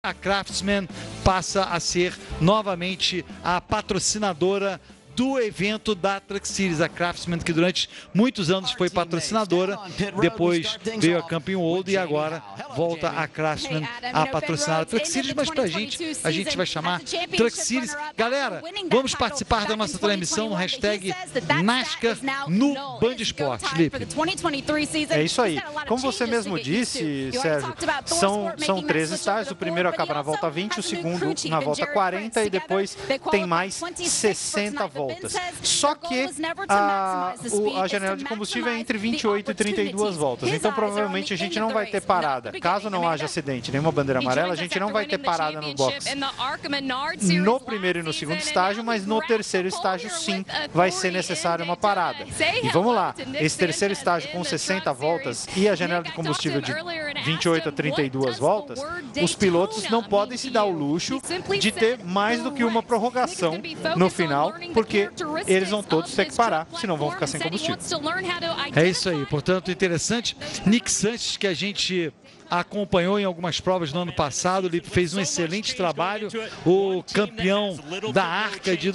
A Craftsman passa a ser novamente a patrocinadora do evento da Truck Series. A Craftsman, que durante muitos anos foi patrocinadora, depois veio a Camping World e agora volta a Craftsman a patrocinar a Truck Series, mas pra gente, a gente vai chamar Truck Series. Galera, vamos participar da nossa transmissão no hashtag NASCAR no Band Esporte. Felipe. É isso aí. Como você mesmo disse, Sérgio, são 3 estágios. O primeiro acaba na volta 20, o segundo na volta 40 e depois tem mais 60 voltas. Só que a janela de combustível é entre 28 e 32 voltas. Então, provavelmente, a gente não vai ter parada. Caso não haja acidente, nenhuma bandeira amarela, a gente não vai ter parada no box no primeiro e no segundo estágio, mas no terceiro estágio, sim, vai ser necessária uma parada. E vamos lá, esse terceiro estágio com 60 voltas e a janela de combustível de 28 a 32 voltas, os pilotos não podem se dar o luxo de ter mais do que uma prorrogação no final, porque eles vão todos ter que parar, senão vão ficar sem combustível. É isso aí, portanto, interessante. Nick Sanches, que a gente acompanhou em algumas provas no ano passado, ele fez um excelente trabalho, o campeão da ARCA de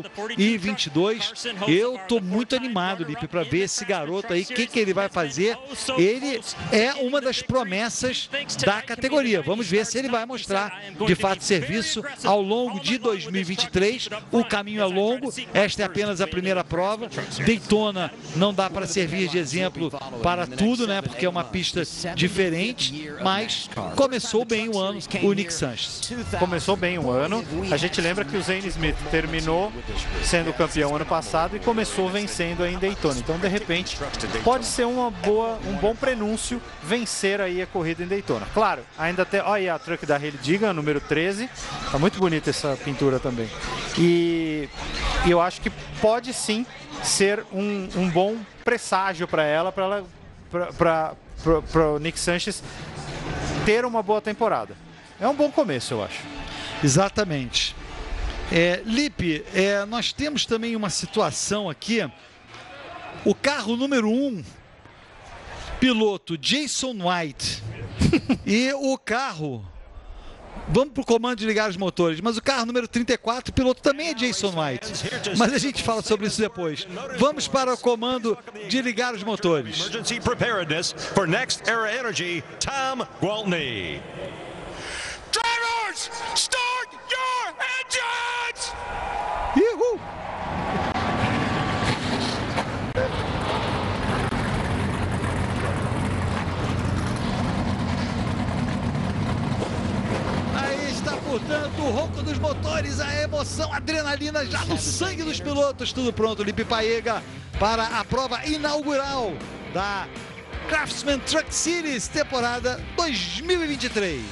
2022. Eu estou muito animado, Lipe, para ver esse garoto aí, o que ele vai fazer. Ele é uma das promessas da categoria. Vamos ver se ele vai mostrar, de fato, serviço ao longo de 2023. O caminho é longo, esta é apenas a primeira prova. Daytona não dá para servir de exemplo para tudo, né? Porque é uma pista diferente. Mas começou bem o ano, o Nick Sanches. Começou bem o ano. A gente lembra que o Zane Smith terminou sendo campeão ano passado e começou vencendo aí em Daytona. Então, de repente, pode ser um bom prenúncio vencer aí a corrida em Daytona. Claro, ainda tem... Olha aí a truck da Hailie Deegan, número 13. Tá muito bonita essa pintura também. E eu acho que pode sim ser um bom presságio para ela, para o Nick Sanches ter uma boa temporada. É um bom começo, eu acho. Exatamente. Lipe, nós temos também uma situação aqui. O carro número 1, piloto Jason White, e o carro... Vamos para o comando de ligar os motores, mas o carro número 34, piloto também é Jason White. Mas a gente fala sobre isso depois. Vamos para o comando de ligar os motores. Emergency preparedness for Next Era Energy, Tom Gwaltney. Drivers, start your engines! Uhul! Portanto, o ronco dos motores, a emoção, a adrenalina já no sangue dos pilotos. Tudo pronto, Lipe Paiega, para a prova inaugural da Craftsman Truck Series, temporada 2023.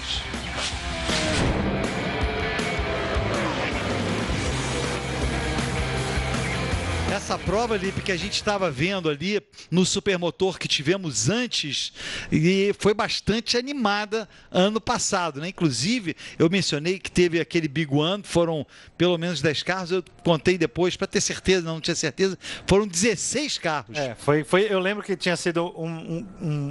Essa prova, Lipe, que a gente estava vendo ali no Supermotor que tivemos antes, e foi bastante animada ano passado, né? Inclusive, eu mencionei que teve aquele Big One, foram pelo menos 10 carros, eu contei depois para ter certeza, não tinha certeza, foram 16 carros. Eu lembro que tinha sido um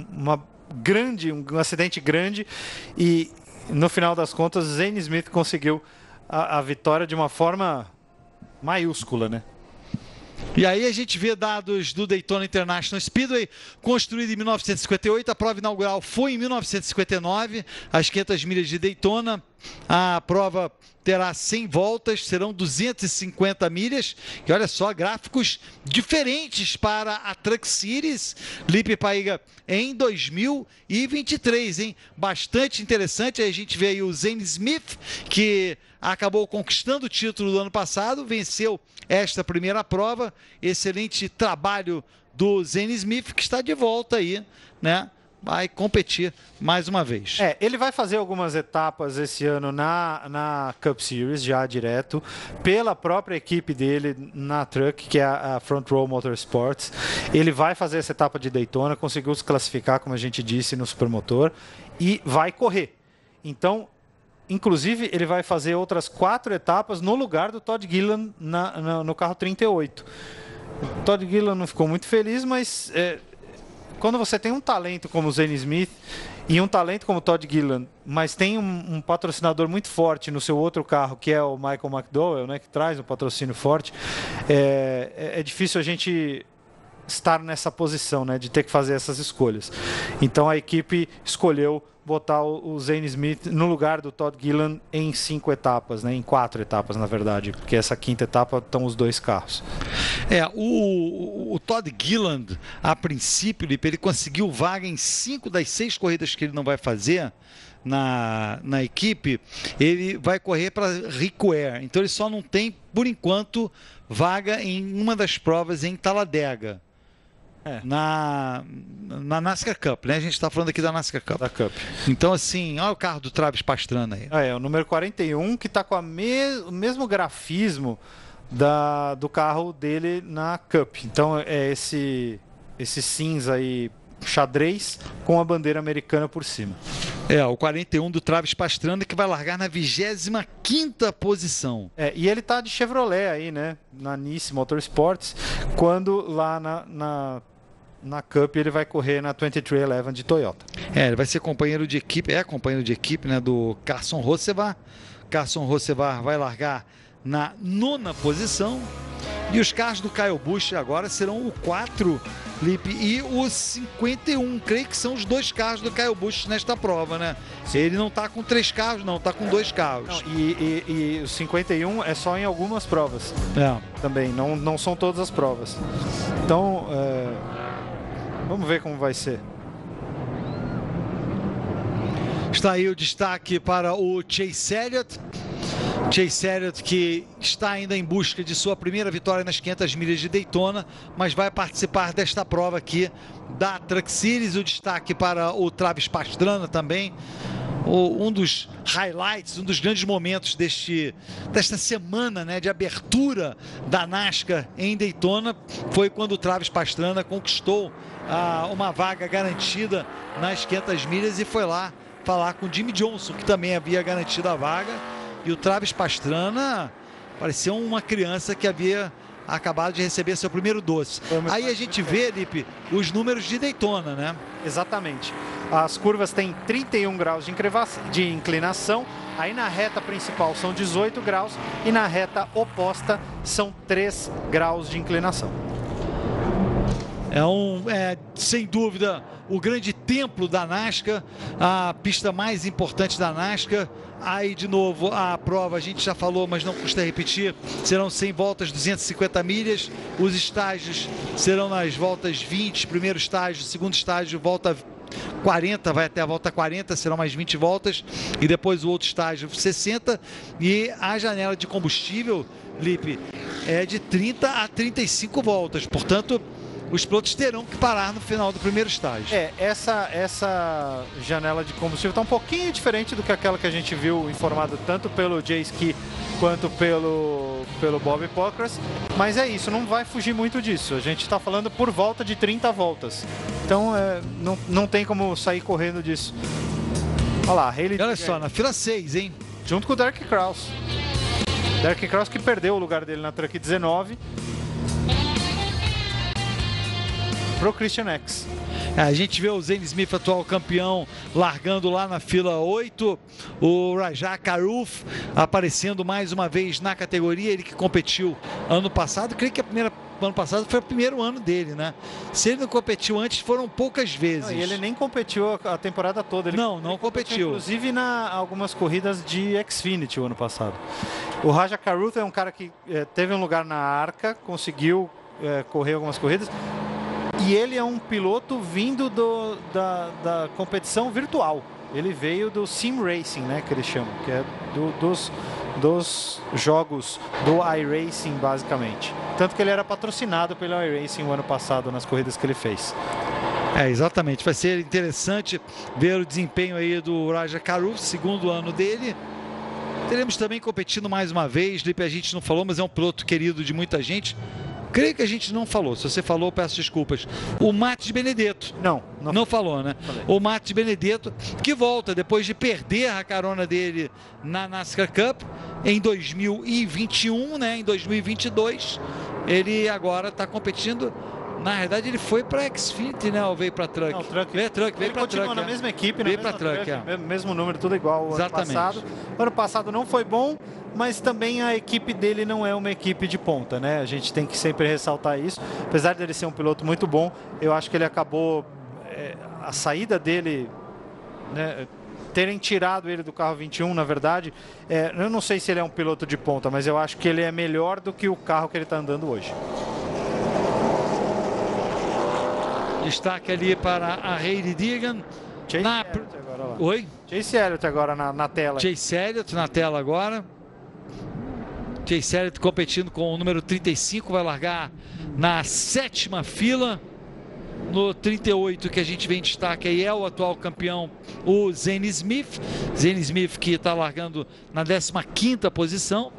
acidente grande e no final das contas, Zane Smith conseguiu a vitória de uma forma maiúscula, né? E aí a gente vê dados do Daytona International Speedway, construído em 1958, a prova inaugural foi em 1959, as 500 milhas de Daytona. A prova terá 100 voltas, serão 250 milhas. E olha só, gráficos diferentes para a Truck Series, Lipe Paiega, em 2023, hein? Bastante interessante. Aí a gente vê aí o Zane Smith, que acabou conquistando o título do ano passado, venceu esta primeira prova. Excelente trabalho do Zane Smith, que está de volta aí, né? Vai competir mais uma vez. Ele vai fazer algumas etapas esse ano na Cup Series, já direto, pela própria equipe dele na Truck, que é a Front Row Motorsports. Ele vai fazer essa etapa de Daytona, conseguiu se classificar, como a gente disse, no Supermotor, e vai correr. Então, inclusive, ele vai fazer outras 4 etapas no lugar do Todd Gilliland no carro 38. O Todd Gilliland não ficou muito feliz, mas... quando você tem um talento como o Zane Smith e um talento como o Todd Gilliland, mas tem um patrocinador muito forte no seu outro carro, que é o Michael McDowell, né, que traz um patrocínio forte, é difícil a gente estar nessa posição, né, de ter que fazer essas escolhas. Então a equipe escolheu botar o Zane Smith no lugar do Todd Gilliland em 5 etapas, né, em 4 etapas, na verdade, porque essa 5ª etapa estão os 2 carros. O Todd Gilliland, a princípio, ele conseguiu vaga em 5 das 6 corridas que ele não vai fazer na equipe. Ele vai correr para Rico Air, então ele só não tem, por enquanto, vaga em uma das provas em Talladega. Na NASCAR Cup, né? A gente está falando aqui da NASCAR Cup. Da Cup. Então, assim, olha o carro do Travis Pastrana aí. O número 41, que está com o mesmo grafismo do carro dele na Cup. Então, é esse cinza aí, xadrez, com a bandeira americana por cima. O 41 do Travis Pastrana, que vai largar na 25ª posição. E ele tá de Chevrolet aí, né? Na Nice Motorsports, quando lá na Cup ele vai correr na 2311 de Toyota. Ele vai ser companheiro de equipe, né, do Carson Hocevar. Carson Hocevar vai largar na 9ª posição. E os carros do Kyle Busch agora serão o 4, Lipe, e o 51. Creio que são os 2 carros do Kyle Busch nesta prova, né? Ele não está com 3 carros, não, está com 2 carros. E o 51 é só em algumas provas. Também, não são todas as provas. Então, vamos ver como vai ser. Está aí o destaque para o Chase Elliott. Chase Elliott, que está ainda em busca de sua primeira vitória nas 500 milhas de Daytona, mas vai participar desta prova aqui da Truck Series. O destaque para o Travis Pastrana também. Um dos highlights, um dos grandes momentos desta semana, né, de abertura da NASCAR em Daytona foi quando o Travis Pastrana conquistou uma vaga garantida nas 500 milhas e foi lá falar com o Jimmie Johnson, que também havia garantido a vaga. E o Travis Pastrana parecia uma criança que havia acabado de receber seu primeiro doce. Aí a gente vê, Lipe, os números de Daytona, né? Exatamente. As curvas têm 31 graus de inclinação, aí na reta principal são 18 graus e na reta oposta são 3 graus de inclinação. Sem dúvida, o grande templo da NASCAR, a pista mais importante da NASCAR. Aí, de novo, a prova, a gente já falou, mas não custa repetir, serão 100 voltas, 250 milhas. Os estágios serão nas voltas 20, primeiro estágio, segundo estágio, volta 40, vai até a volta 40, serão mais 20 voltas. E depois o outro estágio, 60. E a janela de combustível, Lipe, é de 30 a 35 voltas. Portanto, os pilotos terão que parar no final do primeiro estágio. Essa janela de combustível está um pouquinho diferente do que aquela que a gente viu informado tanto pelo Jay Ski quanto pelo Bobby Pockrass, mas é isso, não vai fugir muito disso. A gente está falando por volta de 30 voltas. Então não tem como sair correndo disso. Olha lá, olha só, na fila 6, hein? Junto com o Derek Kraus. Derek Kraus que perdeu o lugar dele na Truck 19. Pro Christian X. A gente vê o Zane Smith, atual campeão, largando lá na fila 8. O Rajah Caruth aparecendo mais uma vez na categoria. Ele que competiu ano passado. Creio que ano passado foi o primeiro ano dele, né? Se ele não competiu antes, foram poucas vezes. E ele nem competiu a temporada toda. Ele não competiu. Inclusive algumas corridas de Xfinity o ano passado. O Rajah Caruth é um cara que teve um lugar na ARCA, conseguiu correr algumas corridas. E ele é um piloto vindo da competição virtual. Ele veio do Sim Racing, né, que eles chamam, que é dos jogos do iRacing, basicamente. Tanto que ele era patrocinado pelo iRacing o ano passado nas corridas que ele fez. Exatamente. Vai ser interessante ver o desempenho aí do Rajah Caruth, segundo ano dele. Teremos também competindo mais uma vez. Lipe, a gente não falou, mas é um piloto querido de muita gente. Creio que a gente não falou. Se você falou, peço desculpas. O Matheus Benedetto. Não falou, né? Falei. O Matheus Benedetto, que volta depois de perder a carona dele na NASCAR Cup em 2021, né? Em 2022. Ele agora está competindo Na verdade, ele foi para Xfinity, né? Ou veio para Truck? Não, Truck. Veio para Truck. Ele continua na mesma equipe, veio para Truck, mesmo número, tudo igual ao ano passado. O ano passado não foi bom, mas também a equipe dele não é uma equipe de ponta, né? A gente tem que sempre ressaltar isso. Apesar dele ser um piloto muito bom, eu acho que ele acabou... a saída dele, né, terem tirado ele do carro 21, na verdade, eu não sei se ele é um piloto de ponta, mas eu acho que ele é melhor do que o carro que ele está andando hoje. Destaque ali para a Hailie Deegan. Chase Elliott agora lá. Oi? Chase Elliott agora na tela. Chase Elliott na tela agora. Chase Elliott competindo com o número 35, vai largar na 7ª fila. No 38 que a gente vem em destaque aí é o atual campeão, o Zane Smith. Zane Smith que está largando na 15ª posição.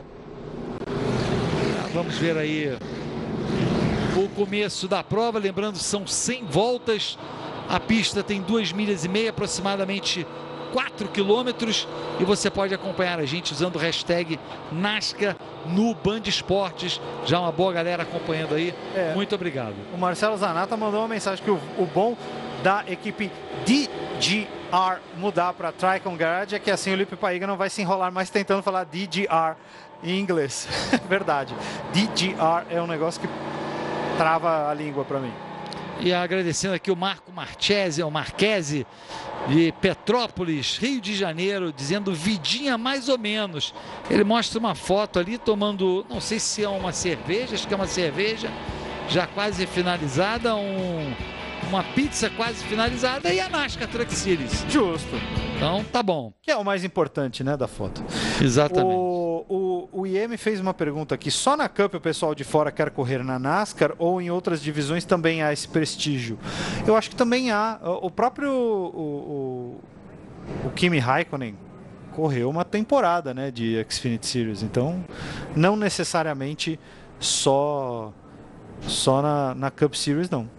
Vamos ver aí o começo da prova. Lembrando, são 100 voltas. A pista tem 2,5 milhas, aproximadamente 4 quilômetros. E você pode acompanhar a gente usando o hashtag NASCAR no Band Esportes. Já uma boa galera acompanhando aí. Muito obrigado. O Marcelo Zanata mandou uma mensagem que o bom da equipe DGR mudar para Tricon Garage é que assim o Lipe Paiga não vai se enrolar mais tentando falar DGR em inglês. Verdade. DGR é um negócio que trava a língua para mim. E agradecendo aqui o Marco Marchese, de Petrópolis, Rio de Janeiro, dizendo vidinha mais ou menos. Ele mostra uma foto ali tomando, não sei se é uma cerveja, acho que é uma cerveja já quase finalizada, uma pizza quase finalizada e a NASCAR Truck Series. Justo. Então tá bom. Que é o mais importante, né, da foto. Exatamente. O IM fez uma pergunta aqui. Só na Cup o pessoal de fora quer correr na NASCAR ou em outras divisões também há esse prestígio? Eu acho que também há. O próprio o Kimi Raikkonen correu uma temporada, né, de Xfinity Series. Então, não necessariamente só na Cup Series, não.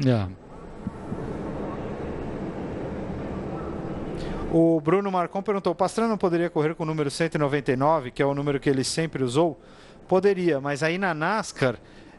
O Bruno Marcon perguntou, o Pastrana não poderia correr com o número 199, que é o número que ele sempre usou? Poderia, mas aí na NASCAR,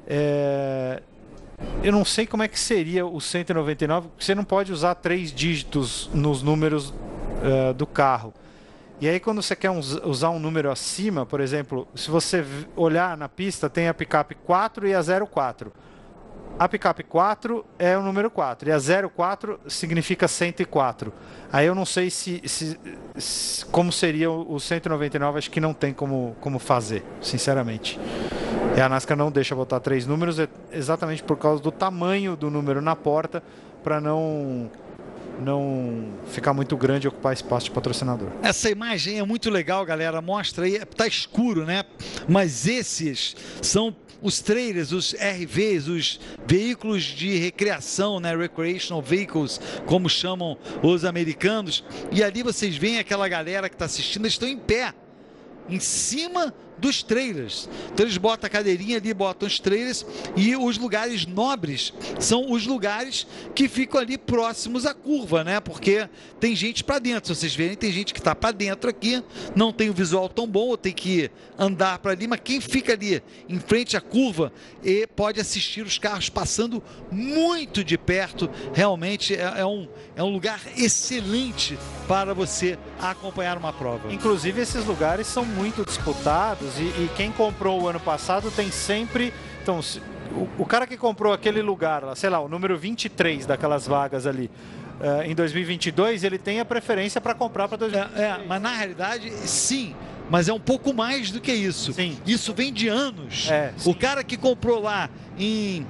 eu não sei como é que seria o 199, porque você não pode usar 3 dígitos nos números do carro. E aí quando você quer usar um número acima, por exemplo, se você olhar na pista, tem a picape 4 e a 04. A picape 4 é o número 4 e a 04 significa 104. Aí eu não sei como seria o 199, acho que não tem como fazer, sinceramente. E a NASCAR não deixa botar 3 números exatamente por causa do tamanho do número na porta, para não ficar muito grande e ocupar espaço de patrocinador. Essa imagem é muito legal, galera. Mostra aí, tá escuro, né? Mas esses são os trailers, os RVs, os veículos de recreação, né? Recreational Vehicles, como chamam os americanos. E ali vocês veem aquela galera que está assistindo, eles estão em pé, em cima dos trailers. Então eles botam a cadeirinha ali, botam os trailers, e os lugares nobres são os lugares que ficam ali próximos à curva, né? Porque tem gente para dentro, se vocês verem, tem gente que está para dentro aqui, não tem o visual tão bom, ou tem que andar para ali, mas quem fica ali em frente à curva e pode assistir os carros passando muito de perto. Realmente é um lugar excelente para você acompanhar uma prova. Inclusive esses lugares são muito disputados e quem comprou o ano passado tem sempre... Então, o cara que comprou aquele lugar, lá, sei lá, o número 23 daquelas vagas ali, em 2022, ele tem a preferência para comprar para 2023. Mas na realidade, sim. Mas é um pouco mais do que isso. Sim. Isso vem de anos. O cara que comprou lá em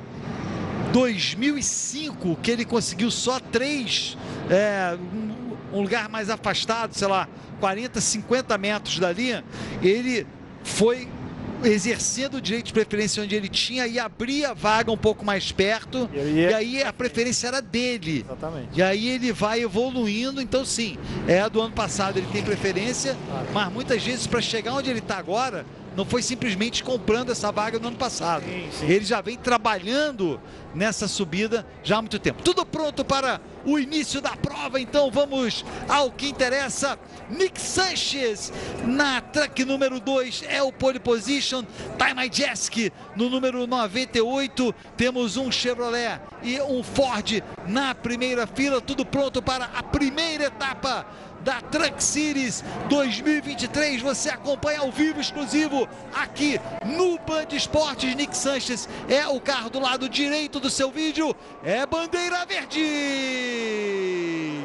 2005, que ele conseguiu só 3, um lugar mais afastado, sei lá, 40, 50 metros dali, ele foi exercendo o direito de preferência onde ele tinha e abria a vaga um pouco mais perto, e aí a preferência era dele. Exatamente. E aí ele vai evoluindo, então sim, do ano passado ele tem preferência, mas muitas vezes para chegar onde ele está agora, não foi simplesmente comprando essa vaga no ano passado. Sim. Ele já vem trabalhando nessa subida já há muito tempo. Tudo pronto para o início da prova, então vamos ao que interessa. Nick Sanchez na truck número 2 é o pole position. Ty Majeski no número 98. Temos um Chevrolet e um Ford na primeira fila. Tudo pronto para a primeira etapa da Truck Series 2023. Você acompanha ao vivo, exclusivo aqui no Band Esportes. Nick Sanchez é o carro do lado direito do seu vídeo. É bandeira verde.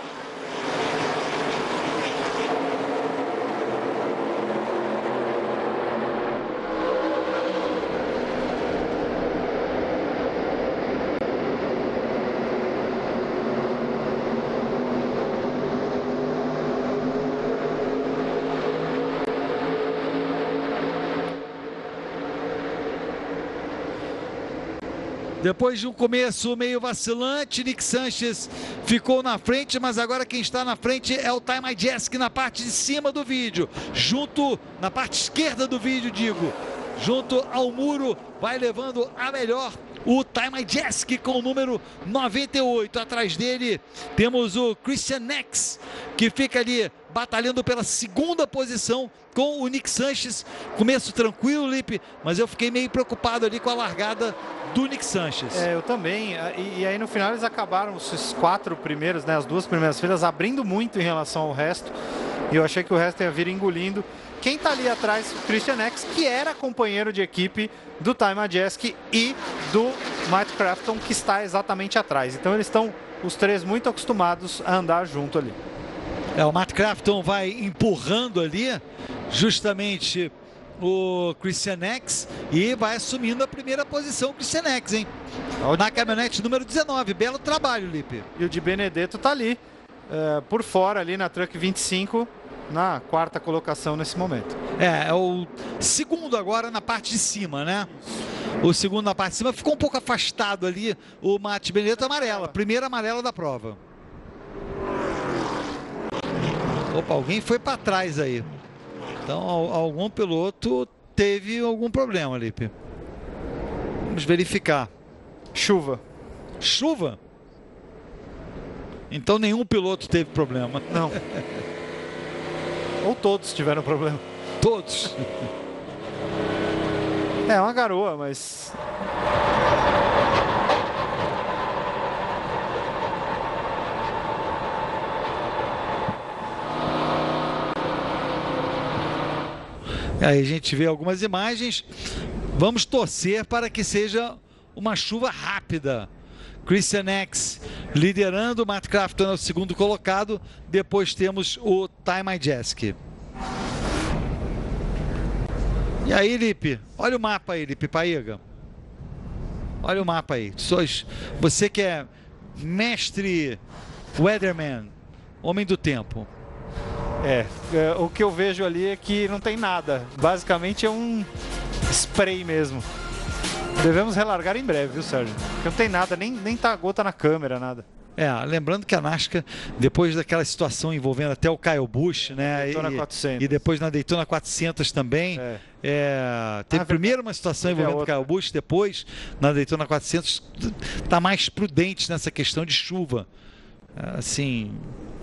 Depois de um começo meio vacilante, Nick Sanchez ficou na frente, mas agora quem está na frente é o Ty Majeski na parte de cima do vídeo, na parte esquerda do vídeo, junto ao muro, vai levando a melhor o Ty Majeski com o número 98. Atrás dele temos o Christian Nex, que fica ali batalhando pela segunda posição com o Nick Sanchez. Começo tranquilo, Lipe, mas eu fiquei meio preocupado ali com a largada do Nick Sanchez. Eu também, e aí no final eles acabaram, os 4 primeiros, né, as 2 primeiras filas, abrindo muito em relação ao resto, e eu achei que o resto ia vir engolindo. Quem tá ali atrás, o Christian Nex, que era companheiro de equipe do Ty Majeski e do Matt Crafton, que está exatamente atrás. Então eles estão, os 3, muito acostumados a andar junto ali. O Matt Crafton vai empurrando ali justamente o Christian Nex e vai assumindo a primeira posição o Christian Nex, hein? Na caminhonete número 19. Belo trabalho, Lipe. E o Di Benedetto tá ali, por fora ali na Truck 25, na 4ª colocação nesse momento. É o segundo agora na parte de cima, né? O segundo na parte de cima ficou um pouco afastado ali, o Matt Benedetto. Amarela, primeira amarela da prova. Opa, alguém foi para trás aí. Então, algum piloto teve algum problema, Lipe. Vamos verificar. Chuva. Chuva? Então, nenhum piloto teve problema. Não. Ou todos tiveram problema. Todos. É uma garoa, mas... Aí a gente vê algumas imagens. Vamos torcer para que seja uma chuva rápida. Christian Nex liderando, Matt Crafton é o segundo colocado. Depois temos o Ty Majeski. E aí, Lipe? Olha o mapa aí, Lipe Paiga. Olha o mapa aí. Você que é mestre weatherman, homem do tempo. O que eu vejo ali é que não tem nada. Basicamente é um spray mesmo. Devemos relargar em breve, viu, Sérgio? Porque não tem nada, nem tá gota na câmera, nada. Lembrando que a NASCAR, depois daquela situação envolvendo até o Kyle Busch, né? Daytona 400. E depois na Daytona 400 também. Teve primeiro uma situação envolvendo o Kyle Busch, depois na Daytona 400 tá mais prudente nessa questão de chuva. Assim...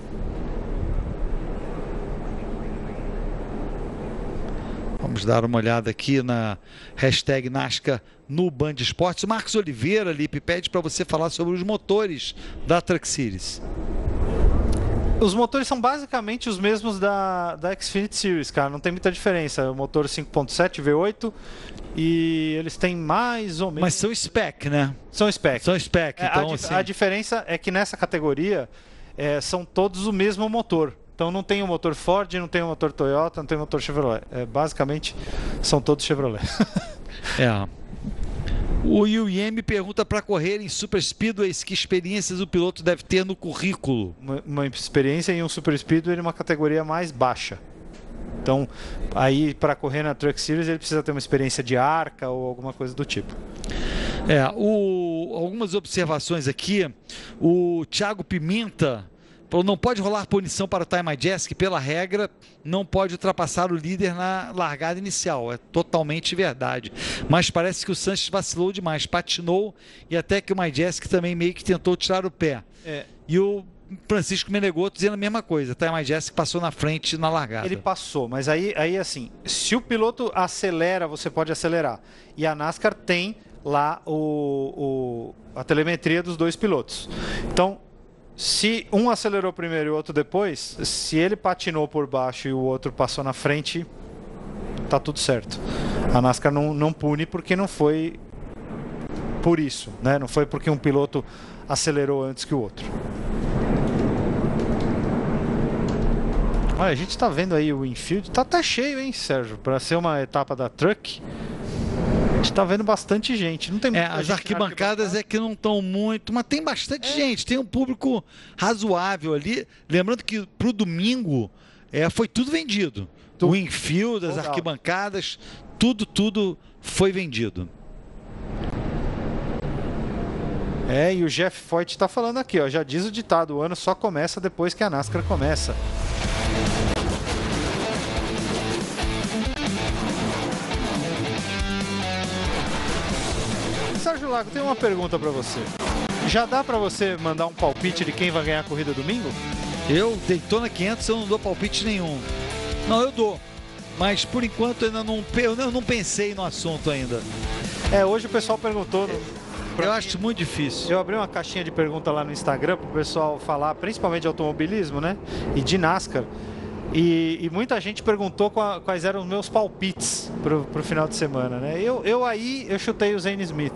Vamos dar uma olhada aqui na hashtag NASCAR no Band Esportes. Marcos Oliveira, Lipe, pede para você falar sobre os motores da Truck Series. Os motores são basicamente os mesmos da Xfinity Series, cara. Não tem muita diferença. O motor 5.7 V8 e eles têm mais ou menos... Mas são spec, né? São spec. São spec. Então, a diferença é que nessa categoria são todos o mesmo motor. Então não tem o motor Ford, não tem o motor Toyota, não tem o motor Chevrolet. Basicamente são todos Chevrolet. O Yuyemi pergunta para correr em Super Speedways que experiências o piloto deve ter no currículo. Uma experiência em um Super Speedway em uma categoria mais baixa. Então, aí para correr na Truck Series ele precisa ter uma experiência de arca ou alguma coisa do tipo. Algumas observações aqui. O Thiago Pimenta não pode rolar punição para o Ty Majeski, pela regra, não pode ultrapassar o líder na largada inicial. É totalmente verdade. Mas parece que o Sanches vacilou demais, patinou e até que o Majeski também meio que tentou tirar o pé. E o Francisco Menegotto dizendo a mesma coisa. Ty Majeski passou na frente na largada. Ele passou, mas aí assim, se o piloto acelera, você pode acelerar. E a NASCAR tem lá a telemetria dos dois pilotos. Então, se um acelerou primeiro e o outro depois, se ele patinou por baixo e o outro passou na frente, tá tudo certo. A NASCAR não pune porque não foi por isso, né? Não foi porque um piloto acelerou antes que o outro. Olha, a gente tá vendo aí o infield, tá até cheio, hein, Sérgio? Para ser uma etapa da Truck, a gente tá vendo bastante gente. Não tem muita as gente arquibancadas é que não estão muito, mas tem bastante gente, tem um público razoável ali. Lembrando que pro domingo foi tudo vendido. O infield, as arquibancadas, tudo foi vendido. E o Jeff Foyt tá falando aqui, ó, já diz o ditado, o ano só começa depois que a NASCAR começa. Sérgio Lago, tem uma pergunta para você. Já dá para você mandar um palpite de quem vai ganhar a corrida domingo? Eu, Daytona 500, eu não dou palpite nenhum. Não, eu dou. Mas por enquanto eu não pensei no assunto ainda. Hoje o pessoal perguntou... Eu acho muito difícil. Eu abri uma caixinha de pergunta lá no Instagram para o pessoal falar, principalmente de automobilismo, né? E de NASCAR. E muita gente perguntou quais eram os meus palpites pro final de semana, né? Eu chutei o Zane Smith.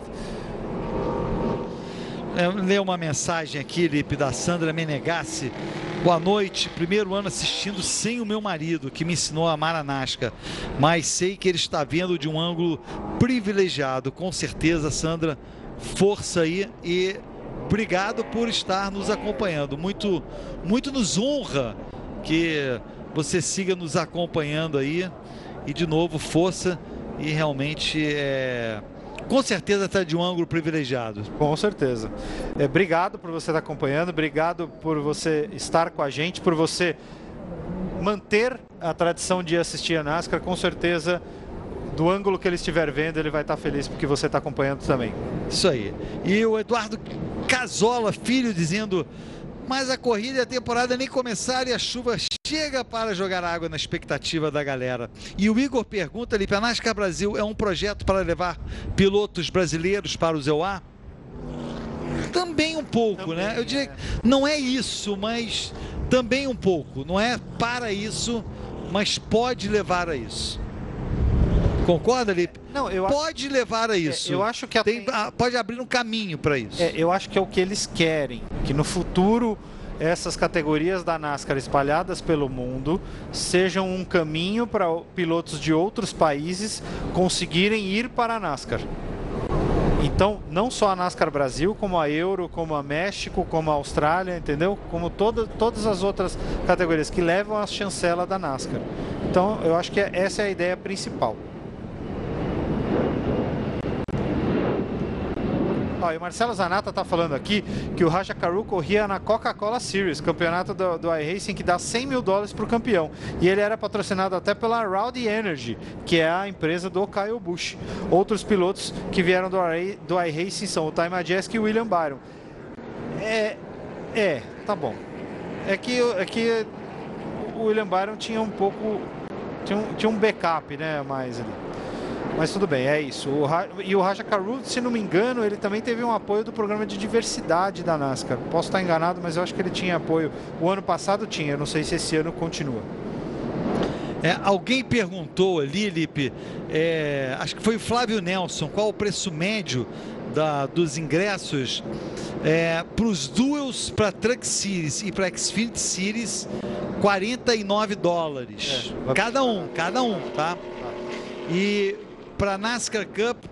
Ler uma mensagem aqui, Lipe, da Sandra Menegassi. Boa noite, primeiro ano assistindo sem o meu marido, que me ensinou a amar a NASCAR, mas sei que ele está vendo de um ângulo privilegiado. Com certeza, Sandra, força aí e obrigado por estar nos acompanhando. Muito nos honra que você siga nos acompanhando aí e de novo força e realmente com certeza está de um ângulo privilegiado. Com certeza. Obrigado por você estar acompanhando, obrigado por você estar com a gente, por você manter a tradição de assistir a NASCAR. Com certeza, do ângulo que ele estiver vendo, ele vai estar feliz porque você está acompanhando também. Isso aí. E o Eduardo Casola, filho, dizendo: mas a corrida e a temporada nem começaram e a chuva chega para jogar água na expectativa da galera. E o Igor pergunta ali, a NASCAR Brasil é um projeto para levar pilotos brasileiros para o ZEUA? Também um pouco, né? Eu diria que não é isso, mas também um pouco. Não é para isso, mas pode levar a isso. Concorda, Lipe? Não, pode levar a isso. Eu acho que pode abrir um caminho para isso. Eu acho que é o que eles querem, que no futuro essas categorias da NASCAR espalhadas pelo mundo sejam um caminho para pilotos de outros países conseguirem ir para a NASCAR. Então, não só a NASCAR Brasil, como a Euro, como a México, como a Austrália, entendeu? Como todas as outras categorias que levam a chancela da NASCAR. Então, eu acho que essa é a ideia principal. E o Marcelo Zanata está falando aqui que o Raja Caru corria na Coca-Cola Series, campeonato do iRacing, que dá $100 mil para o campeão. E ele era patrocinado até pela Rowdy Energy, que é a empresa do Kyle Busch. Outros pilotos que vieram do iRacing são o Ty Majeski e o William Byron. Tá bom. É que o William Byron tinha um pouco... Tinha um backup, né, mais ali. Mas tudo bem, é isso. E o Raja Caru, se não me engano, ele também teve um apoio do programa de diversidade da NASCAR. Posso estar enganado, mas eu acho que ele tinha apoio. O ano passado tinha, eu não sei se esse ano continua. Alguém perguntou ali, Lipe, acho que foi o Flávio Nelson, qual o preço médio dos ingressos para os duels, para Truck Series e para Xfinity Series, $49. Cada um, tá? E para NASCAR Cup,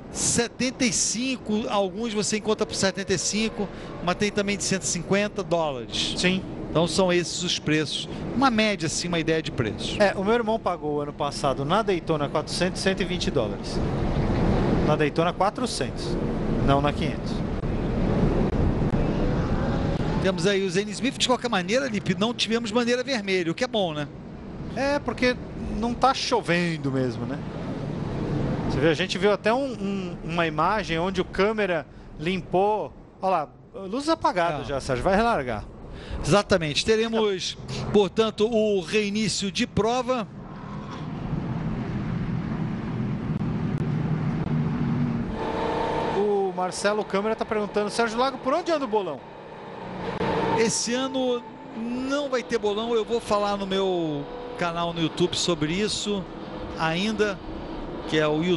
75, alguns você encontra por 75, mas tem também de $150. Sim. Então são esses os preços. Uma média, assim, uma ideia de preço. O meu irmão pagou ano passado na Daytona 400, $120. Na Daytona 400, não na 500. Temos aí o Zane Smith. De qualquer maneira, Lipe, não tivemos bandeira vermelha, o que é bom, né? É, porque não tá chovendo mesmo, né? Você vê, a gente viu até uma imagem onde o câmera limpou. Olha lá, luz apagada já, Sérgio, vai relargar. Exatamente, teremos, portanto, o reinício de prova. O Marcelo Câmara está perguntando, Sérgio Lago, por onde anda o bolão? Esse ano não vai ter bolão, eu vou falar no meu canal no YouTube sobre isso ainda, que é o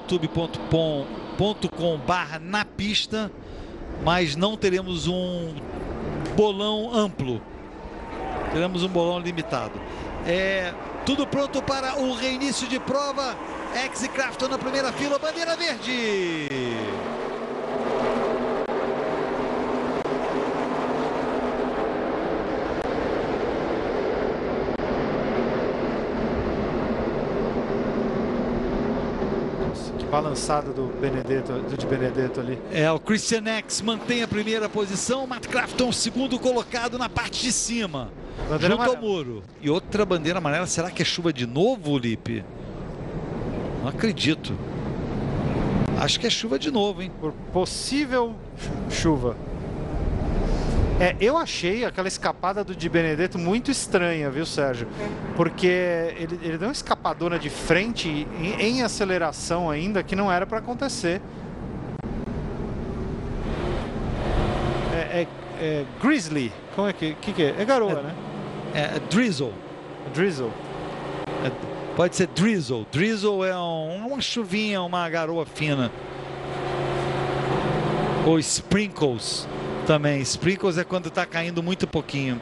youtube.com/napista, mas não teremos um bolão amplo, teremos um bolão limitado. Tudo pronto para o reinício de prova. X Crafton na primeira fila, bandeira verde. Balançado do de Benedetto ali. O Christian X mantém a primeira posição, Matt Crafton segundo colocado na parte de cima, bandeira junto ao muro. E outra bandeira amarela, será que é chuva de novo, Lipe? Não acredito. Acho que é chuva de novo, hein? Por possível chuva. Eu achei aquela escapada do Di Benedetto muito estranha, viu, Sérgio? Porque ele deu uma escapadona de frente em aceleração ainda que não era para acontecer. Grizzly. Como é que é? É garoa, né? Drizzle. Drizzle. Pode ser drizzle. Drizzle é uma chuvinha, uma garoa fina. Ou sprinkles. Também, sprinkles é quando está caindo muito pouquinho.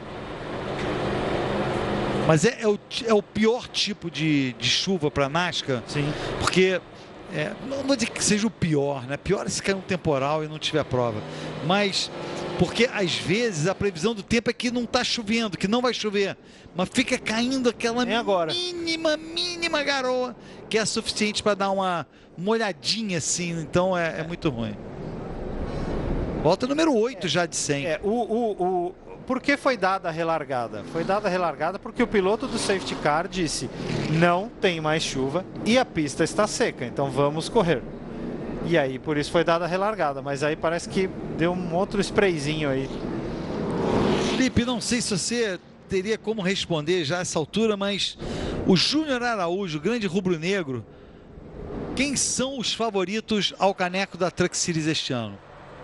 Mas é o pior tipo de chuva para NASCAR. Sim. Porque, não vou dizer que seja o pior, né? Pior é se cair um temporal e não tiver prova. Mas, porque às vezes a previsão do tempo é que não está chovendo, que não vai chover. Mas fica caindo aquela mínima garoa, que é suficiente para dar uma molhadinha assim. Então é muito ruim. Volta número 8 já de 100. Por que foi dada a relargada? Foi dada a relargada porque o piloto do safety car disse: não tem mais chuva e a pista está seca, então vamos correr. E aí, por isso foi dada a relargada, mas aí parece que deu um outro sprayzinho aí. Felipe, não sei se você teria como responder já a essa altura, mas o Júnior Araújo, grande rubro-negro, quem são os favoritos ao caneco da Truck Series este ano?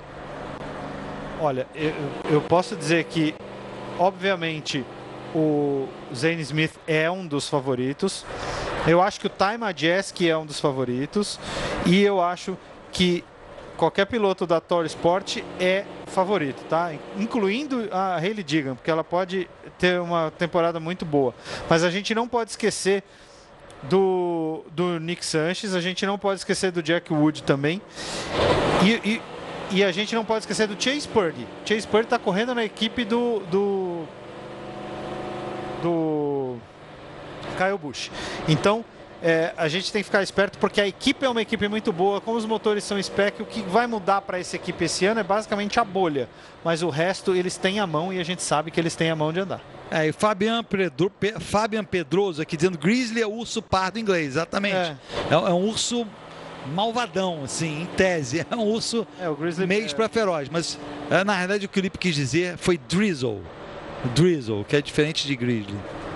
Olha, eu posso dizer que, obviamente, o Zane Smith é um dos favoritos. Eu acho que o Ty Majeski é um dos favoritos. E eu acho que qualquer piloto da Toro Sport é favorito, tá? Incluindo a Hailey Deegan, porque ela pode ter uma temporada muito boa. Mas a gente não pode esquecer do Nick Sanchez, a gente não pode esquecer do Jack Wood também. E a gente não pode esquecer do Chase Purdy. Chase Purdy está correndo na equipe do Kyle Busch. Então, a gente tem que ficar esperto porque a equipe é uma equipe muito boa. Como os motores são spec, o que vai mudar para essa equipe esse ano é basicamente a bolha. Mas o resto eles têm a mão e a gente sabe que eles têm a mão de andar. E Fabian Pedroso aqui dizendo Grizzly é urso pardo inglês. Exatamente. É um urso malvadão, assim, em tese. É um urso meio para feroz, mas na realidade o que o Felipe quis dizer foi drizzle, que é diferente de grizzly.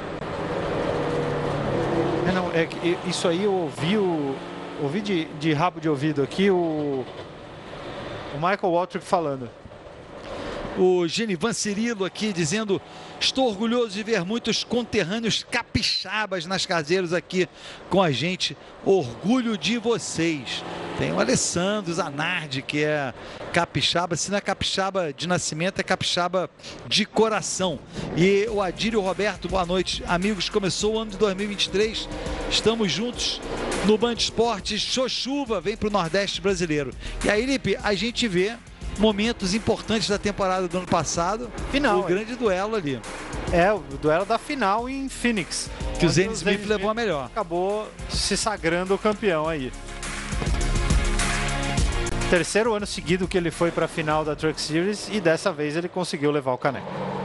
Isso aí eu ouvi de rabo de ouvido aqui o Michael Waltrip falando. O Genivan Cirilo aqui dizendo: estou orgulhoso de ver muitos conterrâneos capixabas nas caseiras aqui com a gente. Orgulho de vocês. Tem o Alessandro Zanardi, que é capixaba. Se não é capixaba de nascimento, é capixaba de coração. E o Adílio Roberto, boa noite. Amigos, começou o ano de 2023. Estamos juntos no Band Esportes. Chuva vem para o Nordeste brasileiro. E aí, Lipe, a gente vê momentos importantes da temporada do ano passado. Final. O grande duelo ali. O duelo da final em Phoenix. Que o Zane Smith levou a melhor. Acabou se sagrando o campeão aí. Terceiro ano seguido que ele foi para a final da Truck Series e dessa vez ele conseguiu levar o caneco.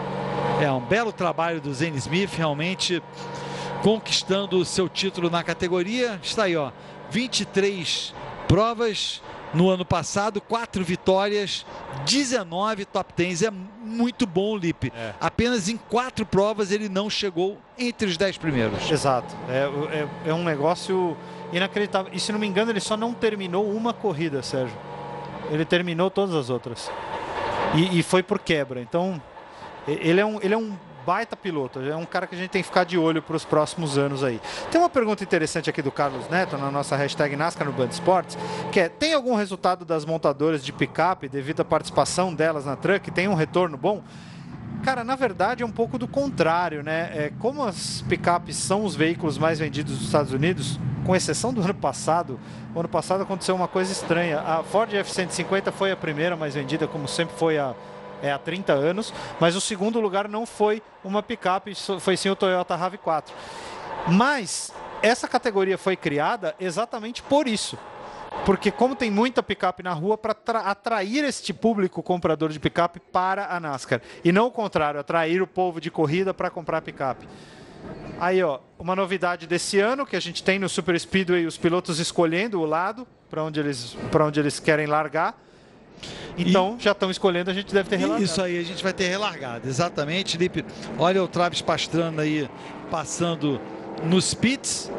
É um belo trabalho do Zane Smith, realmente conquistando o seu título na categoria. Está aí, ó, 23 provas no ano passado, 4 vitórias, 19 top 10. É muito bom, Lipe. Apenas em 4 provas ele não chegou entre os 10 primeiros. Exato. É um negócio inacreditável. E se não me engano, ele só não terminou uma corrida, Sérgio. Ele terminou todas as outras. E foi por quebra. Então, ele é um baita piloto. É um cara que a gente tem que ficar de olho para os próximos anos aí. Tem uma pergunta interessante aqui do Carlos Neto na nossa hashtag NASCAR no Band Esportes, que é: tem algum resultado das montadoras de picape devido à participação delas na Truck? Tem um retorno bom? Cara, na verdade é um pouco do contrário, né? Como as picapes são os veículos mais vendidos dos Estados Unidos, com exceção do ano passado, o ano passado aconteceu uma coisa estranha. A Ford F-150 foi a primeira mais vendida, como sempre foi há 30 anos, mas o segundo lugar não foi uma picape, foi sim o Toyota RAV4. Mas essa categoria foi criada exatamente por isso. Porque como tem muita picape na rua, para atrair este público comprador de picape para a NASCAR. E não o contrário, atrair o povo de corrida para comprar picape. Aí, ó, uma novidade desse ano que a gente tem no Super Speedway, os pilotos escolhendo o lado para onde eles querem largar. Então, já estão escolhendo, a gente deve ter relargado. Isso aí, a gente vai ter relargado, exatamente, Lipe. Olha o Travis Pastrana aí passando nos pits.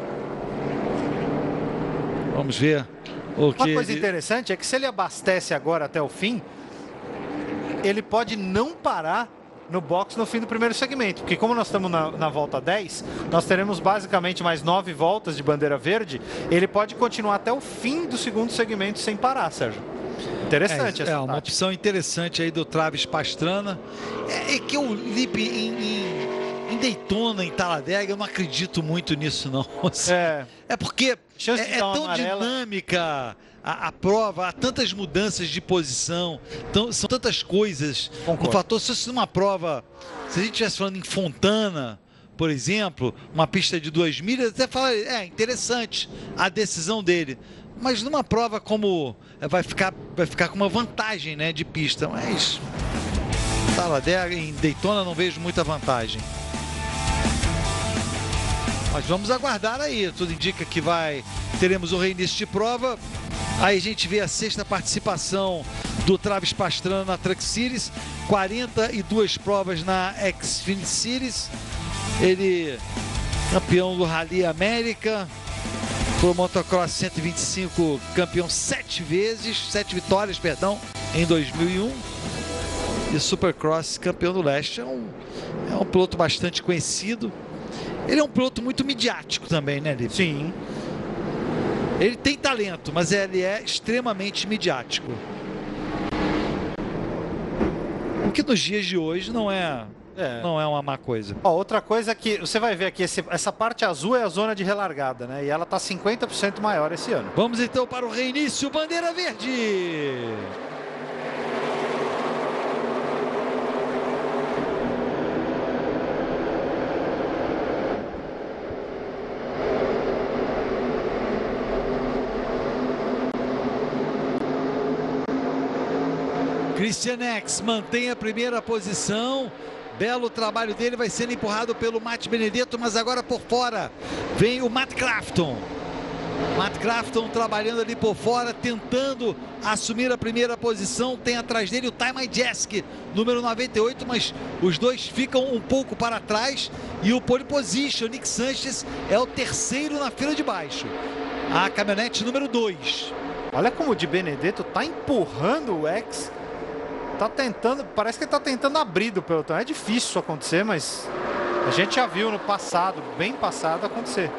Vamos ver o que... Uma coisa interessante é que se ele abastece agora até o fim, ele pode não parar no box no fim do primeiro segmento, porque como nós estamos na volta 10, nós teremos basicamente mais 9 voltas de bandeira verde. Ele pode continuar até o fim do segundo segmento sem parar, Sérgio. Interessante essa uma opção interessante aí do Travis Pastrana. É que o Lipe em Daytona, em Talladega, eu não acredito muito nisso, não. É porque é tão dinâmica a prova, há tantas mudanças de posição, são tantas coisas. Um fator, se fosse uma prova, se a gente estivesse falando em Fontana, por exemplo, uma pista de 2 milhas, até fala, interessante a decisão dele. Mas numa prova como vai ficar com uma vantagem, né, de pista. Mas Talladega, em Daytona, não vejo muita vantagem. Mas vamos aguardar aí. Tudo indica que teremos o reinício de prova. Aí a gente vê a 6ª participação do Travis Pastrana na Truck Series. 42 provas na Xfinity Series. Ele campeão do Rally América. Pro Motocross 125, campeão 7 vitórias, em 2001. E Supercross, campeão do Leste. É um piloto bastante conhecido. Ele é um piloto muito midiático também, né, Lipe? Sim. Ele tem talento, mas ele é extremamente midiático. O que nos dias de hoje não é uma má coisa. Outra coisa que você vai ver aqui, essa parte azul é a zona de relargada, né? E ela está 50% maior esse ano. Vamos então para o reinício, bandeira verde. Christian X mantém a primeira posição. Belo trabalho dele, vai sendo empurrado pelo Matt Benedetto, mas agora por fora vem o Matt Crafton. Matt Crafton trabalhando ali por fora, tentando assumir a primeira posição. Tem atrás dele o Ty Majeski, número 98, mas os dois ficam um pouco para trás. E o pole position, Nick Sanchez, é o terceiro na fila de baixo. A caminhonete número 2. Olha como o Di Benedetto está empurrando o X. Tá tentando, parece que ele tá tentando abrir do pelotão. É difícil isso acontecer, mas a gente já viu no passado, bem passado, acontecer.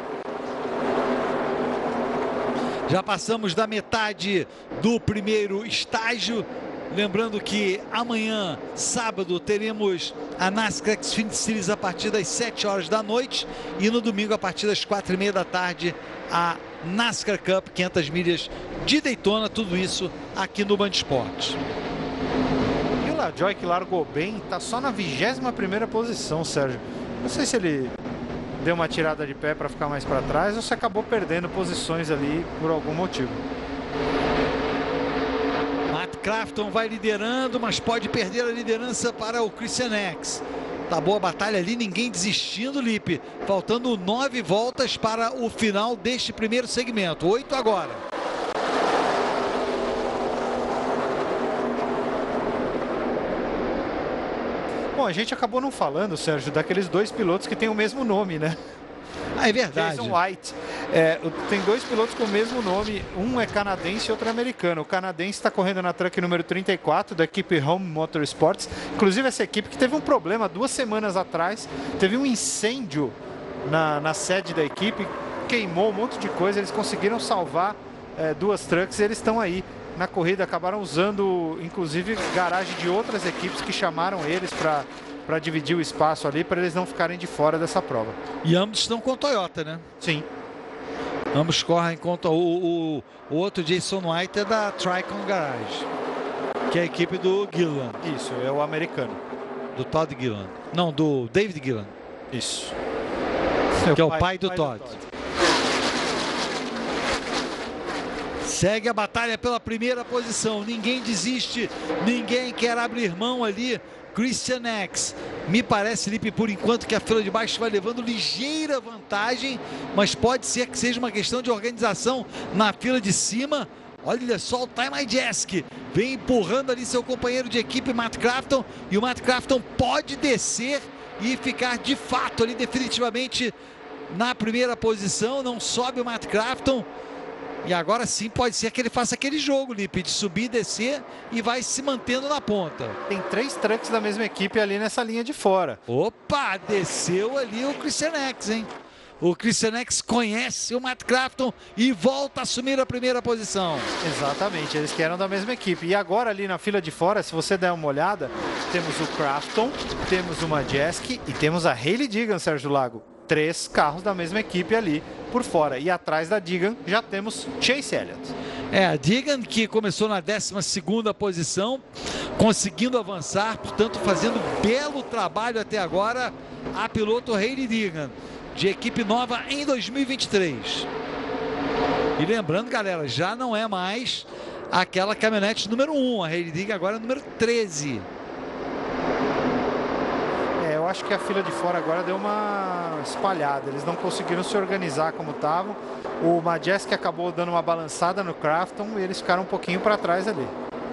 Já passamos da metade do primeiro estágio. Lembrando que amanhã, sábado, teremos a NASCAR Xfinity Series a partir das 7 horas da noite. E no domingo, a partir das 4h30 da tarde, a NASCAR Cup 500 milhas de Daytona. Tudo isso aqui no Band Esportes. A Joy, que largou bem, está só na 21ª posição, Sérgio. Não sei se ele deu uma tirada de pé para ficar mais para trás ou se acabou perdendo posições ali por algum motivo. Matt Crafton vai liderando, mas pode perder a liderança para o Christian X. Tá boa a batalha ali, ninguém desistindo, Lipe. Faltando 9 voltas para o final deste primeiro segmento. 8 agora. Bom, a gente acabou não falando, Sérgio, daqueles dois pilotos que têm o mesmo nome, né? Ah, é verdade. Jason White. Tem dois pilotos com o mesmo nome, um é canadense e outro é americano. O canadense está correndo na truck número 34 da equipe Home Motorsports. Inclusive essa equipe que teve um problema 2 semanas atrás, teve um incêndio na sede da equipe, queimou um monte de coisa, eles conseguiram salvar 2 trucks e eles estão aí na corrida, acabaram usando inclusive garagem de outras equipes que chamaram eles para dividir o espaço ali, para eles não ficarem de fora dessa prova. E ambos estão com Toyota, né? Sim. Ambos correm contra o outro Jason White é da Tricon Garage, que é a equipe do Gilliland. Isso, é o americano. Do Todd Gilliland. Não, do David Gilliland. Isso. Que é o pai do Todd. Segue a batalha pela primeira posição. Ninguém desiste, ninguém quer abrir mão ali. Christian X. Me parece, Lipe, por enquanto que a fila de baixo vai levando ligeira vantagem, mas pode ser que seja uma questão de organização na fila de cima. Olha só o Ty Majeski, vem empurrando ali seu companheiro de equipe, Matt Crafton, e o Matt Crafton pode descer e ficar de fato ali definitivamente na primeira posição. Não sobe o Matt Crafton. E agora sim pode ser que ele faça aquele jogo, Lipe, de subir e descer e vai se mantendo na ponta. Tem 3 trucks da mesma equipe ali nessa linha de fora. Opa, desceu ali o Christian X, hein? O Christian X conhece o Matt Crafton e volta a assumir a primeira posição. Exatamente, eles que eram da mesma equipe. E agora ali na fila de fora, se você der uma olhada, temos o Crafton, temos o Majeski e temos a Hailie Deegan, Sérgio Lago. 3 carros da mesma equipe ali por fora. E atrás da Deegan já temos Chase Elliott. A Deegan que começou na 12ª posição, conseguindo avançar, portanto fazendo belo trabalho até agora a piloto Hailie Deegan, de equipe nova em 2023. E lembrando, galera, já não é mais aquela caminhonete número 1, a Hailie Deegan agora é número 13. Eu acho que a fila de fora agora deu uma espalhada, eles não conseguiram se organizar como estavam. O Majeski acabou dando uma balançada no Crafton e eles ficaram um pouquinho para trás ali.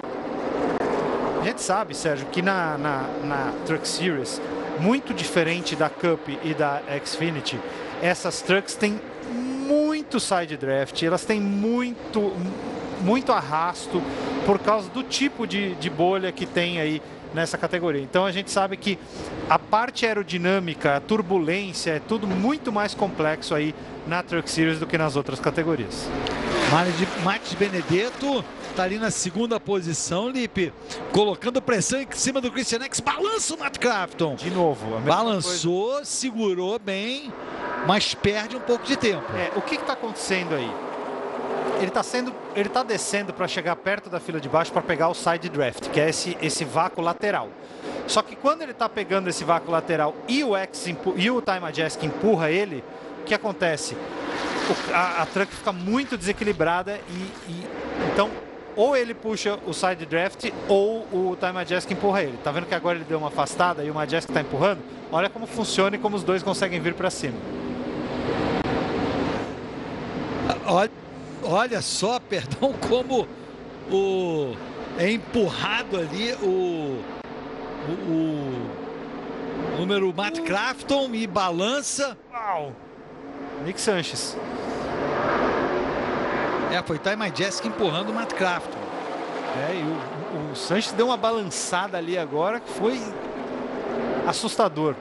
A gente sabe, Sérgio, que na Truck Series, muito diferente da Cup e da Xfinity, essas trucks têm muito side draft, elas têm muito arrasto por causa do tipo de bolha que tem aí nessa categoria. Então a gente sabe que a parte aerodinâmica, a turbulência, é tudo muito mais complexo aí na Truck Series do que nas outras categorias. Matheus Benedetto está ali na 2ª posição, Lipe, colocando pressão em cima do Christian X, balança o Matt Crafton. De novo. Balançou, coisa. Segurou bem, mas perde um pouco de tempo. O que está acontecendo aí? Ele está descendo para chegar perto da fila de baixo para pegar o side draft, que é esse vácuo lateral. Só que quando ele está pegando esse vácuo lateral e o Ty Majeski empurra ele, o que acontece? A truck fica muito desequilibrada então ou ele puxa o side draft ou o Ty Majeski empurra ele. Tá vendo que agora ele deu uma afastada e o Majeski está empurrando? Olha como funciona e como os dois conseguem vir para cima. Olha só, perdão, como é empurrado ali o número Matt Crafton e balança. Uau! Nick Sanchez. Foi Ty Majeski empurrando o Matt Crafton. E o Sanchez deu uma balançada ali agora que foi assustador.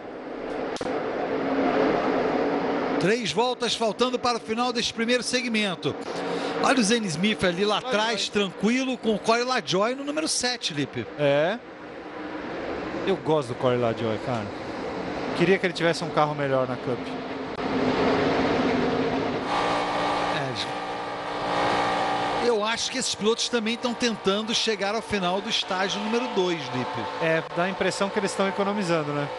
3 voltas faltando para o final deste primeiro segmento. Olha o Zane Smith ali lá atrás, tranquilo, com o Corey LaJoie no número 7, Lipe. Eu gosto do Corey LaJoie, cara. Queria que ele tivesse um carro melhor na Cup. Eu acho que esses pilotos também estão tentando chegar ao final do estágio número 2, Lipe. Dá a impressão que eles estão economizando, né?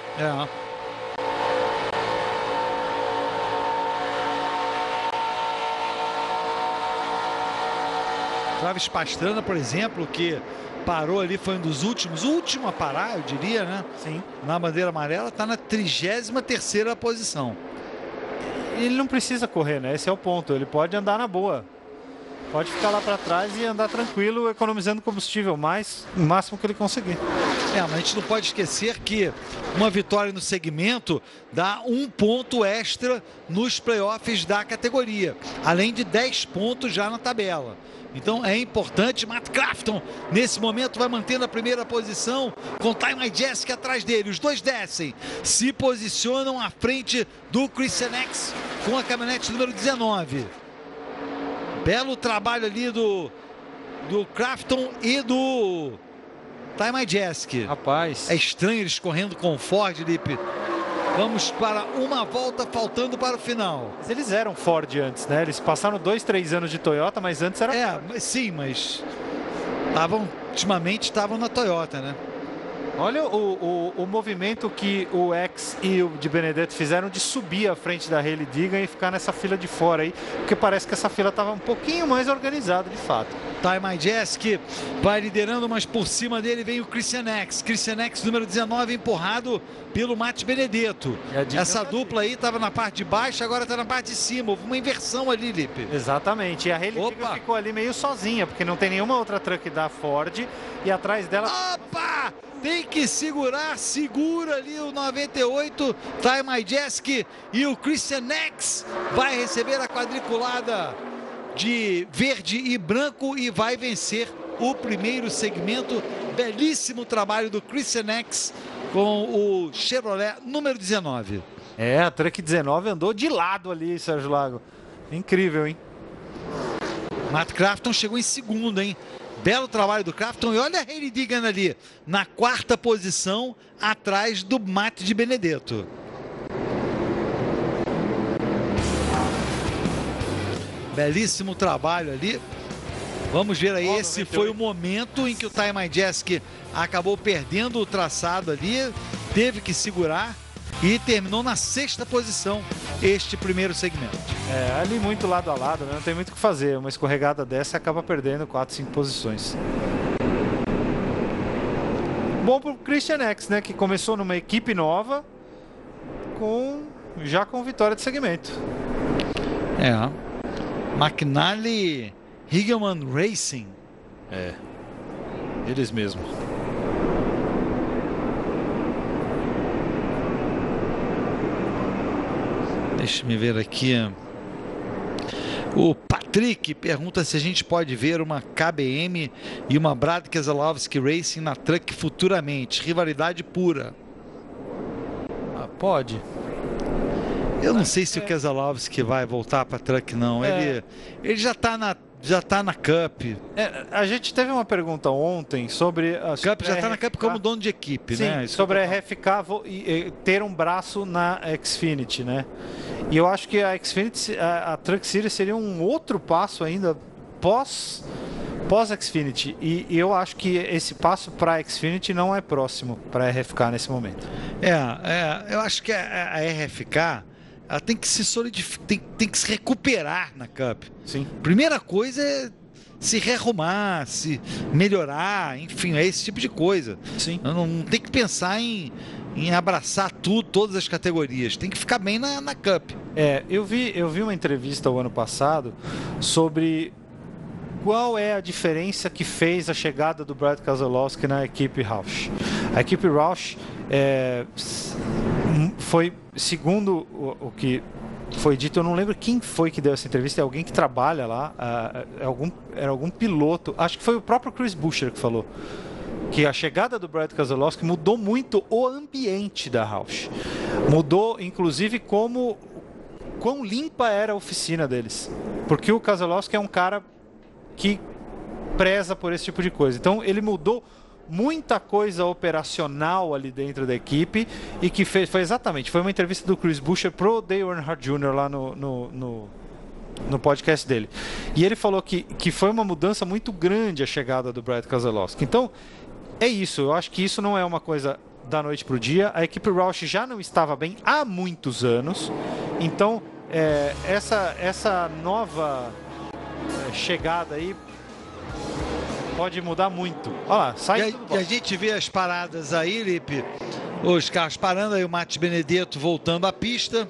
Travis Pastrana, por exemplo, que parou ali, foi um dos últimos, o último a parar, eu diria, né? Sim. Na bandeira amarela, está na 33ª posição. Ele não precisa correr, né? Esse é o ponto. Ele pode andar na boa. Pode ficar lá para trás e andar tranquilo, economizando combustível, mais o máximo que ele conseguir. Mas a gente não pode esquecer que uma vitória no segmento dá 1 ponto extra nos playoffs da categoria, além de 10 pontos já na tabela. Então é importante. Matt Crafton nesse momento vai mantendo a primeira posição com Ty Majeski atrás dele. Os dois descem, se posicionam à frente do Christian X com a caminhonete número 19. Belo trabalho ali do Crafton e do Ty Majeski. Rapaz, é estranho eles correndo com o Ford, Lipe. Vamos para uma volta faltando para o final. Mas eles eram Ford antes, né? Eles passaram 2, 3 anos de Toyota, mas antes era Ford. Sim, mas ultimamente estavam na Toyota, né? Olha o movimento que o X e o de Benedetto fizeram de subir à frente da Hailie Deegan e ficar nessa fila de fora aí, porque parece que essa fila estava um pouquinho mais organizada de fato. Ty Majeski vai liderando, mas por cima dele vem o Christian X. Christian X, número 19, empurrado pelo Matt Benedetto. Essa dupla aí estava na parte de baixo, agora está na parte de cima. Houve uma inversão ali, Lipe. Exatamente. E a Hailie Deegan ficou ali meio sozinha, porque não tem nenhuma outra truck da Ford e atrás dela... Opa! Tem que segurar, segura ali o 98, Ty Majeski, e o Christian X vai receber a quadriculada de verde e branco e vai vencer o primeiro segmento. Belíssimo trabalho do Christian X com o Chevrolet número 19. A Truck 19 andou de lado ali, Sérgio Lago. Incrível, hein? Matt Crafton chegou em segundo, hein? Belo trabalho do Crafton. E olha a Hailie Deegan ali, na 4ª posição, atrás do Matt de Benedetto. Belíssimo trabalho ali. Vamos ver aí, esse foi o momento em que o Ty Majeski acabou perdendo o traçado ali, teve que segurar e terminou na 6ª posição este primeiro segmento. Ali muito lado a lado, né? Não tem muito o que fazer. Uma escorregada dessa acaba perdendo 4, 5 posições. Bom pro Christian X, né? Que começou numa equipe nova já com vitória de segmento. McNally Higelman Racing. Eles mesmos. Deixa-me ver aqui. O Patrick pergunta se a gente pode ver uma KBM e uma Brad Keselowski Racing na Truck futuramente. Rivalidade pura. Pode. Eu não sei se o Keselowski vai voltar para Truck, não. Ele já está na Cup. A gente teve uma pergunta ontem sobre... Cup já está na Cup como dono de equipe, sim, né? Sobre a RFK ter um braço na Xfinity, né? E eu acho que a Xfinity, a Truck Series seria um outro passo ainda pós Xfinity. E eu acho que esse passo para a Xfinity não é próximo para a RFK nesse momento. Eu acho que a RFK... ela tem que se solidificar, tem que se recuperar na Cup. Sim. Primeira coisa é se rearrumar, se melhorar, enfim, é esse tipo de coisa. Sim. Não tem que pensar em abraçar todas as categorias. Tem que ficar bem na Cup. Eu vi uma entrevista o ano passado sobre qual é a diferença que fez a chegada do Brad Keselowski na equipe Roush. A equipe Roush foi, segundo o que foi dito, eu não lembro quem foi que deu essa entrevista, é alguém que trabalha lá, era algum piloto, acho que foi o próprio Chris Buescher que falou, que a chegada do Brad Keselowski mudou muito o ambiente da Roush. Mudou, inclusive, quão limpa era a oficina deles. Porque o Keselowski é um cara que preza por esse tipo de coisa. Então, ele mudou muita coisa operacional ali dentro da equipe e que foi uma entrevista do Chris Buescher pro Dale Earnhardt Jr. lá no podcast dele. E ele falou que foi uma mudança muito grande a chegada do Brad Keselowski. Então, é isso. Eu acho que isso não é uma coisa da noite pro dia. A equipe Roush já não estava bem há muitos anos. Então, essa nova chegada aí pode mudar muito. Olha lá, sai e a gente vê as paradas aí, Lipe, os carros parando, aí o Matheus Benedetto voltando à pista.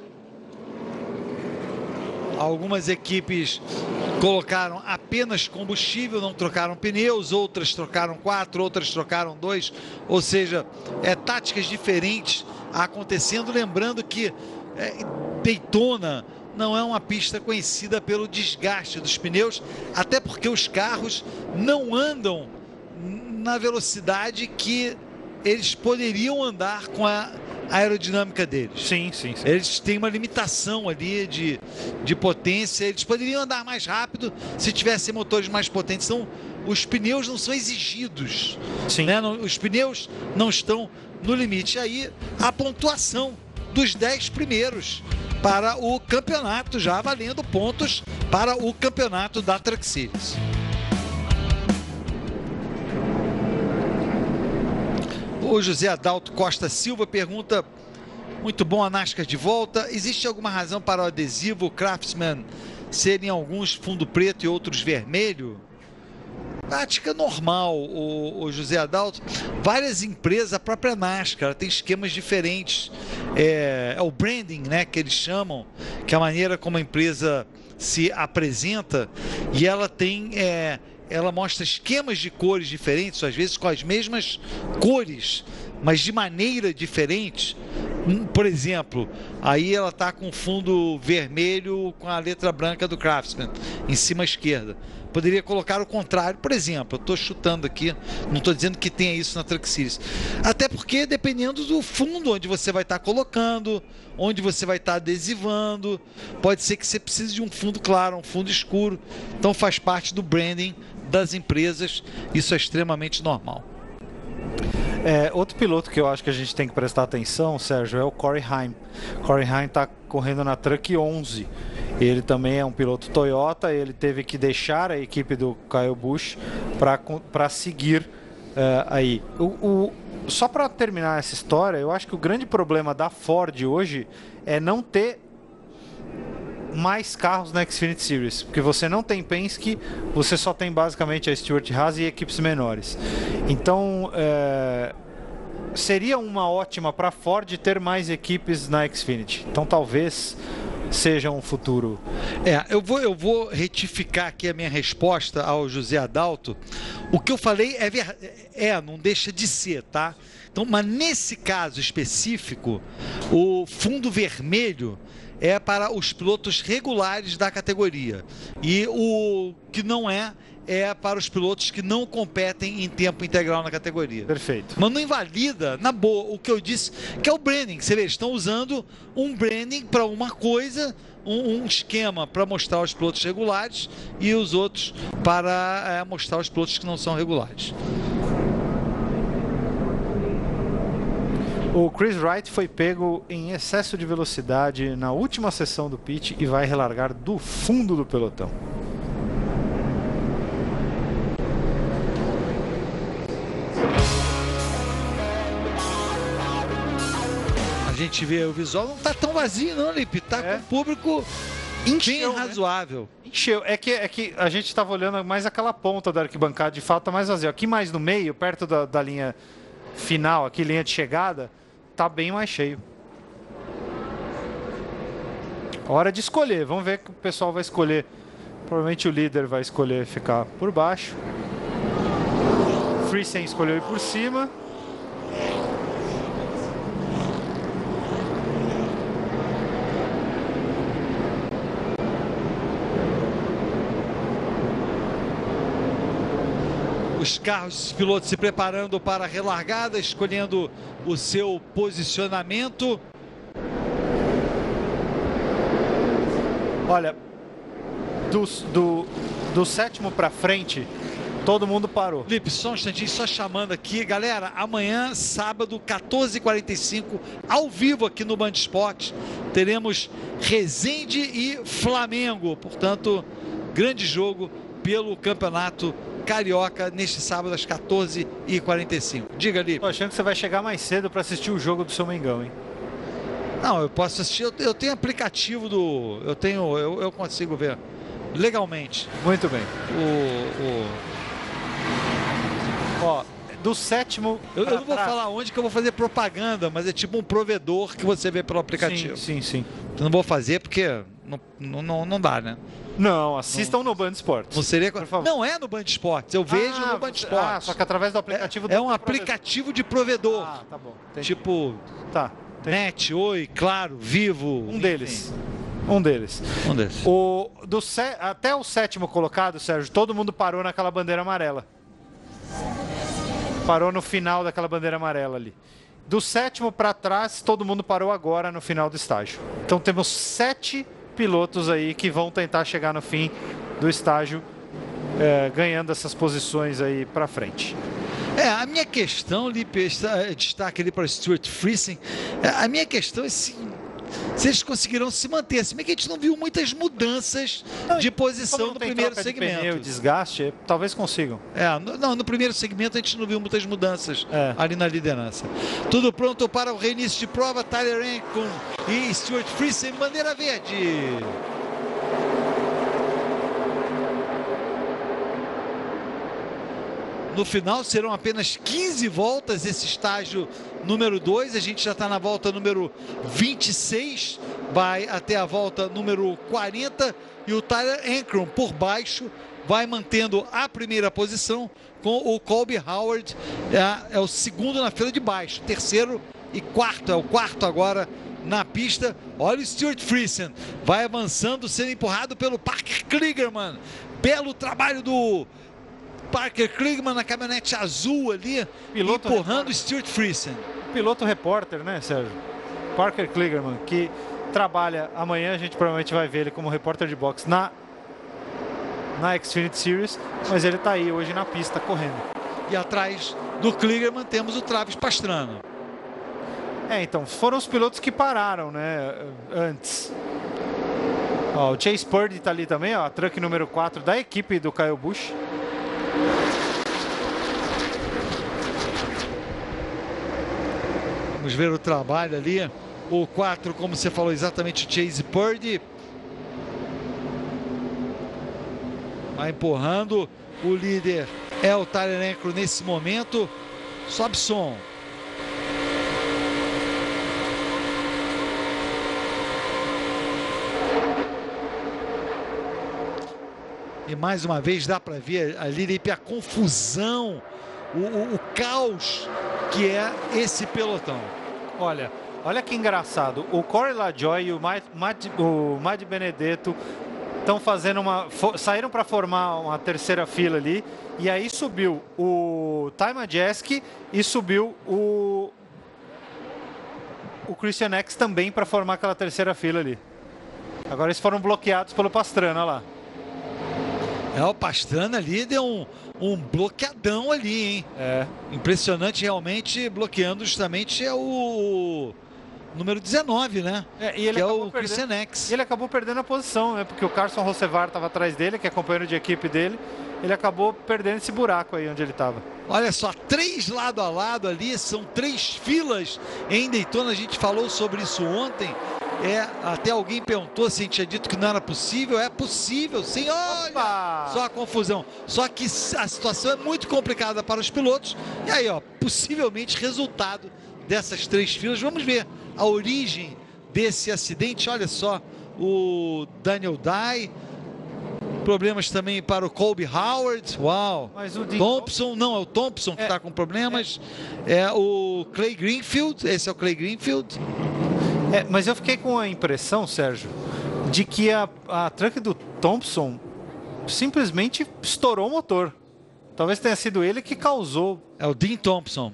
Algumas equipes colocaram apenas combustível, não trocaram pneus, outras trocaram 4, outras trocaram 2, ou seja, táticas diferentes acontecendo, lembrando que Daytona não é uma pista conhecida pelo desgaste dos pneus, até porque os carros não andam na velocidade que eles poderiam andar com a aerodinâmica deles. Sim. Eles têm uma limitação ali de potência, eles poderiam andar mais rápido se tivessem motores mais potentes. Então, os pneus não são exigidos, né? Os pneus não estão no limite. Aí, a pontuação dos 10 primeiros para o campeonato, já valendo pontos para o campeonato da Truck Series. O José Adalto Costa Silva pergunta: muito bom a NASCAR de volta, existe alguma razão para o adesivo Craftsman serem alguns fundo preto e outros vermelho? Prática normal, o José Adalto. Várias empresas, a própria NASCAR tem esquemas diferentes. É o branding, né, que eles chamam, que é a maneira como a empresa se apresenta, e ela tem ela mostra esquemas de cores diferentes, às vezes com as mesmas cores, mas de maneira diferente. Por exemplo, aí ela está com fundo vermelho com a letra branca do Craftsman em cima à esquerda. Poderia colocar o contrário, por exemplo. Eu estou chutando aqui, não estou dizendo que tenha isso na Truck Series. Até porque, dependendo do fundo onde você vai estar colocando, onde você vai estar adesivando, pode ser que você precise de um fundo claro, um fundo escuro. Então faz parte do branding das empresas, isso é extremamente normal. Outro piloto que eu acho que a gente tem que prestar atenção, Sérgio, é o Corey Heim. Corey Heim está correndo na Truck 11. Ele também é um piloto Toyota, ele teve que deixar a equipe do Kyle Busch para seguir aí. Só para terminar essa história, eu acho que o grande problema da Ford hoje é não ter mais carros na Xfinity Series, porque você não tem Penske, você só tem basicamente a Stewart Haas e equipes menores. Então seria uma ótima para a Ford ter mais equipes na Xfinity. Então talvez seja um futuro. Eu vou retificar aqui a minha resposta ao José Adalto. O que eu falei não deixa de ser, tá? Então, mas nesse caso específico, o fundo vermelho é para os pilotos regulares da categoria, e o que não é para os pilotos que não competem em tempo integral na categoria. Perfeito. Mas não invalida, na boa, o que eu disse, que é o branding. Você vê, eles estão usando um branding para uma coisa, um esquema para mostrar os pilotos regulares e os outros para mostrar os pilotos que não são regulares. O Chris Wright foi pego em excesso de velocidade na última sessão do pit e vai relargar do fundo do pelotão. A gente vê o visual, não tá tão vazio não, Lipe, tá com o público bem razoável. Encheu, é que a gente estava olhando mais aquela ponta da arquibancada, de fato tá mais vazio. Aqui mais no meio, perto da linha final, aqui linha de chegada, tá bem mais cheio. Hora de escolher, vamos ver que o pessoal vai escolher. Provavelmente o líder vai escolher ficar por baixo. Friesen escolheu ir por cima. Os carros, os pilotos se preparando para a relargada, escolhendo o seu posicionamento. Olha, do sétimo para frente, todo mundo parou. Lipe, só um instantinho, só chamando aqui. Galera, amanhã, sábado, 14h45, ao vivo aqui no Band Esportes, teremos Resende e Flamengo. Portanto, grande jogo pelo Campeonato Carioca neste sábado às 14h45. Diga, Lipe. Tô achando que você vai chegar mais cedo para assistir o jogo do seu Mengão, hein? Não, eu posso assistir. Eu tenho aplicativo do... Eu consigo ver legalmente. Muito bem. Ó, do sétimo... Eu não vou falar onde que eu vou fazer propaganda, mas é tipo um provedor que você vê pelo aplicativo. Sim. Eu não vou fazer porque não dá, né? Não, assistam no Band Esportes. Não seria... Não é no Band Esportes, eu vejo no Band Esportes. Só que através do aplicativo... É um aplicativo de provedor. Tá bom. Entendi. Tipo... Tá. Net, Oi, Claro, Vivo... Um deles. Até o sétimo colocado, Sérgio, todo mundo parou naquela bandeira amarela. Parou no final daquela bandeira amarela ali. Do sétimo para trás, todo mundo parou agora no final do estágio. Então temos 7 pilotos aí que vão tentar chegar no fim do estágio, ganhando essas posições aí para frente. A minha questão, Lipe, destaque ali para o Stuart Friesen, a minha questão é se eles conseguirão se manter. Se bem que a gente não viu muitas mudanças de posição no primeiro segmento. Pneu, desgaste, talvez consigam. No primeiro segmento a gente não viu muitas mudanças ali na liderança. Tudo pronto para o reinício de prova. Tyler Ankrum e Stuart Friesen, bandeira verde. No final serão apenas 15 voltas esse estágio número 2. A gente já está na volta número 26, vai até a volta número 40. E o Tyler Ankrum por baixo vai mantendo a primeira posição com o Colby Howard. É o segundo na fila de baixo, terceiro e quarto. É o quarto agora na pista. Olha o Stuart Friesen, vai avançando, sendo empurrado pelo Parker Kligerman. Belo trabalho do Parker Kligerman na caminhonete azul ali, empurrando o Stuart Friesen. Piloto repórter, né, Sérgio? Parker Kligerman, que trabalha amanhã, a gente provavelmente vai ver ele como repórter de boxe na Xfinity Series, mas ele está aí hoje na pista correndo. E atrás do Kligerman temos o Travis Pastrana. Então, foram os pilotos que pararam, né, antes. Ó, o Chase Purdy está ali também, ó, a truck número 4 da equipe do Kyle Busch. Vamos ver o trabalho ali. O 4, como você falou, exatamente o Chase Purdy. Vai empurrando. O líder é o Tyler Ankrum nesse momento. Sobe som. E mais uma vez dá para ver ali a confusão, o caos que é esse pelotão. Olha que engraçado. O Corey LaJoie e o Matt Benedetto estão fazendo saíram para formar uma terceira fila ali. E aí subiu o Ty Majeski e subiu o Christian X também para formar aquela terceira fila ali. Agora eles foram bloqueados pelo Pastrana, olha lá. O Pastrana ali deu um bloqueadão ali, hein? Impressionante realmente, bloqueando justamente o número 19, né? E ele que é o Christian X. E ele acabou perdendo a posição, né? Porque o Carson Rosevar estava atrás dele, que é companheiro de equipe dele. Ele acabou perdendo esse buraco aí onde ele estava. Olha só, 3 lado a lado ali, são 3 filas em Daytona. A gente falou sobre isso ontem. Até alguém perguntou se a gente tinha dito que não era possível. É possível, sim. Olha só a confusão. Só que a situação é muito complicada para os pilotos. E aí, possivelmente resultado dessas 3 filas. Vamos ver a origem desse acidente. Olha só, o Daniel Dye. Problemas também para o Colby Howard. Uau. Mas o Thompson, não, é o Thompson que está com problemas. É o Clay Greenfield. Esse é o Clay Greenfield. Mas eu fiquei com a impressão, Sérgio, de que a truck do Thompson simplesmente estourou o motor. Talvez tenha sido ele que causou. É o Dean Thompson.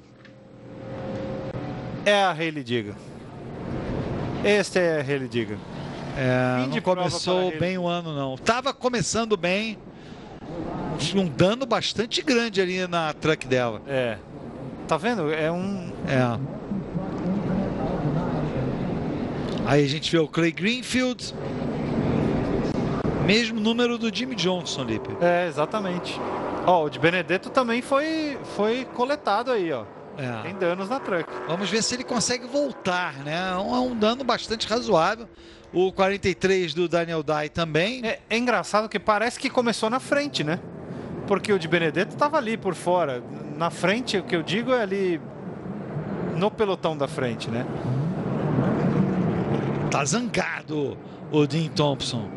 É a Hailey Diga. Este é a Hailey Diga. Não começou bem o ano, não. Tava começando bem. Um dano bastante grande ali na truck dela. Tá vendo? Aí a gente vê o Clay Greenfield. Mesmo número do Jimmy Johnson, Lipe. Exatamente. O de Benedetto também foi coletado aí, ó. Tem danos na truck. Vamos ver se ele consegue voltar, né? É um dano bastante razoável. O 43 do Daniel Dye também. É engraçado que parece que começou na frente, né? porque o de Benedetto estava ali por fora. Na frente, o que eu digo é ali no pelotão da frente, né? Tá zangado o Dean Thompson.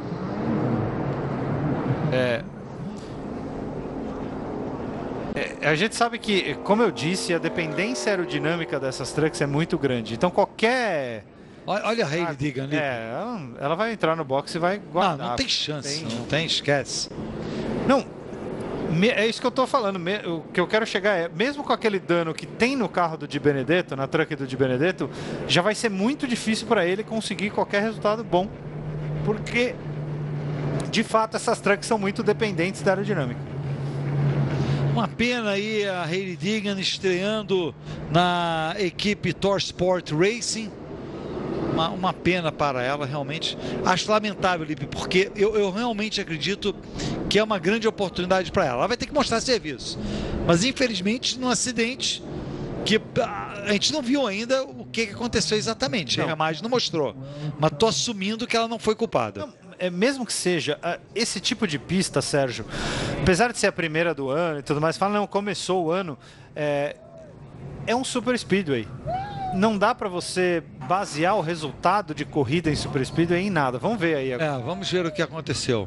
A gente sabe que, como eu disse, a dependência aerodinâmica dessas trucks é muito grande. Então qualquer... Olha a Hailie Deegan ali. Ela vai entrar no box e vai guardar. Não tem chance, não tem, esquece. Não, é isso que eu tô falando. O que eu quero chegar é, mesmo com aquele dano que tem no carro do Di Benedetto, na truck do Di Benedetto, já vai ser muito difícil para ele conseguir qualquer resultado bom. Porque, de fato, essas trucks são muito dependentes da aerodinâmica. Uma pena aí a Hailie Deegan estreando na equipe ThorSport Racing. Uma pena para ela, realmente. Acho lamentável, Lipe, porque eu realmente acredito que é uma grande oportunidade para ela. Ela vai ter que mostrar serviço. Mas, infelizmente, num acidente que a gente não viu ainda o que aconteceu exatamente. A imagem não mostrou. Mas estou assumindo que ela não foi culpada. Mesmo que seja esse tipo de pista, Sérgio, apesar de ser a primeira do ano e tudo mais, fala, não, começou o ano, é um super speedway. Não dá para você basear o resultado de corrida em super speedway em nada. Vamos ver aí agora. Vamos ver o que aconteceu.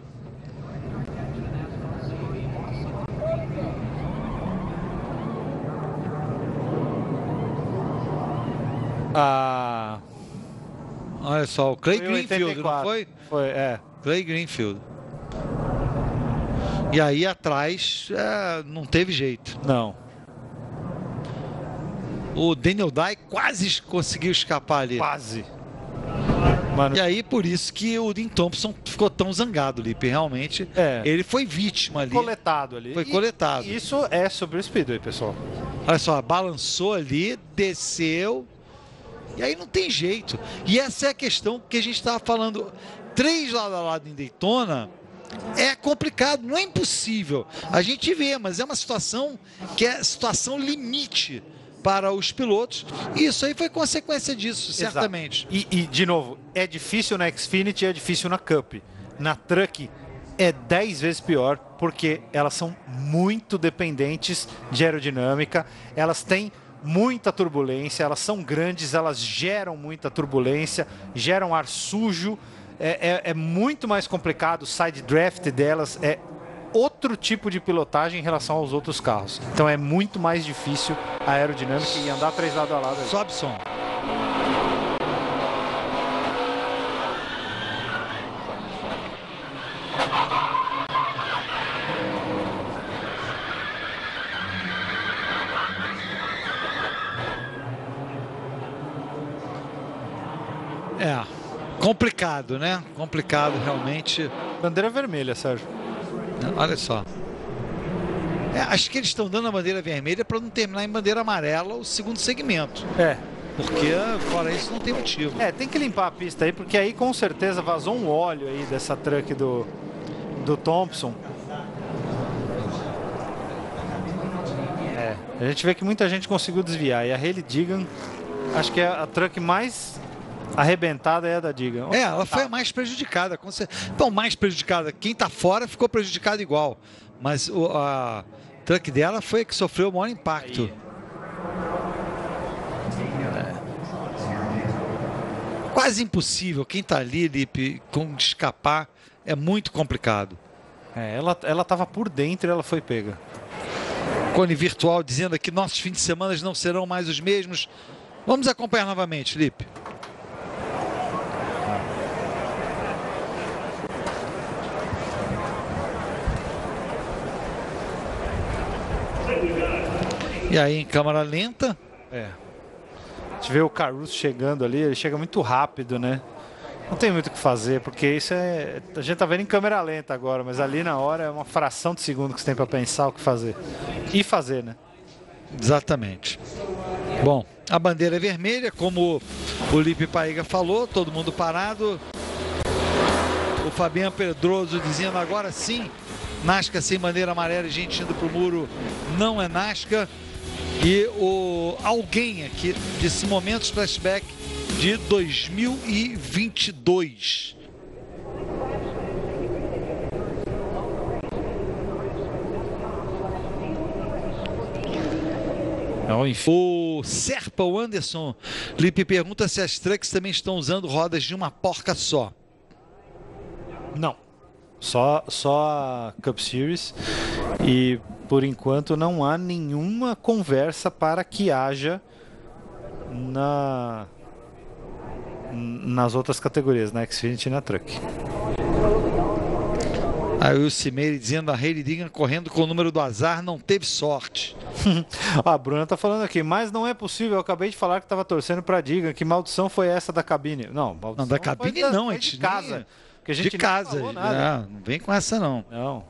Olha só, o Clay Greenfield, não foi? Foi, Clay Greenfield. E aí atrás não teve jeito. Não. O Daniel Dye quase conseguiu escapar ali. Quase. E aí por isso que o Dean Thompson ficou tão zangado, Lipe. Realmente, ele foi vítima ali. Coletado ali. Foi coletado. Isso é sobre o speedway, pessoal. Olha só, balançou ali, desceu. E aí não tem jeito. E essa é a questão que a gente estava falando. 3 lado a lado em Daytona é complicado, não é impossível. A gente vê, mas é uma situação que é situação limite para os pilotos. E isso aí foi consequência disso, certamente. E de novo, é difícil na Xfinity, é difícil na Cup. Na Truck é 10 vezes pior, porque elas são muito dependentes de aerodinâmica. Elas têm muita turbulência, elas são grandes, elas geram muita turbulência, geram ar sujo, é muito mais complicado, o side draft delas é outro tipo de pilotagem em relação aos outros carros. Então é muito mais difícil a aerodinâmica e andar 3 lado a lado. Sobe som. Complicado, né? Complicado, realmente. Bandeira vermelha, Sérgio. Olha só. Acho que eles estão dando a bandeira vermelha para não terminar em bandeira amarela o segundo segmento. Porque, fora isso, não tem motivo. Tem que limpar a pista aí, porque aí com certeza vazou um óleo aí dessa truck do Thompson. A gente vê que muita gente conseguiu desviar. E a Hailie Deegan, acho que é a truck mais arrebentada é a da Deegan. Ela foi a mais prejudicada. Então, mais prejudicada. Quem está fora ficou prejudicado igual. Mas a truck dela foi a que sofreu o maior impacto. Quase impossível. Quem está ali, Lipe, com escapar, é muito complicado. Ela estava por dentro e ela foi pega. Cone Virtual dizendo aqui, nossos fins de semana não serão mais os mesmos. Vamos acompanhar novamente, Lipe. E aí em câmera lenta. A gente vê o Caruso chegando ali, ele chega muito rápido, né? Não tem muito o que fazer, porque isso a gente tá vendo em câmera lenta agora, mas ali na hora é uma fração de segundo que você tem para pensar o que fazer. E fazer, né? Exatamente. Bom, a bandeira é vermelha, como o Lipe Paiga falou, todo mundo parado. O Fabiano Pedroso dizendo agora sim, NASCAR sem bandeira amarela e gente indo pro muro não é NASCAR. E alguém aqui desse momento flashback de 2022. Então, enfim. O Serpa, o Anderson Lipe, pergunta se as trucks também estão usando rodas de uma porca só. Não. Só a Cup Series. E, por enquanto, não há nenhuma conversa para que haja nas outras categorias, na Xfinity e na Truck. Aí o Cimeire dizendo a Hailey Deegan correndo com o número do azar, não teve sorte. A Bruna tá falando aqui, mas não é possível, eu acabei de falar que estava torcendo para Deegan, que maldição foi essa da cabine? Não, maldição não da cabine não, a gente de casa. Que a gente de casa, não vem com essa não. Não.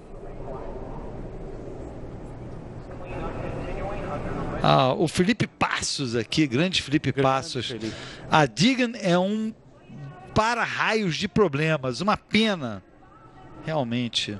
O Felipe Passos aqui, grande Felipe Passos. Felipe. A Deegan é um para-raios de problemas, uma pena. Realmente.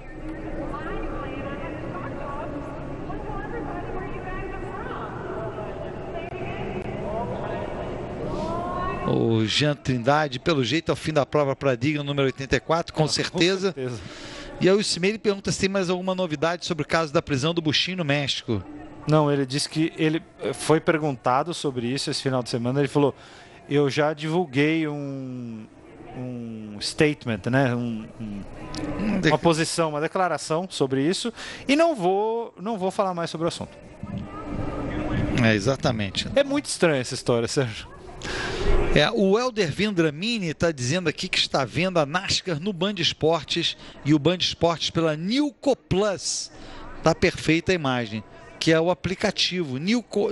O Jean Trindade, pelo jeito, ao fim da prova para a Deegan, número 84, com certeza. Com certeza. E aí o Cimeire pergunta se tem mais alguma novidade sobre o caso da prisão do Buschinho no México. Não, ele disse que ele foi perguntado sobre isso esse final de semana. Ele falou, eu já divulguei um statement, né? Uma posição, uma declaração sobre isso e não vou falar mais sobre o assunto. Exatamente. É muito estranha essa história, Sérgio. O Helder Vendramini está dizendo aqui que está vendo a NASCAR no Band Esportes e o Band Esportes pela Newco Plus. Tá perfeita a imagem, que é o aplicativo Newco,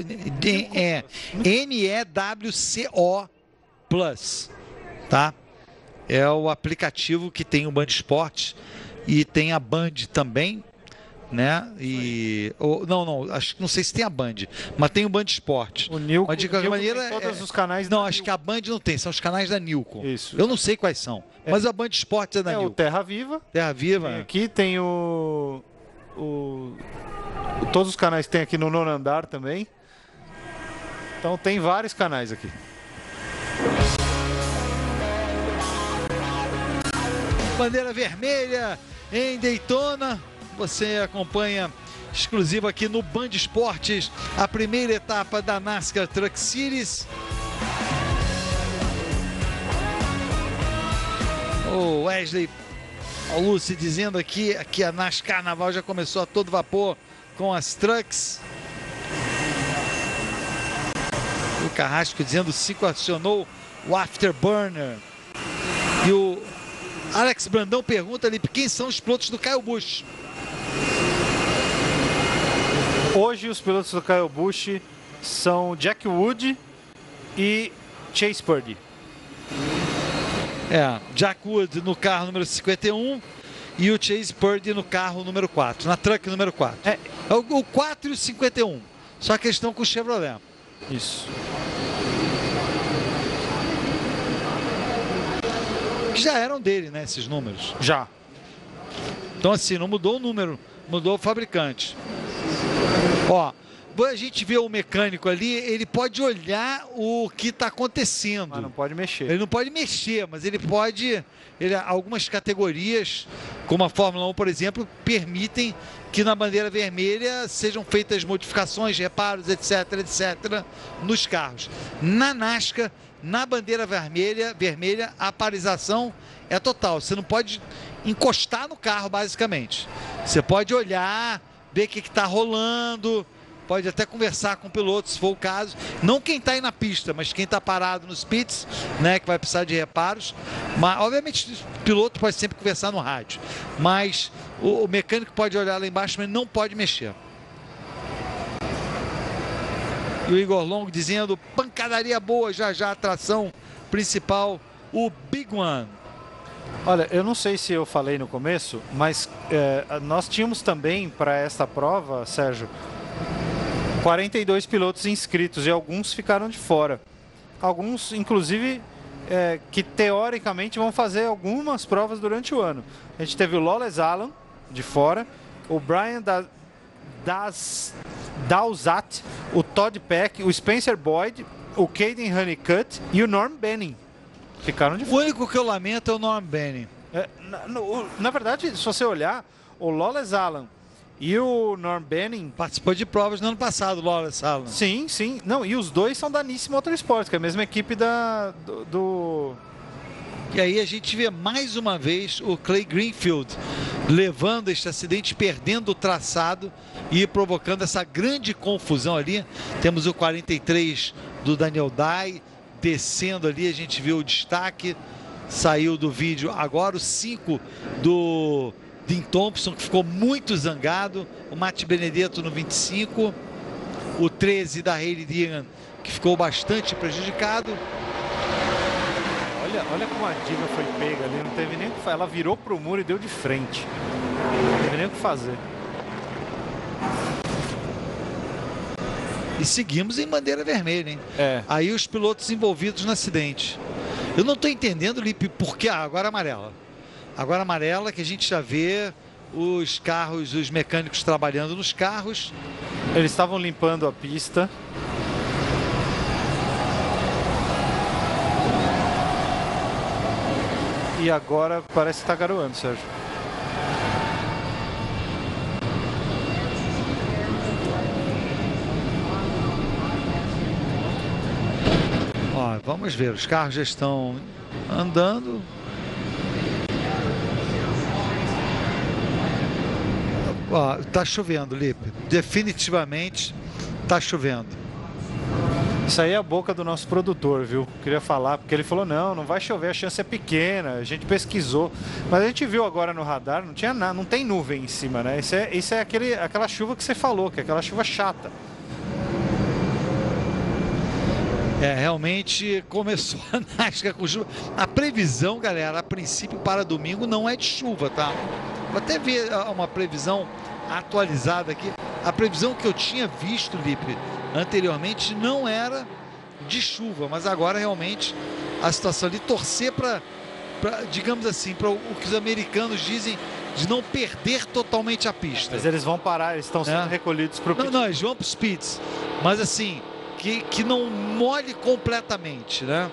NEWCO Plus, tá? É o aplicativo que tem o Band Esportes e tem a Band também, né? E não sei se tem a Band, mas tem o Band Esportes. O Newco, mas de qualquer maneira, tem todos os canais. Não, acho que a Band não tem, são os canais da Newco. Isso. Eu não sei quais são, mas a Band Esportes é da Newco. O Terra Viva. Terra Viva. Tem aqui tem todos os canais tem aqui no Nono Andar também. Então tem vários canais aqui. Bandeira vermelha em Daytona. Você acompanha exclusivo aqui no Band Esportes a primeira etapa da NASCAR Truck Series. O Wesley Lucy dizendo aqui que a NASCAR Carnaval já começou a todo vapor com as trucks. O Carrasco dizendo que o Cico acionou o Afterburner. E o Alex Brandão pergunta ali quem são os pilotos do Kyle Busch. Hoje os pilotos do Kyle Busch são Jack Wood e Chase Purdy. Jack Wood no carro número 51 e o Chase Purdy no carro número 4, na truck número 4. O 4 e o 51, só que eles estão com o Chevrolet. Isso. Que já eram dele, né, esses números? Já. Então assim, não mudou o número, mudou o fabricante. A gente vê o mecânico ali, ele pode olhar o que está acontecendo. Mas não pode mexer. Ele não pode mexer, mas ele pode... algumas categorias, como a Fórmula 1, por exemplo, permitem que na bandeira vermelha sejam feitas modificações, reparos, etc, nos carros. Na NASCAR, na bandeira vermelha, a paralisação é total. Você não pode encostar no carro, basicamente. Você pode olhar, ver o que está rolando, pode até conversar com o piloto, se for o caso. Não quem está aí na pista, mas quem está parado nos pits, né, que vai precisar de reparos. Mas, obviamente, o piloto pode sempre conversar no rádio. Mas o mecânico pode olhar lá embaixo, mas não pode mexer. E o Igor Longo dizendo, pancadaria boa, já a atração principal, o Big One. Olha, eu não sei se eu falei no começo, mas nós tínhamos também para esta prova, Sérgio, 42 pilotos inscritos e alguns ficaram de fora. Alguns, inclusive, que teoricamente vão fazer algumas provas durante o ano. A gente teve o Lawless Alan de fora, o Brian Dowsat, o Todd Peck, o Spencer Boyd, o Caden Honeycutt e o Norm Benning. Ficaram de fora. O único que eu lamento é o Norm Benning. Na verdade, se você olhar, o Lawless Alan E o Norm Benning participou de provas no ano passado, Lawrence Alan. Sim. Não, e os dois são da Nissan Motorsports, que é a mesma equipe do... E aí a gente vê mais uma vez o Clay Greenfield levando este acidente, perdendo o traçado e provocando essa grande confusão ali. Temos o 43 do Daniel Dye descendo ali, a gente viu o destaque, saiu do vídeo agora o 5 do Dean Thompson, que ficou muito zangado, o Matt Benedetto no 25, o 13 da Hailey Deegan, que ficou bastante prejudicado. Olha como a Diva foi pega ali, não teve nem o que fazer. Ela virou pro muro e deu de frente. Não teve nem o que fazer. E seguimos em bandeira vermelha, hein? É. Aí os pilotos envolvidos no acidente. Eu não estou entendendo, Lipe, por que agora amarela. Agora amarela, que a gente já vê os carros, os mecânicos trabalhando nos carros. Eles estavam limpando a pista. E agora parece que está garoando, Sérgio. Ó, vamos ver, os carros já estão andando. Ó, tá chovendo, Lipe. Definitivamente tá chovendo. Isso aí é a boca do nosso produtor, viu? Queria falar, porque ele falou, não vai chover, a chance é pequena, a gente pesquisou. Mas a gente viu agora no radar, não tinha nada, não tem nuvem em cima, né? Isso é aquela chuva que você falou, que é aquela chuva chata. Realmente começou a NASCAR com chuva. A previsão, galera, a princípio para domingo não é de chuva, tá? Vou até ver uma previsão atualizada aqui. A previsão que eu tinha visto, Lipe, anteriormente não era de chuva, mas agora realmente a situação ali, torcer para digamos assim, para o que os americanos dizem de não perder totalmente a pista. Mas eles vão parar, eles estão sendo recolhidos para o pit. Não, eles vão para os pits, mas assim, que não molhe completamente, né?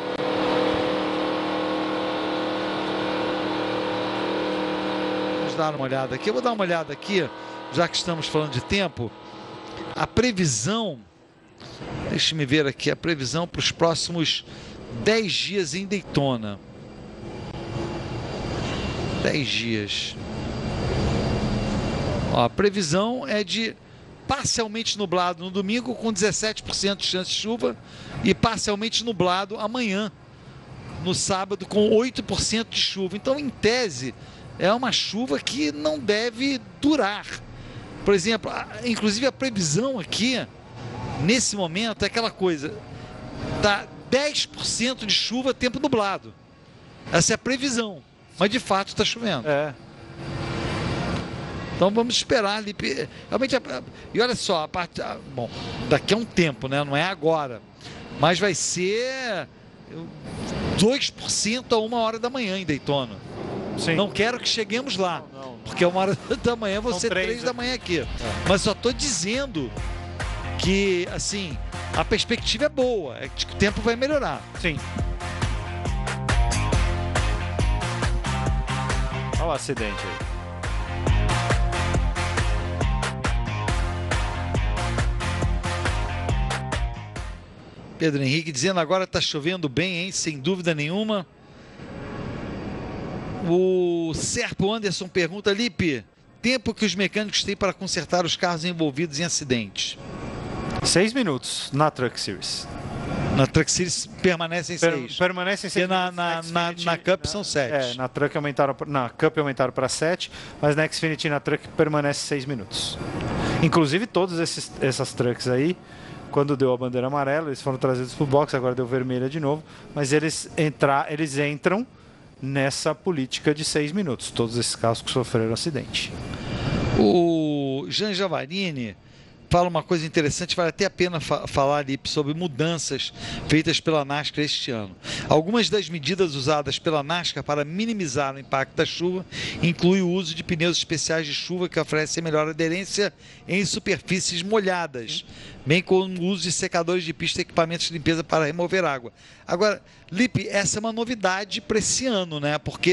Vamos dar uma olhada aqui, eu vou dar uma olhada aqui, já que estamos falando de tempo. A previsão, deixe-me ver aqui, a previsão para os próximos 10 dias em Daytona. 10 dias. Ó, a previsão é de parcialmente nublado no domingo, com 17% de chance de chuva, e parcialmente nublado amanhã, no sábado, com 8% de chuva. Então, em tese, é uma chuva que não deve durar. Por exemplo, inclusive a previsão aqui, nesse momento, é aquela coisa, tá 10% de chuva, tempo nublado. Essa é a previsão, mas de fato está chovendo. Então vamos esperar ali. Realmente, e olha só, bom, daqui a um tempo, né? Não é agora, mas vai ser 2% a 1h da manhã em Daytona. Sim. Não quero que cheguemos lá. Porque 1h da manhã vão ser 3 da manhã aqui. Mas só estou dizendo que, assim, a perspectiva é boa. É que o tempo vai melhorar. Sim. Olha o acidente aí. Pedro Henrique dizendo agora está chovendo bem, hein? Sem dúvida nenhuma. O Serpo Anderson pergunta, Lipe, tempo que os mecânicos têm para consertar os carros envolvidos em acidentes? 6 minutos na Truck Series. Na Truck Series permanecem 6. Permanecem 6 minutos. Na Cup são 7. Na Truck na Cup aumentaram para 7, mas na Xfinity na Truck permanece 6 minutos. Inclusive todas essas trucks aí, quando deu a bandeira amarela, eles foram trazidos para o box, agora deu vermelha de novo, mas eles entram nessa política de 6 minutos, todos esses carros que sofreram acidente. O Jean Javarini fala uma coisa interessante, vale até a pena falar ali sobre mudanças feitas pela NASCAR este ano. Algumas das medidas usadas pela NASCAR para minimizar o impacto da chuva incluem o uso de pneus especiais de chuva que oferecem melhor aderência em superfícies molhadas, bem como o uso de secadores de pista e equipamentos de limpeza para remover água. Agora, Lipe, essa é uma novidade para esse ano, né? Porque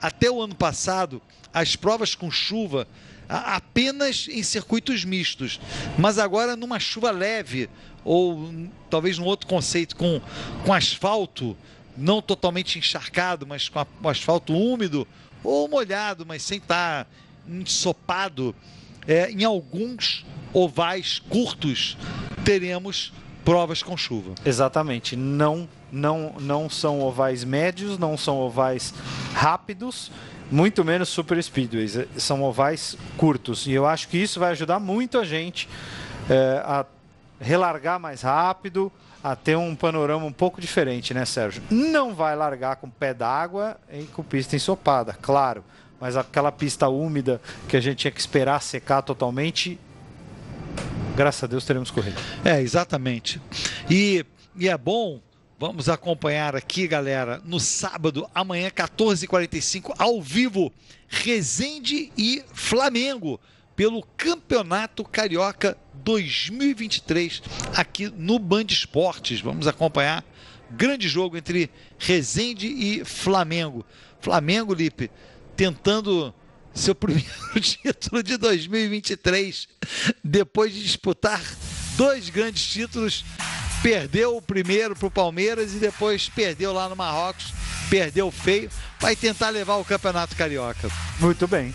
até o ano passado, as provas com chuva apenas em circuitos mistos, mas agora numa chuva leve, ou talvez num outro conceito, com asfalto, não totalmente encharcado, mas com asfalto úmido, ou molhado, mas sem estar ensopado, em alguns ovais curtos, teremos provas com chuva. Exatamente, não são ovais médios, não são ovais rápidos, muito menos super speedways, são ovais curtos, e eu acho que isso vai ajudar muito a gente a relargar mais rápido, a ter um panorama um pouco diferente, né, Sérgio? Não vai largar com pé d'água e com pista ensopada, claro, mas aquela pista úmida que a gente tinha que esperar secar totalmente, graças a Deus teremos corrido. Exatamente. E é bom, vamos acompanhar aqui, galera, no sábado, amanhã, 14h45, ao vivo, Resende e Flamengo, pelo Campeonato Carioca 2023, aqui no Band Esportes. Vamos acompanhar grande jogo entre Resende e Flamengo. Flamengo, Lipe, tentando seu primeiro título de 2023, depois de disputar 2 grandes títulos, perdeu o primeiro para o Palmeiras e depois perdeu lá no Marrocos, perdeu feio, vai tentar levar o Campeonato Carioca. Muito bem.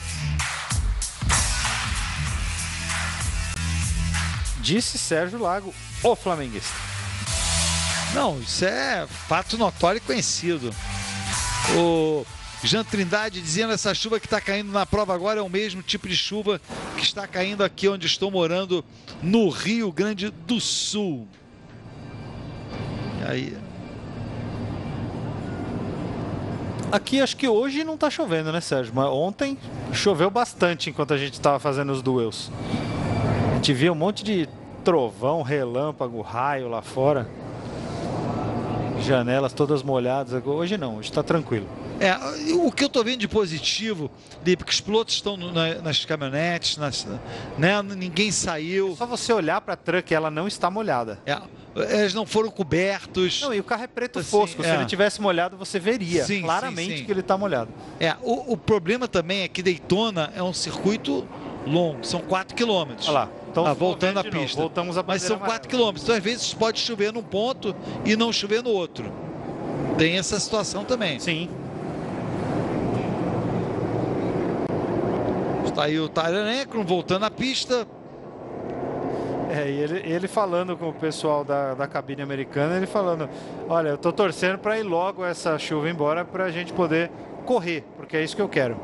Disse Sérgio Lago, o flamenguista. Não, isso é fato notório e conhecido. O Jean Trindade dizendo: essa chuva que está caindo na prova agora é o mesmo tipo de chuva que está caindo aqui onde estou morando, no Rio Grande do Sul. E aí? Aqui acho que hoje não está chovendo, né, Sérgio? Mas ontem choveu bastante enquanto a gente estava fazendo os duels. A gente via um monte de trovão, relâmpago, raio lá fora. Janelas todas molhadas. Hoje não, hoje está tranquilo. O que eu estou vendo de positivo, porque os pilotos estão nas caminhonetes, né? Ninguém saiu. É só você olhar para a truck, ela não está molhada. Eles não foram cobertos. Não, e o carro é preto fosco. Se ele tivesse molhado, você veria claramente que ele está molhado. O problema também é que Daytona é um circuito longo, são 4 km. Olha lá. Então, voltando à pista. Voltamos a Mas são 4 km. Então, às vezes, pode chover num ponto e não chover no outro. Tem essa situação também. Sim. Está aí o Tyler Ankrum voltando à pista. E ele falando com o pessoal da cabine americana, ele falando: olha, eu tô torcendo para ir logo essa chuva embora para a gente poder correr, porque é isso que eu quero.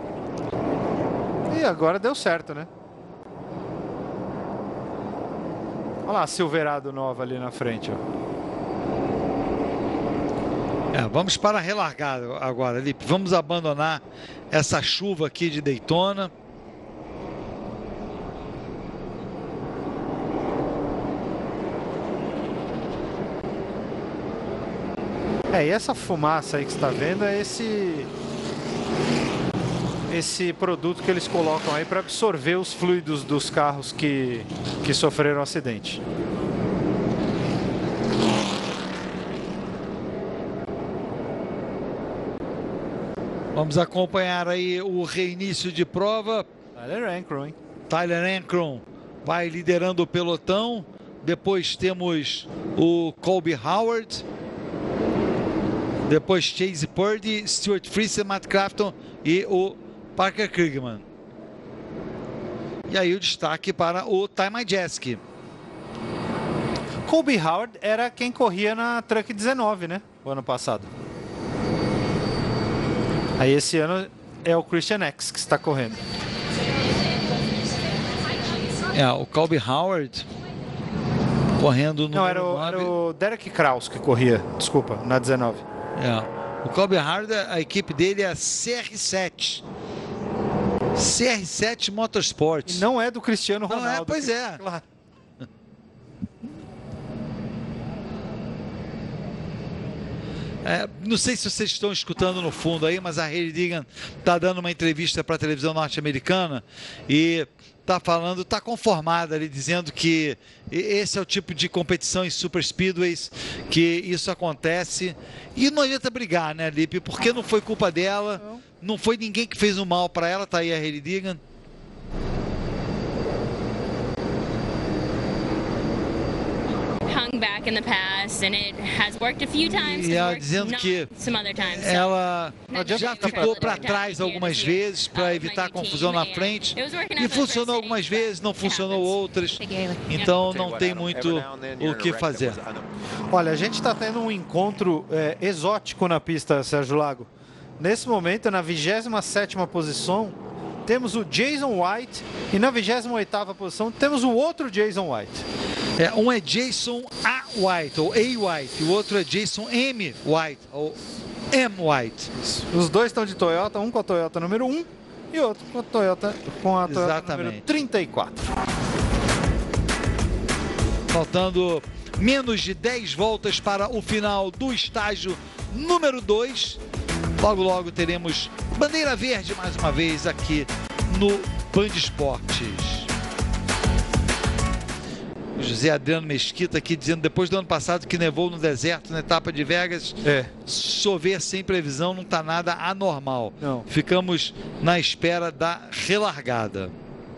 E agora deu certo, né? Olha lá a Silverado nova ali na frente, ó. Vamos para a relargada agora, Lipe. Vamos abandonar essa chuva aqui de Daytona. E essa fumaça aí que você está vendo é esse produto que eles colocam aí para absorver os fluidos dos carros que sofreram acidente. Vamos acompanhar aí o reinício de prova. Tyler Ankrum vai liderando o pelotão. Depois temos o Colby Howard. Depois Chase Purdy, Stuart Friesen, Matt Crafton e o Parker Kligerman. E aí o destaque para o Ty Majeski. Colby Howard era quem corria na Truck 19, né? O ano passado. Aí esse ano é o Christian X que está correndo. O Colby Howard correndo no. Não, era o Derek Kraus que corria, desculpa, na 19. O Colby Howard, a equipe dele é a CR7. CR7 Motorsports. E não é do Cristiano Ronaldo. Não pois é. Claro. Não sei se vocês estão escutando no fundo aí, mas a Hailie Deegan está dando uma entrevista para a televisão norte-americana e está conformada ali, dizendo que esse é o tipo de competição em super speedways, que isso acontece e não adianta brigar, né, Lipe? Porque não foi culpa dela, não foi ninguém que fez um mal para ela, tá aí a Hailie Deegan. Back in the past and it has worked a few times. E ela dizendo que ela já ficou para trás algumas vezes para evitar confusão na frente e funcionou algumas vezes, não funcionou outras, então não tem muito o que fazer. Olha, a gente está tendo um encontro exótico na pista, Sérgio Lago. Nesse momento, na 27ª posição, temos o Jason White e na 28ª posição temos o outro Jason White. Um é Jason A. White, ou A. White, e o outro é Jason M. White, ou M. White. Os dois estão de Toyota, um com a Toyota número 1 e outro com a Toyota número 34. Faltando menos de 10 voltas para o final do estágio número 2. Logo, logo teremos bandeira verde mais uma vez aqui no Band Esportes. O José Adriano Mesquita aqui dizendo, depois do ano passado que nevou no deserto, na etapa de Vegas, chover sem previsão não está nada anormal. Não. Ficamos na espera da relargada.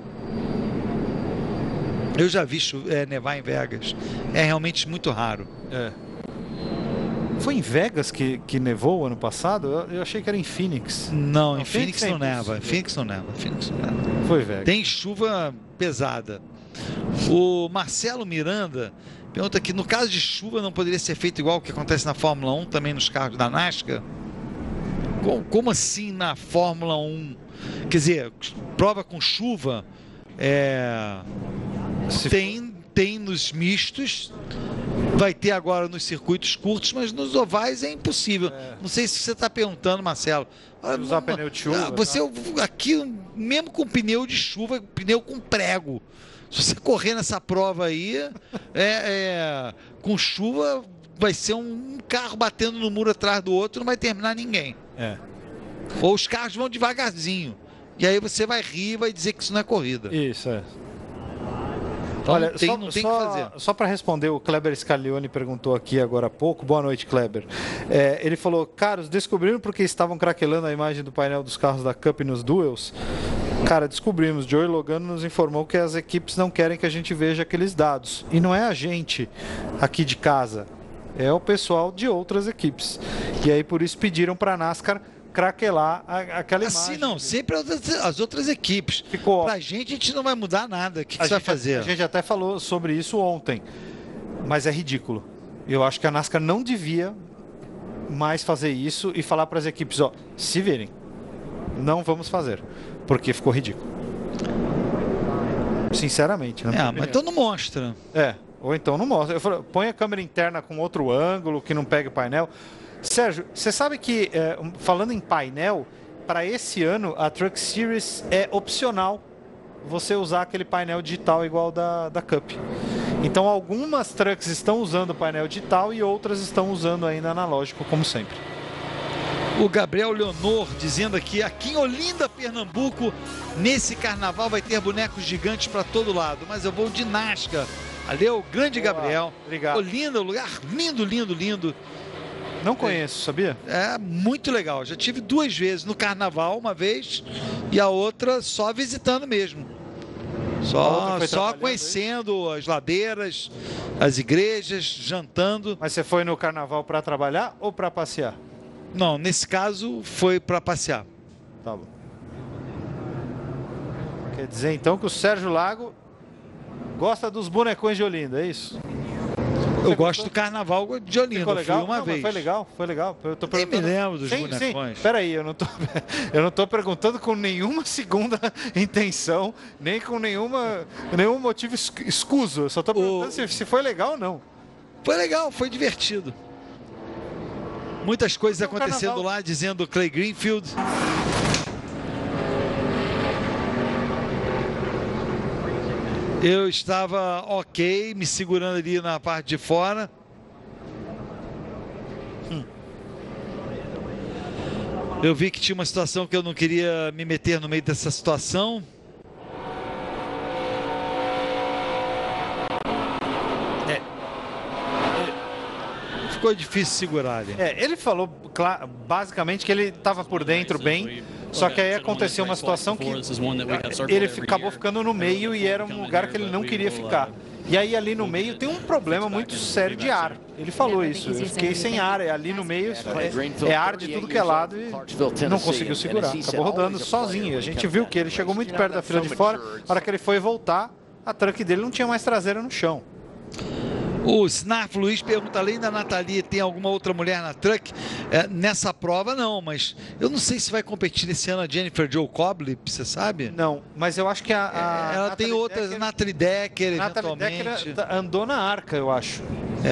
Eu já vi nevar em Vegas. É realmente muito raro. Foi em Vegas que nevou ano passado? Eu achei que era em Phoenix. Não, em Phoenix não neva. Phoenix não neva. Foi Vegas. Tem chuva pesada. O Marcelo Miranda pergunta que no caso de chuva não poderia ser feito igual o que acontece na Fórmula 1, também nos carros da NASCAR? Como assim na Fórmula 1? Quer dizer, prova com chuva tem nos mistos, vai ter agora nos circuitos curtos, mas nos ovais é impossível. Não sei se você está perguntando, Marcelo. Usar pneu de chuva. Aqui, mesmo com pneu de chuva, pneu com prego. Se você correr nessa prova aí, com chuva, vai ser um carro batendo no muro atrás do outro, não vai terminar ninguém. Ou os carros vão devagarzinho. E aí você vai rir e vai dizer que isso não é corrida. Isso, Então, olha, não tem que fazer. Só para responder, o Kleber Scaglione perguntou aqui agora há pouco. Boa noite, Kleber. Ele falou, caros, descobriram porque estavam craquelando a imagem do painel dos carros da Cup nos duels? Cara, descobrimos. Joey Logano nos informou que as equipes não querem que a gente veja aqueles dados. E não é a gente aqui de casa, é o pessoal de outras equipes. E aí por isso pediram para a NASCAR craquelar aquela imagem. Assim não, sempre as outras equipes. Pra gente, a gente não vai mudar nada. O que você vai fazer? A gente até falou sobre isso ontem, mas é ridículo. Eu acho que a NASCAR não devia mais fazer isso e falar para as equipes, se virem, não vamos fazer, porque ficou ridículo. Sinceramente, né? Mas então não mostra. Ou então não mostra. Eu falo, põe a câmera interna com outro ângulo, que não pegue o painel. Sérgio, você sabe que, falando em painel, para esse ano a Truck Series é opcional você usar aquele painel digital igual da Cup. Então algumas trucks estão usando o painel digital e outras estão usando ainda analógico, como sempre. O Gabriel Leonor dizendo aqui em Olinda, Pernambuco, nesse carnaval vai ter bonecos gigantes para todo lado, mas eu vou de NASCAR. Valeu, grande Gabriel. Obrigado. Olinda, um lugar lindo, lindo, lindo. Não conheço, sabia? É muito legal. Já tive 2 vezes no carnaval, uma vez, e a outra só visitando mesmo. Só conhecendo as ladeiras, as igrejas, jantando. Mas você foi no carnaval para trabalhar ou para passear? Não, nesse caso foi para passear. Tá bom. Quer dizer então que o Sérgio Lago gosta dos bonecões de Olinda, é isso? Eu gosto do carnaval de Olinda. Ficou legal? Fui uma vez. Foi legal. Eu tô nem me lembro dos bonecões. Peraí, eu não tô perguntando com nenhuma segunda intenção, nem com nenhum motivo escuso. Eu só tô perguntando se foi legal ou não. Foi legal, foi divertido. Muitas coisas acontecendo lá, dizendo Clay Greenfield. Eu estava ok, me segurando ali na parte de fora. Eu vi que tinha uma situação que eu não queria me meter no meio dessa situação. Ficou difícil segurar ali. Ele falou basicamente que ele estava por dentro bem, só que aí aconteceu uma situação que ele acabou ficando no meio e era um lugar que ele não queria ficar. E aí ali no meio tem um problema muito sério de ar. Ele falou isso, eu fiquei sem ar, ali no meio é ar de tudo que é lado e não conseguiu segurar. Acabou rodando sozinho. A gente viu que ele chegou muito perto da fila de fora, na hora que ele foi voltar, a truck dele não tinha mais traseira no chão. O Snarf Luiz pergunta, além da Nathalie, tem alguma outra mulher na truck? Nessa prova não, mas eu não sei se vai competir esse ano a Jennifer Jo Cobb, você sabe? Não, mas eu acho que ela tem outras, Natalie Decker, eventualmente. Natalie Decker andou na Arca, eu acho.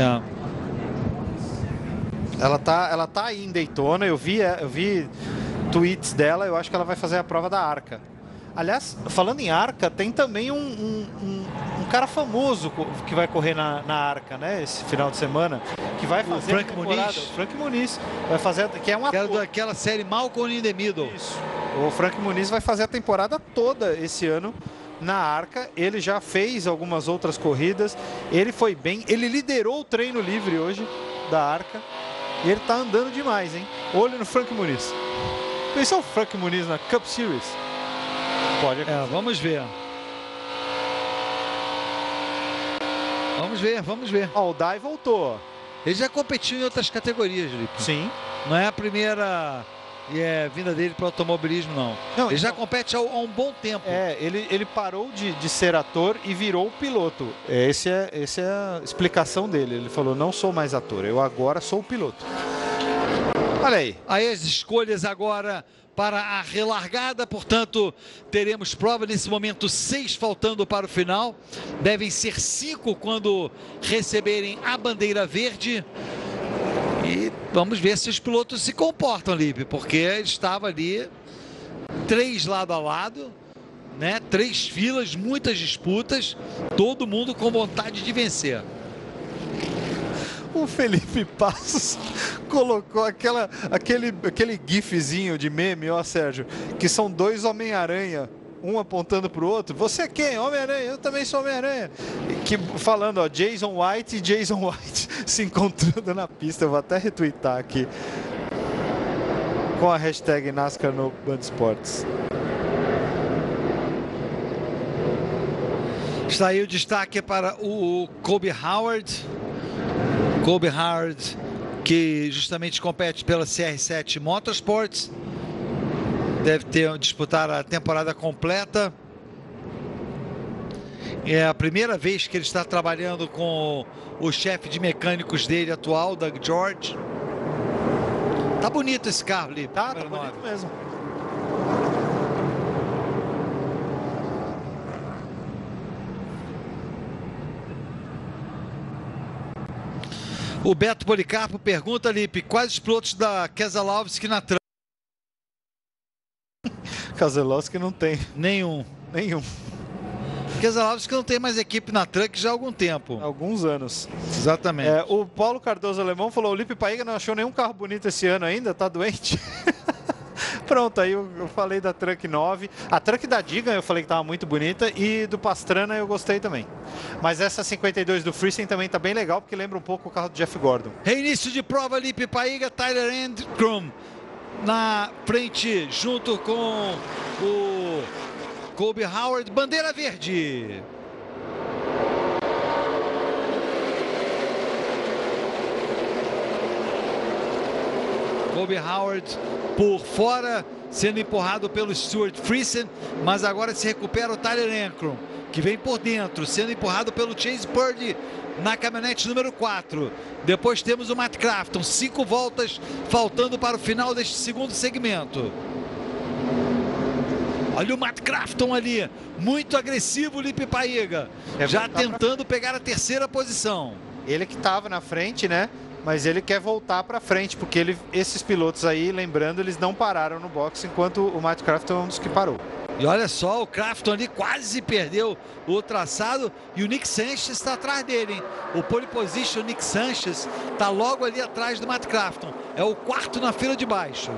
Ela tá aí em Daytona, eu vi tweets dela, eu acho que ela vai fazer a prova da Arca. Aliás, falando em Arca, tem também um cara famoso que vai correr na Arca, né? Esse final de semana, que vai fazer Frank Muniz. Frank Muniz vai fazer, que é um ator daquela série Malcolm in the Middle. Isso. O Frank Muniz vai fazer a temporada toda esse ano na Arca. Ele já fez algumas outras corridas. Ele foi bem. Ele liderou o treino livre hoje da Arca. E ele tá andando demais, hein? Olho no Frank Muniz. Pensou o Frank Muniz na Cup Series? Pode acontecer. Vamos ver. Vamos ver. O Dai voltou. Ele já competiu em outras categorias, Lipe. Sim. Não é a primeira vinda dele para o automobilismo, não. Ele já compete há um bom tempo. Ele parou de ser ator e virou piloto. Essa é a explicação dele. Ele falou, não sou mais ator, eu agora sou piloto. Olha aí. Aí as escolhas agora para a relargada, portanto, teremos prova nesse momento 6 faltando para o final. Devem ser 5 quando receberem a bandeira verde. E vamos ver se os pilotos se comportam, Lipe, porque estava ali 3 lado a lado, né? 3 filas, muitas disputas, todo mundo com vontade de vencer. O Felipe Passos colocou aquele gifzinho de meme, ó, Sérgio, que são 2 Homem-Aranha, um apontando para o outro. Você é quem? Homem-Aranha. Eu também sou Homem-Aranha. Falando, ó, Jason White e Jason White se encontrando na pista. Eu vou até retweetar aqui com a hashtag NASCAR no Band Esportes. Está aí o destaque para o Colby Howard. Colby Howard, que justamente compete pela CR7 Motorsports, deve disputar a temporada completa. É a primeira vez que ele está trabalhando com o chefe de mecânicos dele atual, Doug George. Tá bonito esse carro ali. Tá bonito mesmo. O Beto Policarpo pergunta, Lipe, quais os pilotos da Keselowski na truck? Keselowski não tem. Nenhum. Keselowski não tem mais equipe na truck já há algum tempo. Alguns anos. Exatamente. O Paulo Cardoso Alemão falou, o Lipe Paiga não achou nenhum carro bonito esse ano ainda, tá doente? Pronto, aí eu falei da Truck 9. A Truck da Diga eu falei que estava muito bonita e do Pastrana eu gostei também. Mas essa 52 do Friesen também está bem legal porque lembra um pouco o carro do Jeff Gordon. Reinício de prova, Lipe Paiga, Tyler Ankrum na frente junto com o Colby Howard, bandeira verde. Colby Howard por fora, sendo empurrado pelo Stuart Friesen, mas agora se recupera o Tyler Ankrum, que vem por dentro, sendo empurrado pelo Chase Purdy na caminhonete número 4. Depois temos o Matt Crafton, 5 voltas faltando para o final deste segundo segmento. Olha o Matt Crafton ali, muito agressivo, Lipe Paiga, já tentando pegar a terceira posição. Ele que estava na frente, né? Mas ele quer voltar para frente, porque esses pilotos aí, lembrando, eles não pararam no boxe, enquanto o Matt Crafton é um dos que parou. E olha só, o Crafton ali quase perdeu o traçado e o Nick Sanchez está atrás dele, hein? O pole position, o Nick Sanchez, está logo ali atrás do Matt Crafton. É o 4º na fila de baixo.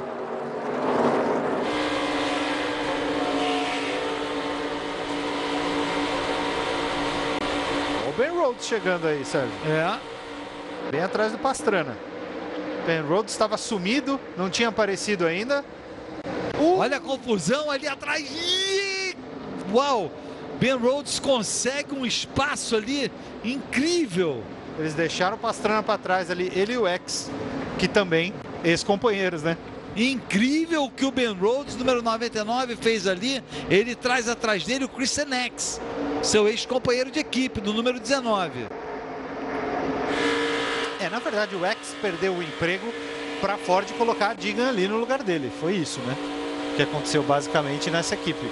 O Ben Rhodes chegando aí, Sérgio. bem atrás do Pastrana. Ben Rhodes estava sumido, não tinha aparecido ainda. Olha a confusão ali atrás. Uau! Ben Rhodes consegue um espaço ali incrível. Eles deixaram o Pastrana para trás ali, ele e o X, que também ex-companheiros, né? Incrível o que o Ben Rhodes, número 99, fez ali. Ele traz atrás dele o Christian X, seu ex-companheiro de equipe, do número 19. Na verdade, o X perdeu o emprego para a Ford colocar a Digan ali no lugar dele. Foi isso, né? Que aconteceu basicamente nessa equipe.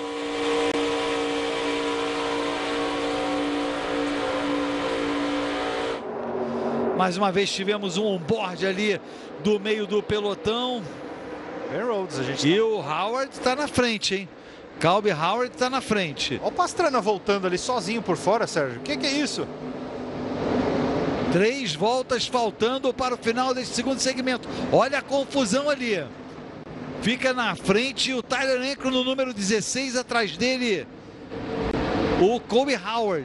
Mais uma vez tivemos um on-board ali do meio do pelotão. Ben Rhodes, E o Howard está na frente, hein? Colby Howard está na frente. Olha o Pastrana voltando ali sozinho por fora, Sérgio. O que é isso? 3 voltas faltando para o final desse segundo segmento. Olha a confusão ali. Fica na frente o Tyler Ankrum no número 16, atrás dele o Colby Howard.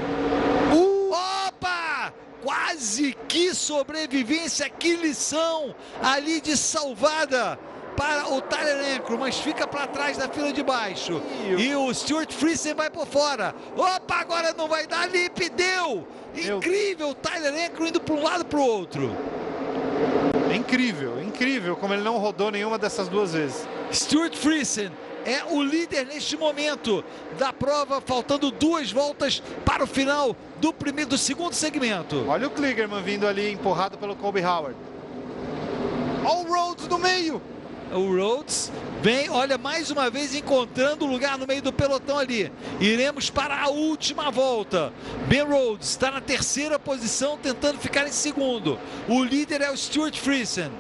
Opa! Quase que sobrevivência, que lição ali de salvada para o Tyler Ankrum, mas fica para trás da fila de baixo. E o Stuart Friesen vai por fora. Opa, agora não vai dar, Lipe, deu! Incrível, o Tyler Ankrum indo para um lado para o outro. Incrível, incrível como ele não rodou nenhuma dessas duas vezes. Stuart Friesen é o líder neste momento da prova, faltando 2 voltas para o final do segundo segmento. Olha o Kligerman vindo ali, empurrado pelo Colby Howard. Olha o Rhodes no meio. O Rhodes vem, olha, mais uma vez encontrando o lugar no meio do pelotão ali. Iremos para a última volta. Ben Rhodes está na 3ª posição, tentando ficar em segundo. O líder é o Stuart Friesen.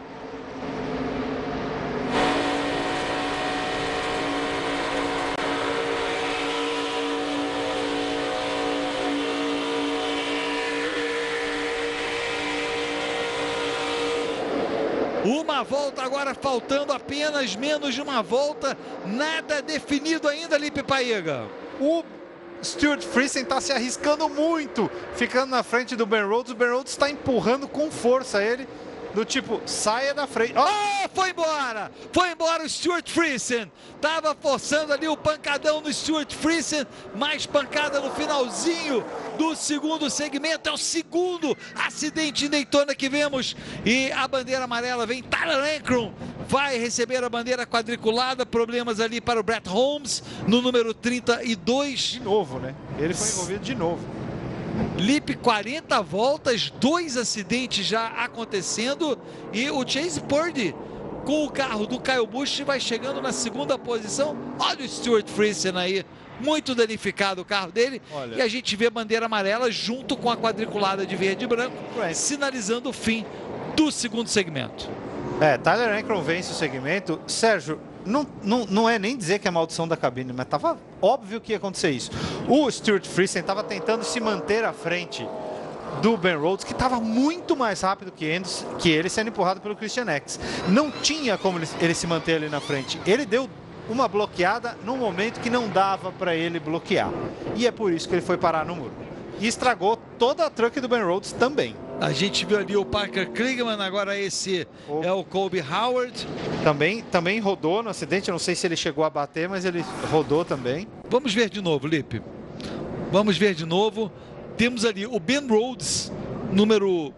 Uma volta agora, faltando apenas menos de uma volta, nada definido ainda, Lipe Paiega. O Stuart Friesen está se arriscando muito, ficando na frente do Ben Rhodes. O Ben Rhodes está empurrando com força ele, do tipo, saia da frente. Oh, foi embora! Foi embora o Stuart Friesen. Tava forçando ali o pancadão no Stuart Friesen, mais pancada no finalzinho do segundo segmento. É o segundo acidente em Daytona que vemos. E a bandeira amarela vem. Tyler Ankrum vai receber a bandeira quadriculada. Problemas ali para o Brett Holmes no número 32. De novo, né? Ele foi envolvido de novo. Lipe, 40 voltas, 2 acidentes já acontecendo. E o Chase Purdy com o carro do Kyle Busch vai chegando na 2ª posição. Olha o Stuart Friesen aí, muito danificado o carro dele. Olha. E a gente vê a bandeira amarela junto com a quadriculada de verde e branco, sinalizando o fim do segundo segmento. Tyler Ankrum vence o segmento. Sérgio, não é nem dizer que é maldição da cabine, mas estava óbvio que ia acontecer isso. O Stuart Friesen estava tentando se manter à frente do Ben Rhodes, que estava muito mais rápido que ele, sendo empurrado pelo Christian X. Não tinha como ele se manter ali na frente. Ele deu uma bloqueada num momento que não dava para ele bloquear. E é por isso que ele foi parar no muro. E estragou toda a truck do Ben Rhodes também. A gente viu ali o Parker Kligerman, agora esse é o Colby Howard. Também rodou no acidente, eu não sei se ele chegou a bater, mas ele rodou também. Vamos ver de novo, Lipe. Vamos ver de novo. Temos ali o Ben Rhodes, número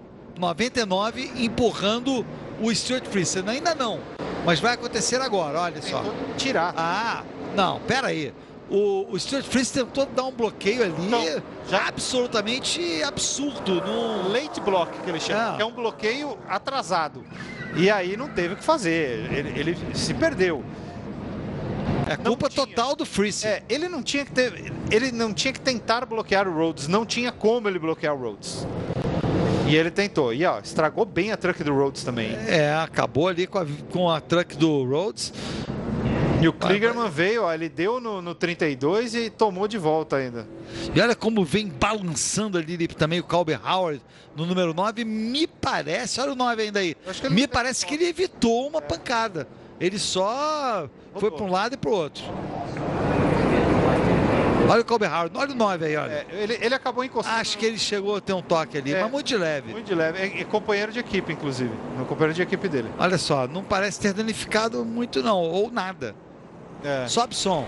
99, empurrando o Stuart Friesen. Ainda não, mas vai acontecer agora, olha só. Tirar. Ah, não, pera aí. O Stuart Friesen tentou dar um bloqueio ali, então, absolutamente absurdo. Late block, que ele chama, que é um bloqueio atrasado. E aí não teve o que fazer, ele se perdeu. É culpa total do Friesen. Ele não tinha que tentar bloquear o Rhodes, não tinha como ele bloquear o Rhodes. E ele tentou, e estragou bem a truck do Rhodes também. Acabou ali com a truck do Rhodes. E o Kligerman veio, ele deu no 32 e tomou de volta ainda. E olha como vem balançando ali também o Colby Howard no número 9. Me parece, olha o 9 ainda aí. Me parece que ele evitou uma pancada. Ele só foi para um lado e para o outro. Olha o Colby Howard, olha o 9 aí, olha. Ele acabou encostando. Acho que ele chegou a ter um toque ali, mas muito de leve. Muito de leve. É companheiro de equipe, inclusive. É companheiro de equipe dele. Olha só, não parece ter danificado muito não, ou nada. Sobe som.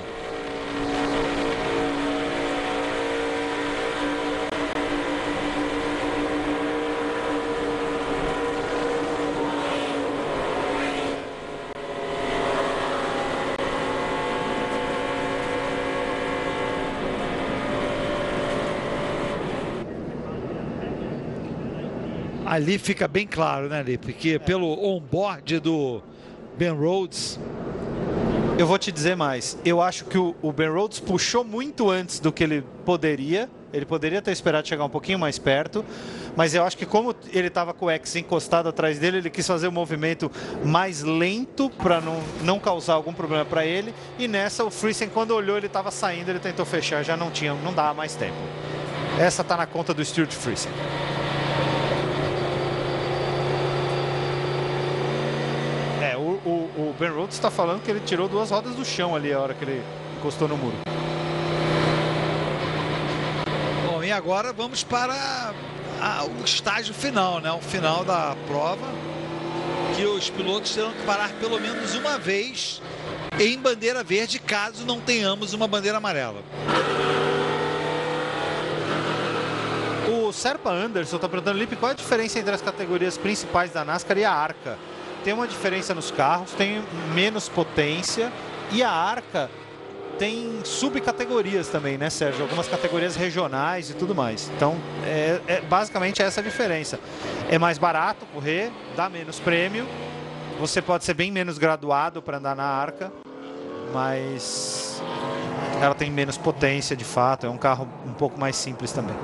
Ali fica bem claro, né, Lipe? Porque pelo on-board do Ben Rhodes... Eu vou te dizer mais. Eu acho que o Ben Rhodes puxou muito antes do que ele poderia. Ele poderia ter esperado chegar um pouquinho mais perto. Mas eu acho que como ele estava com o X encostado atrás dele, ele quis fazer um movimento mais lento para não causar algum problema para ele. E nessa, o Friesen, quando olhou, ele estava saindo, ele tentou fechar, já não dava mais tempo. Essa tá na conta do Stuart Friesen. O Ben Rhodes está falando que ele tirou 2 rodas do chão ali a hora que ele encostou no muro. Bom, e agora vamos para o estágio final, né? O final da prova, que os pilotos terão que parar pelo menos uma vez em bandeira verde, caso não tenhamos uma bandeira amarela. O Serpa Anderson está perguntando, Lipe, qual é a diferença entre as categorias principais da NASCAR e a ARCA? Tem uma diferença nos carros, tem menos potência e a ARCA tem subcategorias também, né, Sérgio? Algumas categorias regionais e tudo mais. Então, basicamente essa a diferença. É mais barato correr, dá menos prêmio, você pode ser bem menos graduado para andar na ARCA, mas ela tem menos potência de fato, é um carro um pouco mais simples também.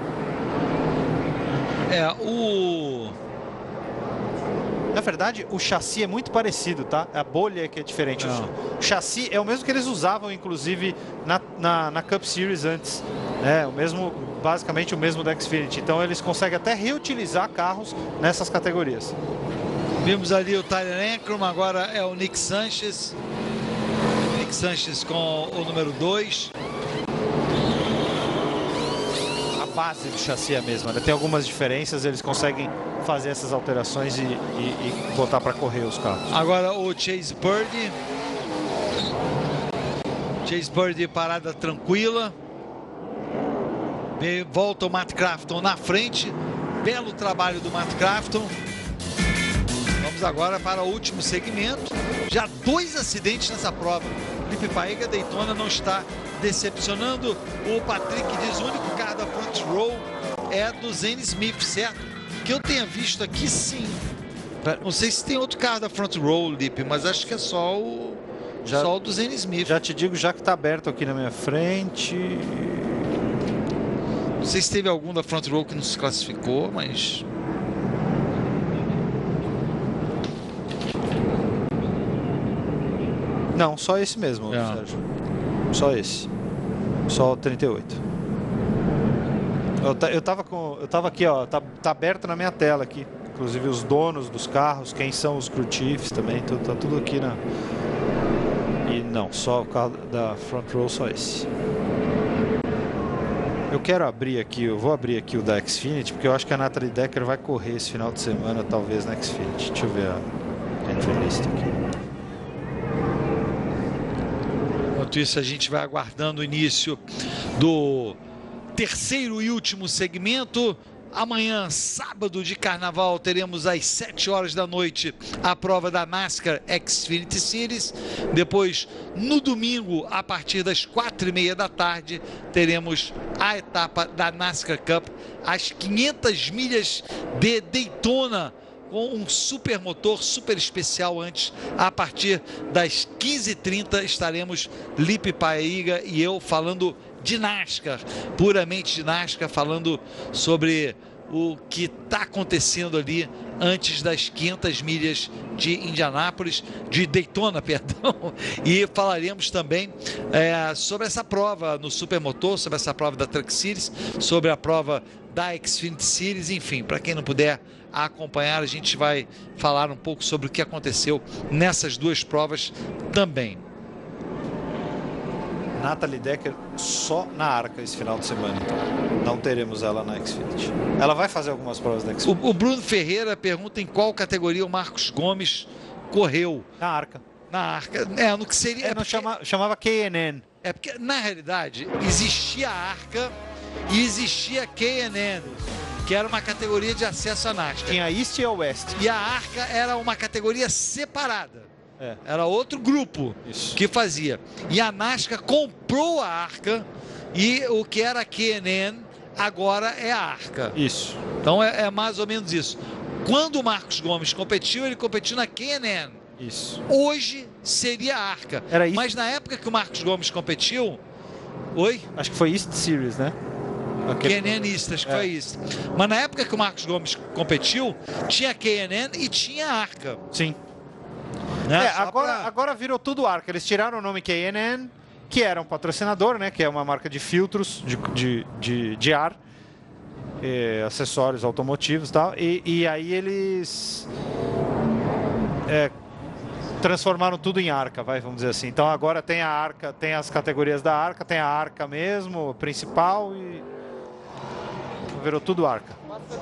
Na verdade, o chassi é muito parecido, tá? A bolha que é diferente. O chassi é o mesmo que eles usavam, inclusive, na Cup Series antes. Basicamente o mesmo da Xfinity. Então, eles conseguem até reutilizar carros nessas categorias. Vimos ali o Tyler Ankrum, agora é o Nick Sanchez. Nick Sanchez com o número 2. A base do chassi é a mesma, né? Tem algumas diferenças, eles conseguem fazer essas alterações e botar para correr os carros. Agora o Chase Purdy. Chase Purdy parada tranquila. Volta o Matt Crafton na frente. Belo trabalho do Matt Crafton. Vamos agora para o último segmento. Já 2 acidentes nessa prova. Lipe Paiga, Daytona não está decepcionando. O Patrick diz o único carro da front row é do Zane Smith, certo? Que eu tenha visto aqui, sim. Não sei se tem outro carro da front row, Lipe, mas acho que é só o do Zane Smith. Já te digo, já que está aberto aqui na minha frente. Não sei se teve algum da front row que não se classificou, mas... Não, só esse mesmo, Sérgio. Só esse. Só o 38. Eu tava aqui, ó, tá aberto na minha tela aqui. Inclusive os donos dos carros, quem são os crew chiefs também, tá tudo aqui na... E não, só o carro da front row, só esse. Eu quero abrir aqui, eu vou abrir aqui o da Xfinity, porque eu acho que a Natalie Decker vai correr esse final de semana, talvez na Xfinity. Deixa eu ver a entrevista aqui. Enquanto isso, a gente vai aguardando o início do terceiro e último segmento. Amanhã, sábado de carnaval, teremos às 7 horas da noite a prova da NASCAR Xfinity Series. Depois, no domingo, a partir das 4h30 da tarde, teremos a etapa da NASCAR Cup, as 500 milhas de Daytona, com um super motor, super especial antes. A partir das 15h30 estaremos Lipe Paiga e eu falando de NASCAR, puramente de NASCAR, falando sobre o que está acontecendo ali antes das 500 milhas de Indianápolis, de Daytona, perdão, e falaremos também sobre essa prova no Supermotor, sobre essa prova da Truck Series, sobre a prova da Xfinity Series, enfim, para quem não puder acompanhar, a gente vai falar um pouco sobre o que aconteceu nessas duas provas também. Natalie Decker só na Arca esse final de semana. Não teremos ela na Xfinity. Ela vai fazer algumas provas da Xfinity. O Bruno Ferreira pergunta em qual categoria o Marcos Gomes correu. Na Arca. Na Arca. No que seria... Não chamava K&N. É porque, na realidade, existia a Arca e existia a K&N, que era uma categoria de acesso à NASCAR. Tinha a East e a West. E a Arca era uma categoria separada. Era outro grupo que fazia. E a NASCAR comprou a Arca e o que era a K&N agora é a Arca. Isso. Então é mais ou menos isso. Quando o Marcos Gomes competiu, ele competiu na K&N. Isso. Hoje seria a Arca. Era isso. Mas na época que o Marcos Gomes competiu... Oi? Acho que foi East Series, né? K&N East, acho que foi isso. Mas na época que o Marcos Gomes competiu, tinha K&N e tinha a Arca. Sim. Né? Agora virou tudo Arca. Eles tiraram o nome K&N, que era um patrocinador, né? Que é uma marca de filtros de ar, acessórios automotivos e tal. E aí eles transformaram tudo em Arca, vamos dizer assim. Então agora tem a Arca, tem as categorias da Arca, tem a Arca mesmo, principal, e virou tudo Arca.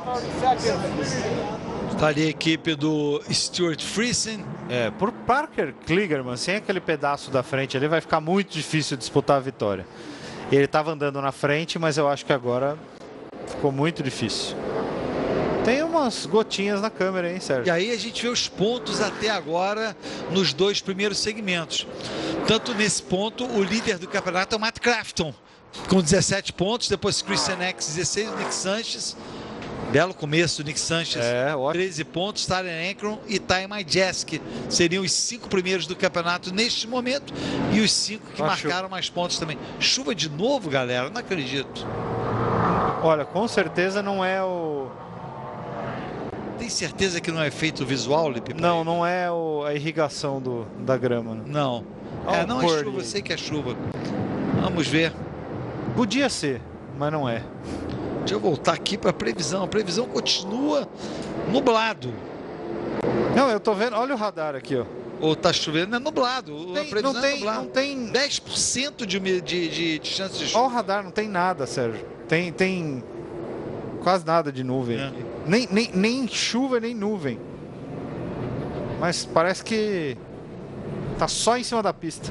Está ali a equipe do Stuart Friesen. Por Parker Kligerman, sem aquele pedaço da frente ali, vai ficar muito difícil disputar a vitória. Ele estava andando na frente, mas eu acho que agora ficou muito difícil. Tem umas gotinhas na câmera, hein, Sérgio? E aí a gente vê os pontos até agora nos dois primeiros segmentos. Tanto nesse ponto, o líder do campeonato é o Matt Crafton, com 17 pontos. Depois Christian X, 16, o Nick Sanchez. Belo começo do Nick Sanchez, 13 pontos. Tyler Ankrum e Ty Majeski seriam os 5 primeiros do campeonato neste momento. E os 5 que marcaram mais pontos também. Chuva de novo, galera? Não acredito. Olha, com certeza não é o... Tem certeza que não é efeito visual, Lipe? Não, não é a irrigação da grama. Né? Não. Não é chuva, eu sei que é chuva. Vamos ver. Podia ser, mas não é. Deixa eu voltar aqui para a previsão. A previsão continua nublado. Não, eu tô vendo. Olha o radar aqui, ó. Ou tá chovendo, é nublado. A previsão não tem, é nublado. Não tem 10% de chance de chuva. Olha o radar, não tem nada, Sérgio. Tem quase nada de nuvem aqui. Nem chuva, nem nuvem. Mas parece que tá só em cima da pista.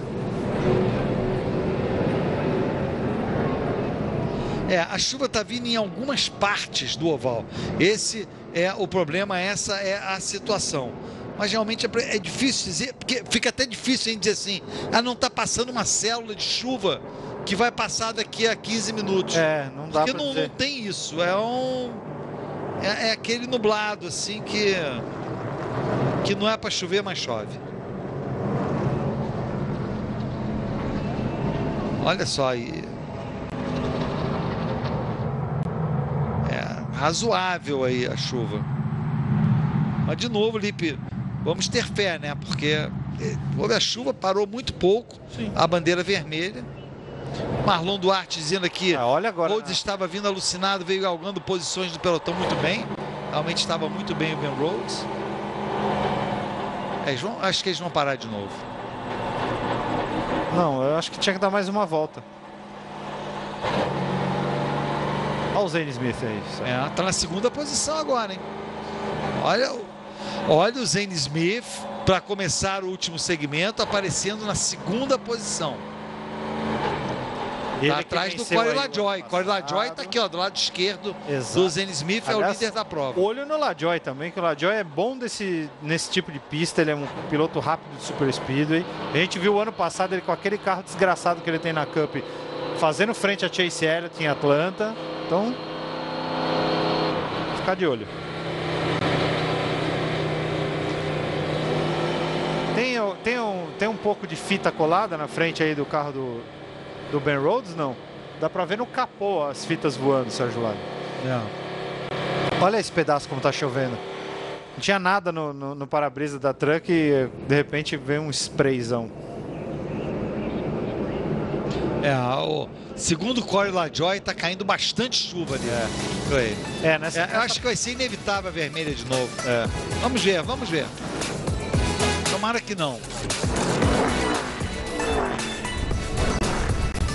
A chuva tá vindo em algumas partes do oval. Esse é o problema, essa é a situação. Mas realmente é difícil dizer, porque fica até difícil em dizer assim, não tá passando uma célula de chuva que vai passar daqui a 15 minutos. Não dá porque pra não tem isso. É aquele nublado assim que não é para chover, mas chove. Olha só aí. Razoável aí a chuva. Mas de novo, Lipe, vamos ter fé, né? Porque houve a chuva, parou muito pouco. Sim. A bandeira vermelha. Marlon Duarte dizendo aqui, olha agora, Rhodes estava vindo alucinado, veio galgando posições do pelotão muito bem. Realmente estava muito bem o Ben Rhodes. Acho que eles vão parar de novo. Não, eu acho que tinha que dar mais uma volta. Olha o Zane Smith aí. Tá na segunda posição agora, hein? Olha o Zane Smith, para começar o último segmento, aparecendo na segunda posição. Tá atrás do Corey LaJoie. Corey LaJoie tá aqui, ó, do lado esquerdo. Exato. Do Zane Smith, aliás, é o líder da prova. Olho no LaJoie também, que o LaJoie é bom nesse tipo de pista. Ele é um piloto rápido de Super Speedway. A gente viu o ano passado ele com aquele carro desgraçado que ele tem na Cup, fazendo frente a Chase Elliott em Atlanta. Então, ficar de olho. Tem um pouco de fita colada na frente aí do carro do Ben Rhodes, não? Dá pra ver no capô as fitas voando, Sérgio Lago. Olha esse pedaço como tá chovendo. Não tinha nada no para-brisa da truck e de repente vem um sprayzão. Segundo o Corey LaJoie, tá caindo bastante chuva ali. Eu acho que vai ser inevitável a vermelha de novo. Vamos ver. Tomara que não.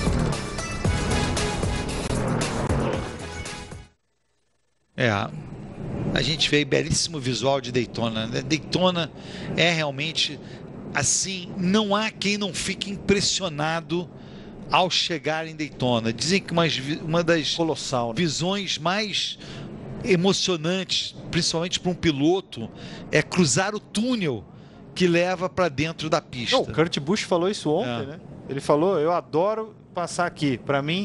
A gente vê belíssimo visual de Daytona, né? Daytona é realmente assim, não há quem não fique impressionado ao chegar em Daytona. Dizem que uma das visões mais emocionantes, principalmente para um piloto, é cruzar o túnel que leva para dentro da pista. O Kurt Busch falou isso ontem, né? Ele falou, eu adoro passar aqui. Para mim,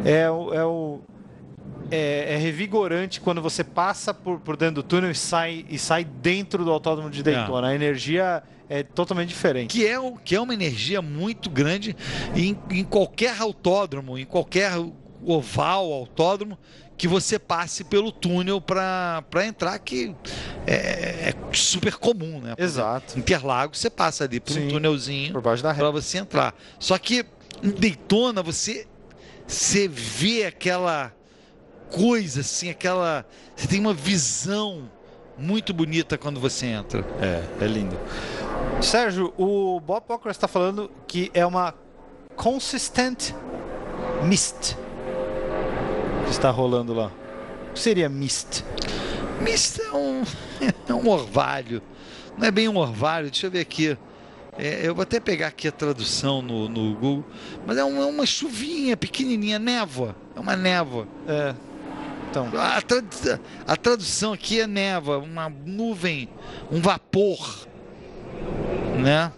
é revigorante quando você passa por dentro do túnel e sai dentro do autódromo de Daytona. A energia é totalmente diferente. Que é uma energia muito grande em qualquer autódromo, em qualquer oval, autódromo, que você passe pelo túnel para entrar, que é super comum, né? Exato. Interlagos, você passa ali por um túnelzinho por baixo da reta para você entrar. Só que em Daytona você vê aquela coisa assim, você tem uma visão muito bonita quando você entra. É lindo. Sérgio, o Bob Pockrass está falando que é uma consistent mist que está rolando lá. O que seria mist? Mist é um orvalho. Não é bem um orvalho, deixa eu ver aqui. Eu vou até pegar aqui a tradução no Google, mas é uma chuvinha pequenininha, névoa. É uma névoa. Então. A tradução aqui é névoa, uma nuvem, um vapor, né?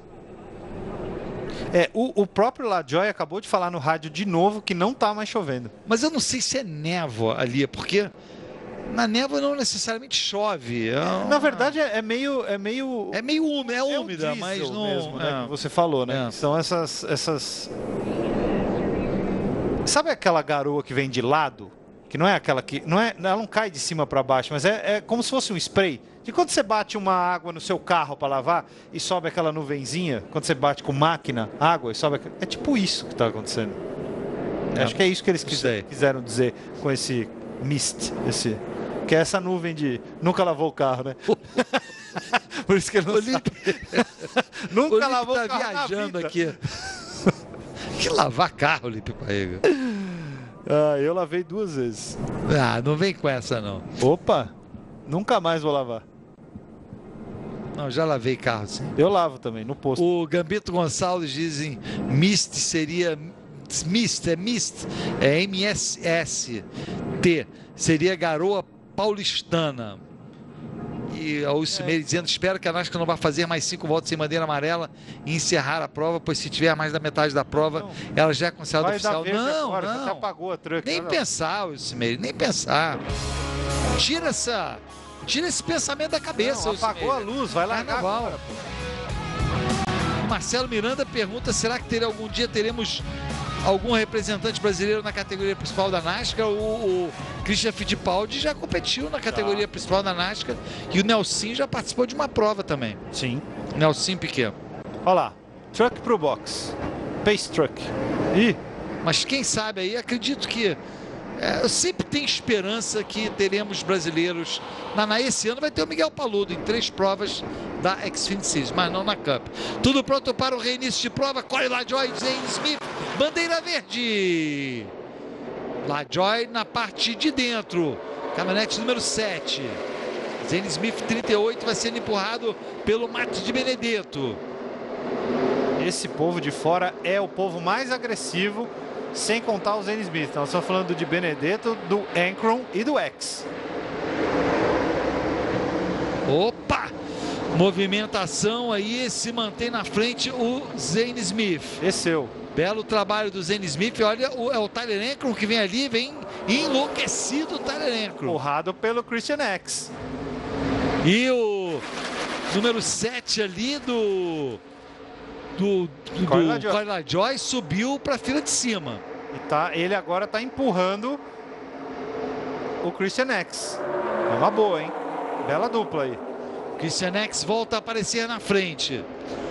O próprio LaJoie acabou de falar no rádio de novo que não tá mais chovendo. Mas eu não sei se é névoa ali, porque na névoa não necessariamente chove. Na verdade é meio úmida, úmida, mas não mesmo, né, que você falou, né? São essas. Sabe aquela garoa que vem de lado? Que não é aquela que ela não cai de cima para baixo, mas é como se fosse um spray. De quando você bate uma água no seu carro para lavar e sobe aquela nuvenzinha, quando você bate com máquina, água e sobe, é tipo isso que está acontecendo. Acho que é isso que eles quiseram dizer com esse mist, que é essa nuvem de nunca lavou o carro, né? Por isso que ele não sabe. Nunca lavou o carro viajando aqui. Que lavar carro, Lipe Paega? Eu lavei 2 vezes. Não vem com essa, não. Opa, nunca mais vou lavar. Não, já lavei carro, sim. Eu lavo também, no posto. O Gambito Gonçalves dizem mist seria... Mist, é M-S-S-T. Seria garoa paulistana. E a Ulcimeire dizendo, espero que a NASCAR não vá fazer mais 5 voltas sem bandeira amarela e encerrar a prova, pois se tiver mais da metade da prova, ela já é considerada oficial. Não. Já apagou a truck. Nem pensar, Ulcimeire, nem pensar. Tira esse pensamento da cabeça. Apagou a luz, vai largar agora. Marcelo Miranda pergunta, será que algum dia teremos algum representante brasileiro na categoria principal da NASCAR? O Christian Fittipaldi já competiu na categoria principal da NASCAR e o Nelson já participou de uma prova também. Sim. Nelson Piquet. Olha lá, truck pro box, Pace Truck. Mas quem sabe aí, acredito que eu sempre tenho esperança que teremos brasileiros. Esse ano vai ter o Miguel Paludo em 3 provas da Xfinity Series, mas não na Cup. Tudo pronto para o reinício de prova. Corey LaJoie, Zane Smith, bandeira verde. LaJoie na parte de dentro, caminhonete número 7. Zane Smith 38 vai sendo empurrado pelo Matt de Benedetto. Esse povo de fora é o povo mais agressivo, sem contar o Zane Smith. Nós estamos falando de Benedetto, do Ankron e do X. Opa! Movimentação aí, se mantém na frente o Zane Smith. Desceu. Belo trabalho do Zane Smith. Olha, o Tyler Ankron que vem ali, vem enlouquecido o Tyler Ankron. Empurrado pelo Christian X. E o número 7 ali do Corey LaJoie subiu para a fila de cima. Ele agora está empurrando o Christian X. É uma boa, hein? Bela dupla aí. Christian X volta a aparecer na frente.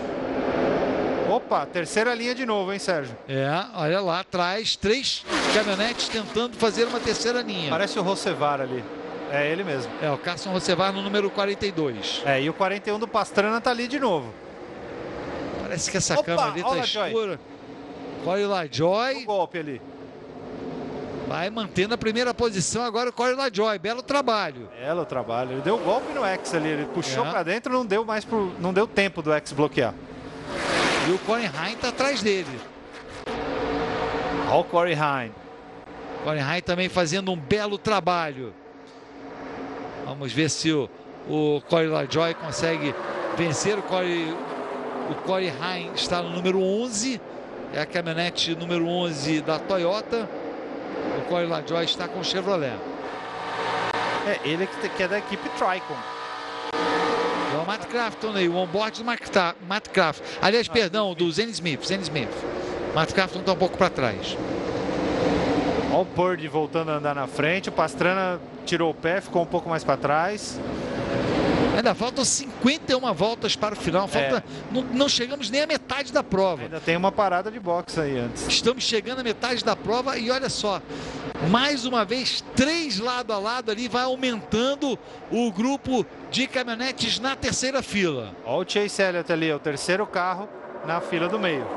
Opa, terceira linha de novo, hein, Sérgio? Olha lá atrás, 3 caminhonetes tentando fazer uma terceira linha. Parece o Rosevar ali. É ele mesmo. O Carson Rosevar no número 42. E o 41 do Pastrana tá ali de novo. Parece que essa câmera ali tá escura. Corey LaJoie. O golpe ali. Vai mantendo a primeira posição agora o Corey LaJoie. Belo trabalho. Belo trabalho. Ele deu golpe no X ali. Ele puxou para dentro, não deu tempo do X bloquear. E o Corey Heim está atrás dele. Olha o Corey Heim. Corey Heim também fazendo um belo trabalho. Vamos ver se o Corey LaJoie consegue vencer. O Corey Heim está no número 11. É a caminhonete número 11 da Toyota. O Corey LaJoie está com o Chevrolet. É ele que é da equipe Tricon. É o Matt Crafton aí, o onboard do Matt Crafton. Aliás, perdão, do Zane Smith. Matt Crafton está um pouco para trás. Olha o Purdy voltando a andar na frente. O Pastrana tirou o pé, ficou um pouco mais para trás. Ainda faltam 51 voltas para o final. Não chegamos nem à metade da prova. Ainda tem uma parada de boxe aí antes. Estamos chegando à metade da prova e olha só. Mais uma vez, 3 lado a lado ali. Vai aumentando o grupo de caminhonetes na terceira fila. Olha o Chase Elliott ali, é o terceiro carro na fila do meio.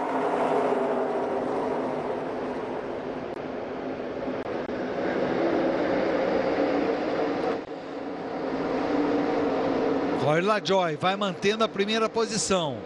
Corey LaJoie vai mantendo a primeira posição.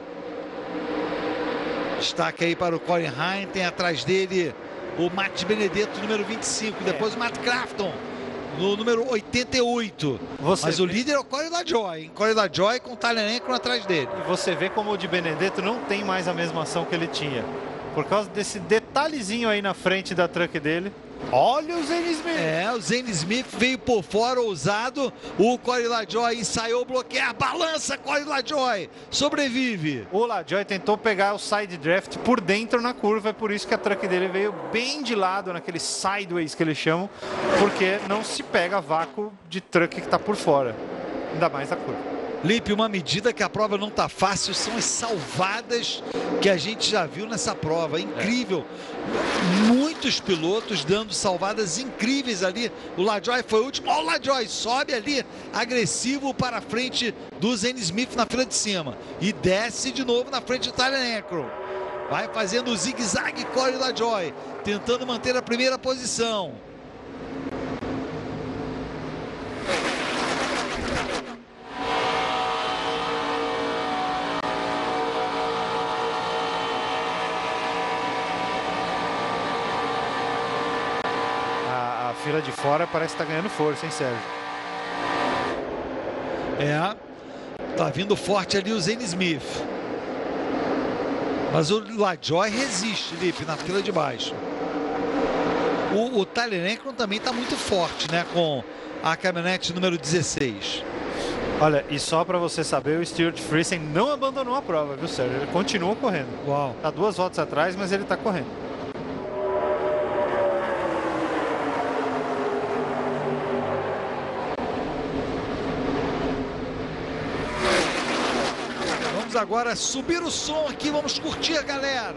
Destaque aí para o Corey Heim. Tem atrás dele o Matt Benedetto, número 25. Depois o Matt Crafton, no número 88. Mas o líder é o Corey LaJoie, hein? Corey LaJoie com o Tyler Ankrum atrás dele. E você vê como o de Benedetto não tem mais a mesma ação que ele tinha. Por causa desse detalhezinho aí na frente da truck dele. Olha o Zane Smith. O Zane Smith veio por fora, ousado. O Corey LaJoie ensaiou bloquear. Balança, Corey LaJoie. Sobrevive. O LaJoie tentou pegar o side draft por dentro na curva. É por isso que a truck dele veio bem de lado, naquele sideways que eles chamam. Porque não se pega vácuo de truck que está por fora. Ainda mais na curva. Lipe, uma medida que a prova não está fácil são as salvadas que a gente já viu nessa prova. Incrível. Muitos pilotos dando salvadas incríveis ali. O LaJoie foi o último. Olha o LaJoie, sobe ali, agressivo para a frente do Zane Smith na fila de cima. E desce de novo na frente do Tyler Ankrum. Vai fazendo o zigue-zague Corey LaJoie, tentando manter a primeira posição. A fila de fora parece que está ganhando força, hein, Sérgio? Tá vindo forte ali o Zane Smith. Mas o LaJoie resiste, Lipe, na fila de baixo. O Tyler Ankrum também está muito forte, né, com a caminhonete número 16. Olha, e só para você saber, o Stuart Friesen não abandonou a prova, viu, Sérgio? Ele continua correndo. Uau. Tá 2 voltas atrás, mas ele tá correndo. Vamos agora subir o som aqui, vamos curtir, galera.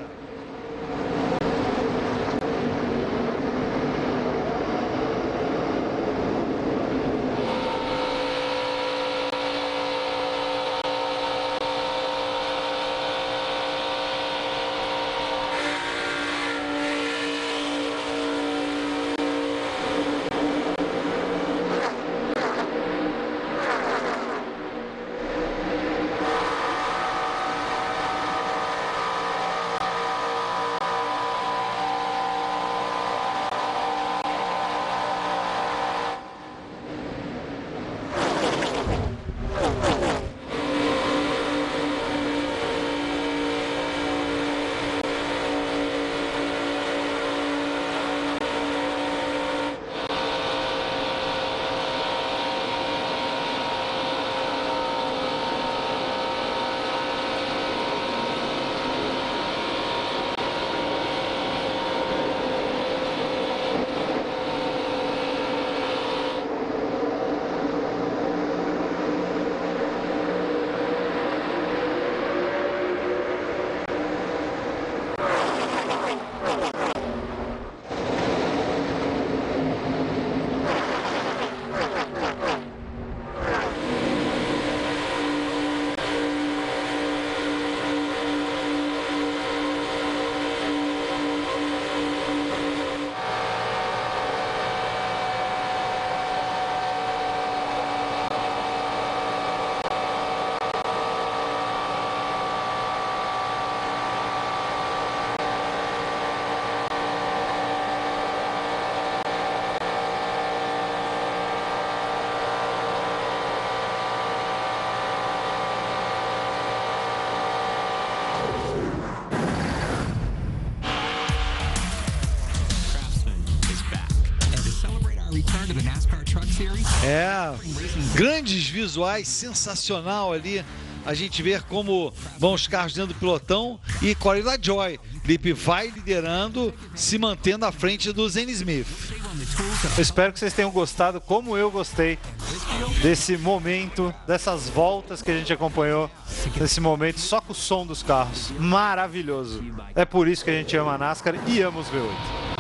Grandes visuais, sensacional ali. A gente vê como vão os carros dentro do pelotão e Corey LaJoie, Lipe, vai liderando, se mantendo à frente do Zane Smith. Eu espero que vocês tenham gostado, como eu gostei, desse momento, dessas voltas que a gente acompanhou, nesse momento, só com o som dos carros. Maravilhoso. É por isso que a gente ama a NASCAR e ama os V8.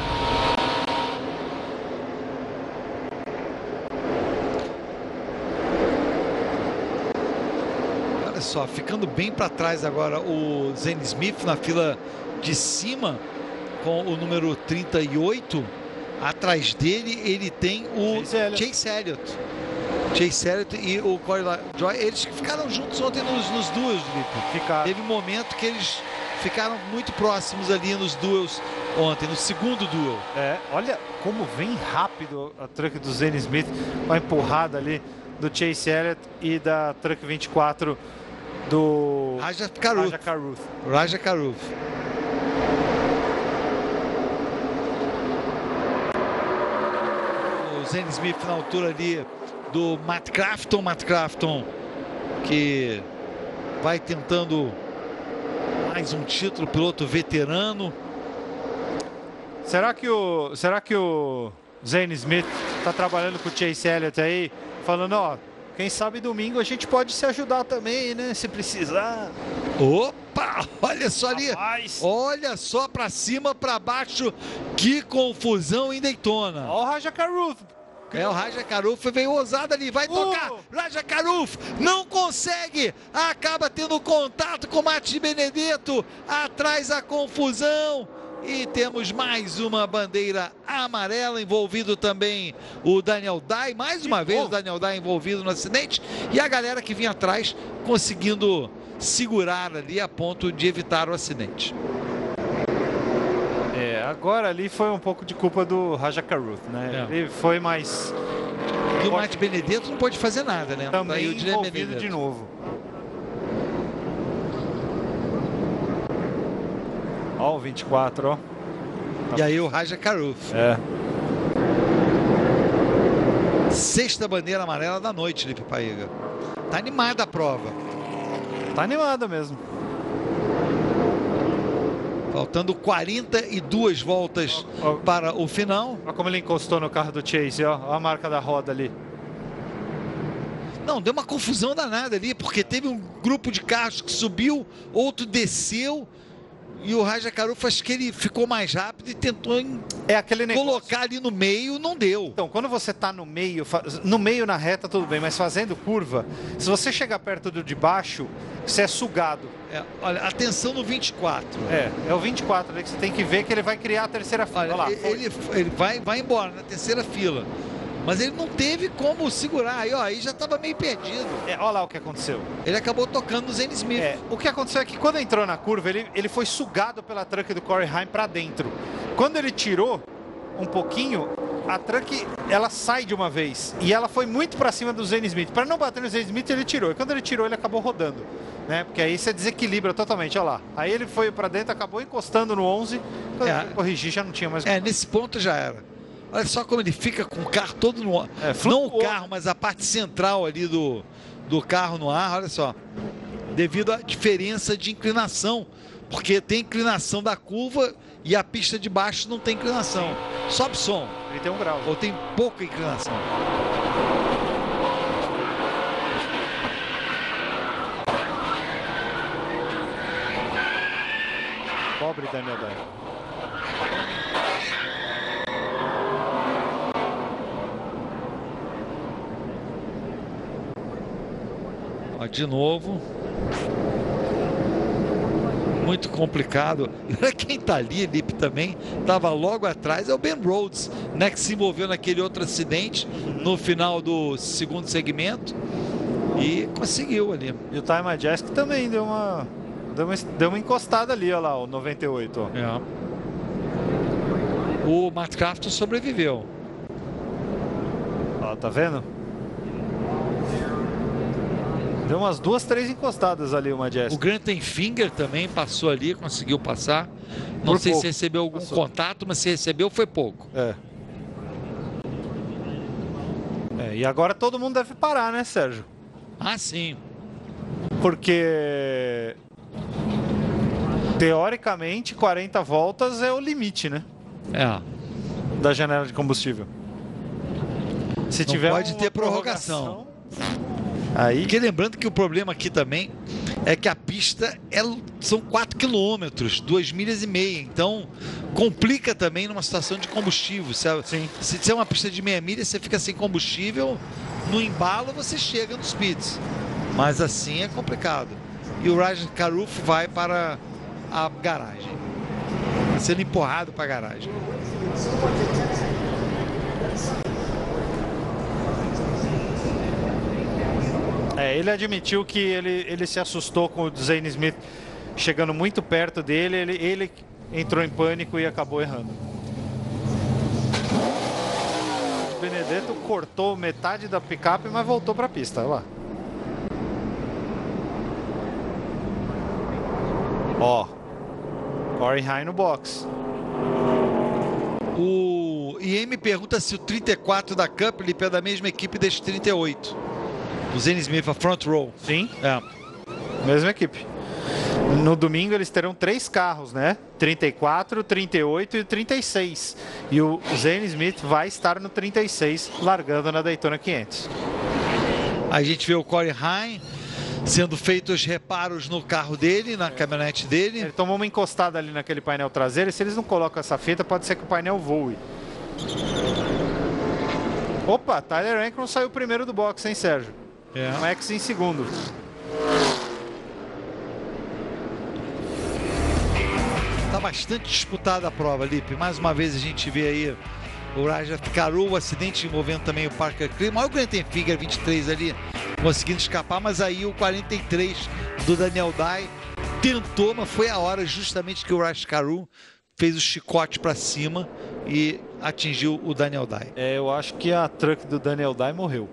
Só, ficando bem para trás agora o Zane Smith na fila de cima com o número 38. Atrás dele ele tem o Chase Elliott. Chase Elliott e o Corey LaJoie, eles ficaram juntos ontem nos duels, Felipe. Teve um momento que eles ficaram muito próximos ali nos duels ontem, no segundo duel. Olha como vem rápido a truck do Zane Smith, com a empurrada ali do Chase Elliott e da truck 24 do Raja Caruth. O Zane Smith na altura ali do Matt Crafton, que vai tentando mais um título, piloto veterano. Será que o Zane Smith está trabalhando com o Chase Elliott aí, falando, ó, quem sabe domingo a gente pode se ajudar também, né? Se precisar. Opa! Olha só ali. Rapaz. Olha só pra cima, pra baixo. Que confusão em Daytona. Olha o Raja Caruth. O Raja Caruth veio ousado ali. Vai tocar. Raja Caruth não consegue. Acaba tendo contato com o Matheus Benedetto. Atrás a confusão. E temos mais uma bandeira amarela, envolvido também o Daniel Dye, mais uma vez o Daniel Dye envolvido no acidente, e a galera que vinha atrás conseguindo segurar ali a ponto de evitar o acidente. Agora ali foi um pouco de culpa do Raja Caruth, né? Ele foi mais... E o Matheus Benedetto não pode fazer nada, né? Também envolvido de novo. Ó o 24, ó. E aí o Raja Caruth. Sexta bandeira amarela da noite, Lipe Paiega. Tá animada a prova. Tá animada mesmo. Faltando 42 voltas para o final. Olha como ele encostou no carro do Chase, ó. Olha a marca da roda ali. Não, deu uma confusão danada ali, porque teve um grupo de carros que subiu, outro desceu. E o Raja Caruth, acho que ele ficou mais rápido e tentou colocar ali no meio, não deu. Então, quando você tá no meio na reta, tudo bem, mas fazendo curva, se você chegar perto do de baixo, você é sugado. Olha, atenção no 24. É o 24 ali que você tem que ver, que ele vai criar a terceira fila. Olha lá, ele vai embora na terceira fila. Mas ele não teve como segurar, aí já estava meio perdido. Olha lá o que aconteceu. Ele acabou tocando no Zane Smith. O que aconteceu é que quando entrou na curva, ele foi sugado pela truck do Corey Heim para dentro. Quando ele tirou um pouquinho, a truck ela sai de uma vez. E ela foi muito para cima do Zane Smith. Para não bater no Zane Smith, ele tirou. E quando ele tirou, ele acabou rodando, né? Porque aí você desequilibra totalmente, olha lá. Aí ele foi para dentro, acabou encostando no 11. Quando ele corrigir, já não tinha mais... nesse ponto já era. Olha só como ele fica com o carro todo no ar. Não o carro, mas a parte central ali do carro no ar, olha só. Devido à diferença de inclinação. Porque tem inclinação da curva e a pista de baixo não tem inclinação. Sobe som. Ele tem 1 grau. Ou tem pouca inclinação. Pobre Daniel Dye. De novo. Muito complicado. Quem tá ali, Lipe, também estava logo atrás, é o Ben Rhodes, né, que se envolveu naquele outro acidente no final do segundo segmento e conseguiu ali. E o Ty Majeski também deu uma encostada ali, olha lá, o 98. Ó. O Matt Crafton sobreviveu. Ó, tá vendo? Deu umas 2, 3 encostadas ali o Majeski. O Grantham Finger também passou ali, conseguiu passar. Não sei se recebeu algum contato, mas se recebeu foi pouco. E agora todo mundo deve parar, né, Sérgio? Ah, sim. Porque teoricamente 40 voltas é o limite, né? Da janela de combustível. Se não tiver pode ter prorrogação. Aí... Porque lembrando que o problema aqui também é que a pista são 4 quilômetros, 2,5 milhas. Então, complica também numa situação de combustível. Se é uma pista de meia milha, você fica sem combustível, no embalo você chega nos pits. Mas assim é complicado. E o Rajan Caruth vai para a garagem. Sendo empurrado para a garagem. Ele admitiu que ele se assustou com o Zane Smith chegando muito perto dele, ele entrou em pânico e acabou errando. O Benedetto cortou metade da picape, mas voltou para a pista, olha lá. Ó, Corey Hine no box. O IM pergunta se o 34 da Cup é da mesma equipe desse 38. O Zane Smith, a front row. Sim. Mesma equipe. No domingo eles terão 3 carros, né? 34, 38 e 36. E o Zane Smith vai estar no 36, largando na Daytona 500. A gente vê o Corey Hine sendo feitos reparos no carro dele, na caminhonete dele. Ele tomou uma encostada ali naquele painel traseiro e se eles não colocam essa fita, pode ser que o painel voe. Opa, Tyler Ankrum saiu primeiro do box, hein, Sérgio? Max em segundo. Tá bastante disputada a prova, Lipe. Mais uma vez a gente vê aí o Rajan Caruth, o acidente envolvendo também o Parker Kligerman. Olha o Grant Figure 23 ali conseguindo escapar, mas aí o 43 do Daniel Dye tentou, mas foi a hora justamente que o Rajan Caruth fez o chicote para cima e atingiu o Daniel Dye. Eu acho que a truck do Daniel Dye morreu.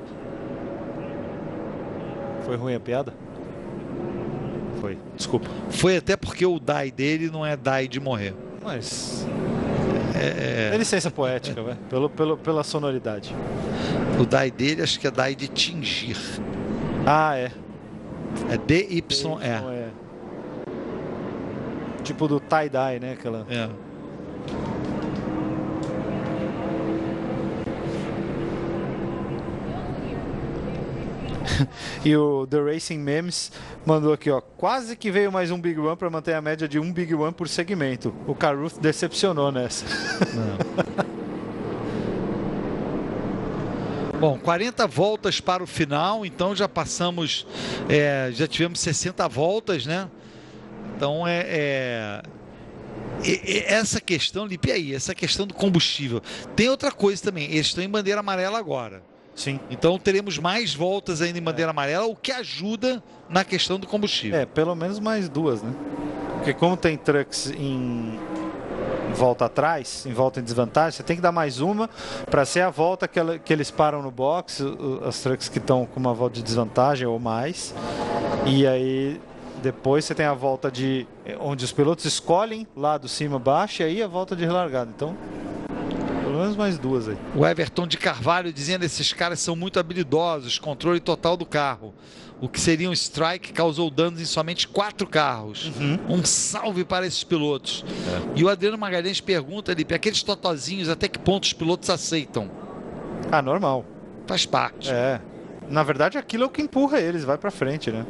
Foi ruim a piada? Foi, desculpa. Foi até porque o Dye dele não é Dye de morrer. Mas... É licença poética, velho. Pela sonoridade. O Dye dele acho que é Dye de tingir. É. É DYE. Tipo do tie-dye, né? Aquela... E o The Racing Memes mandou aqui, ó. Quase que veio mais um Big One para manter a média de um Big One por segmento. O Caruth decepcionou nessa. Bom, 40 voltas para o final, então já passamos, já tivemos 60 voltas, né? Então essa questão, Lipe, aí, essa questão do combustível. Tem outra coisa também, eles estão em bandeira amarela agora. Sim. Então teremos mais voltas ainda em bandeira amarela, o que ajuda na questão do combustível. Pelo menos mais 2, né? Porque como tem trucks em volta atrás, em volta em desvantagem, você tem que dar mais uma para ser a volta que eles param no box, as trucks que estão com uma volta de desvantagem ou mais. E aí depois você tem a volta onde os pilotos escolhem lado, cima, baixo, e aí a volta de relargada. Então, pelo menos mais 2 aí. O Everton de Carvalho dizendo: esses caras são muito habilidosos, controle total do carro. O que seria um strike causou danos em somente 4 carros. Um salve para esses pilotos. E o Adriano Magalhães pergunta ali, aqueles totozinhos, até que ponto os pilotos aceitam? Normal. Faz parte. Na verdade, aquilo é o que empurra eles, vai pra frente, né?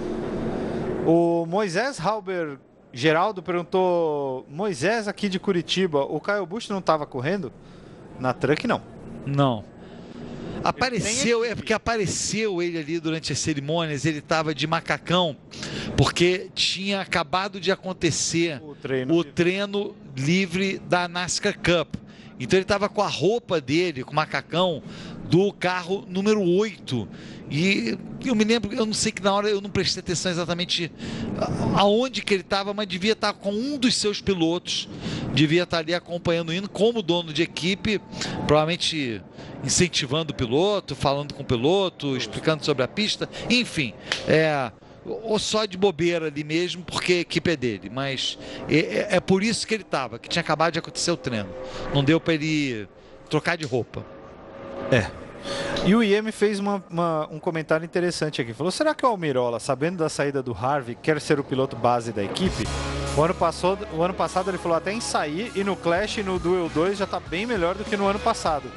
O Moisés Halber Geraldo perguntou: Moisés aqui de Curitiba, o Kyle Busch não estava correndo? Na truck, não. Não. Apareceu, porque apareceu ele ali durante as cerimônias, ele estava de macacão, porque tinha acabado de acontecer o treino livre da NASCAR Cup. Então ele estava com a roupa dele, com o macacão do carro número 8. E eu me lembro, eu não sei que na hora eu não prestei atenção exatamente aonde que ele estava, mas devia estar com um dos seus pilotos, devia estar ali acompanhando o hino como dono de equipe, provavelmente incentivando o piloto, falando com o piloto, explicando sobre a pista, enfim, ou só de bobeira ali mesmo, porque a equipe é dele, mas é por isso que ele estava, que tinha acabado de acontecer o treino, não deu para ele trocar de roupa. E o IEM fez um comentário interessante aqui. Falou, será que o Almirola, sabendo da saída do Harvey, quer ser o piloto base da equipe? O ano passado ele falou até em sair, e no Clash e no Duel 2 já está bem melhor do que no ano passado.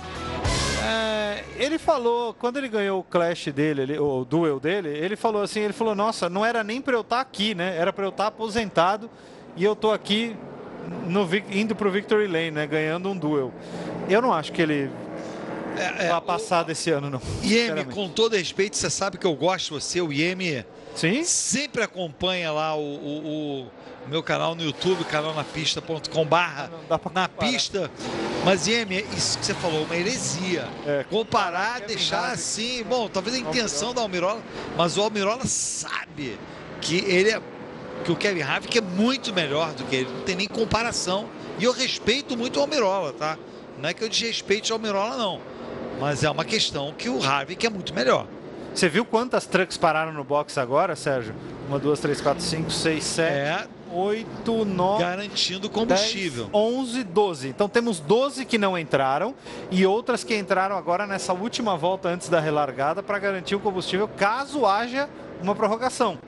Ele falou, quando ele ganhou o Clash dele, o Duel dele, ele falou assim, nossa, não era nem para eu estar aqui, né? Era para eu estar aposentado e eu tô aqui indo pro Victory Lane, né? Ganhando um Duel. Eu não acho que ele vai passar desse ano, não. IEM, com todo respeito, você sabe que eu gosto de você, o IEM. Sim? Sempre acompanha lá o meu canal no YouTube, canalnapista.com/napista. Mas, IEM, isso que você falou, uma heresia. Comparar, deixar assim. Bom, talvez a intenção da Almirola, mas o Almirola sabe que que o Kevin Harvick é muito melhor do que ele, não tem nem comparação. E eu respeito muito o Almirola, tá? Não é que eu desrespeite o Almirola, não. Mas é uma questão que o Harvick é muito melhor. Você viu quantas trucks pararam no box agora, Sérgio? 1, 2, 3, 4, 5, 6, 7, 8, 9... Garantindo combustível. 10, 11, 12. Então temos 12 que não entraram e outras que entraram agora nessa última volta antes da relargada para garantir o combustível caso haja uma prorrogação.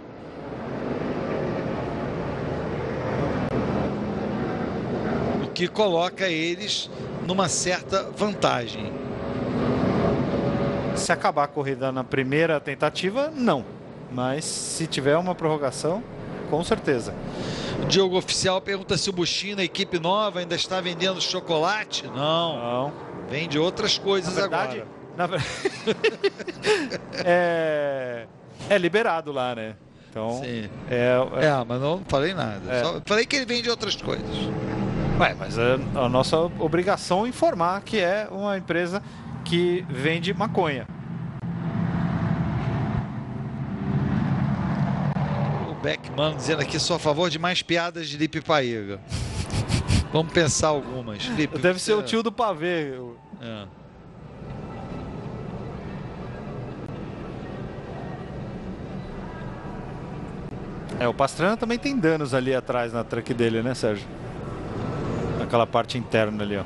O que coloca eles numa certa vantagem. Se acabar a corrida na primeira tentativa, não. Mas se tiver uma prorrogação, com certeza. O Diogo Oficial pergunta se o Buschinho, na equipe nova, ainda está vendendo chocolate. Não. Vende outras coisas agora. Na verdade, é liberado lá, né? Então, sim. Mas não falei nada. Só falei que ele vende outras coisas. Mas é a nossa obrigação informar que é uma empresa que vende maconha. O Beckman dizendo aqui, sou a favor de mais piadas de Lipe Paiega. Vamos pensar algumas. Lipe, deve ser o tio do pavê. O Pastrana também tem danos ali atrás na truck dele, né, Sérgio? Naquela parte interna ali, ó.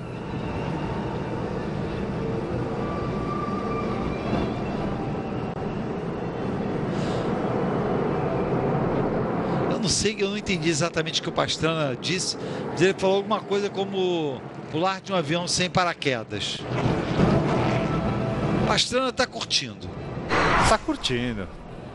Não sei, eu não entendi exatamente o que o Pastrana disse, mas ele falou alguma coisa como pular de um avião sem paraquedas. O Pastrana está curtindo. Está curtindo.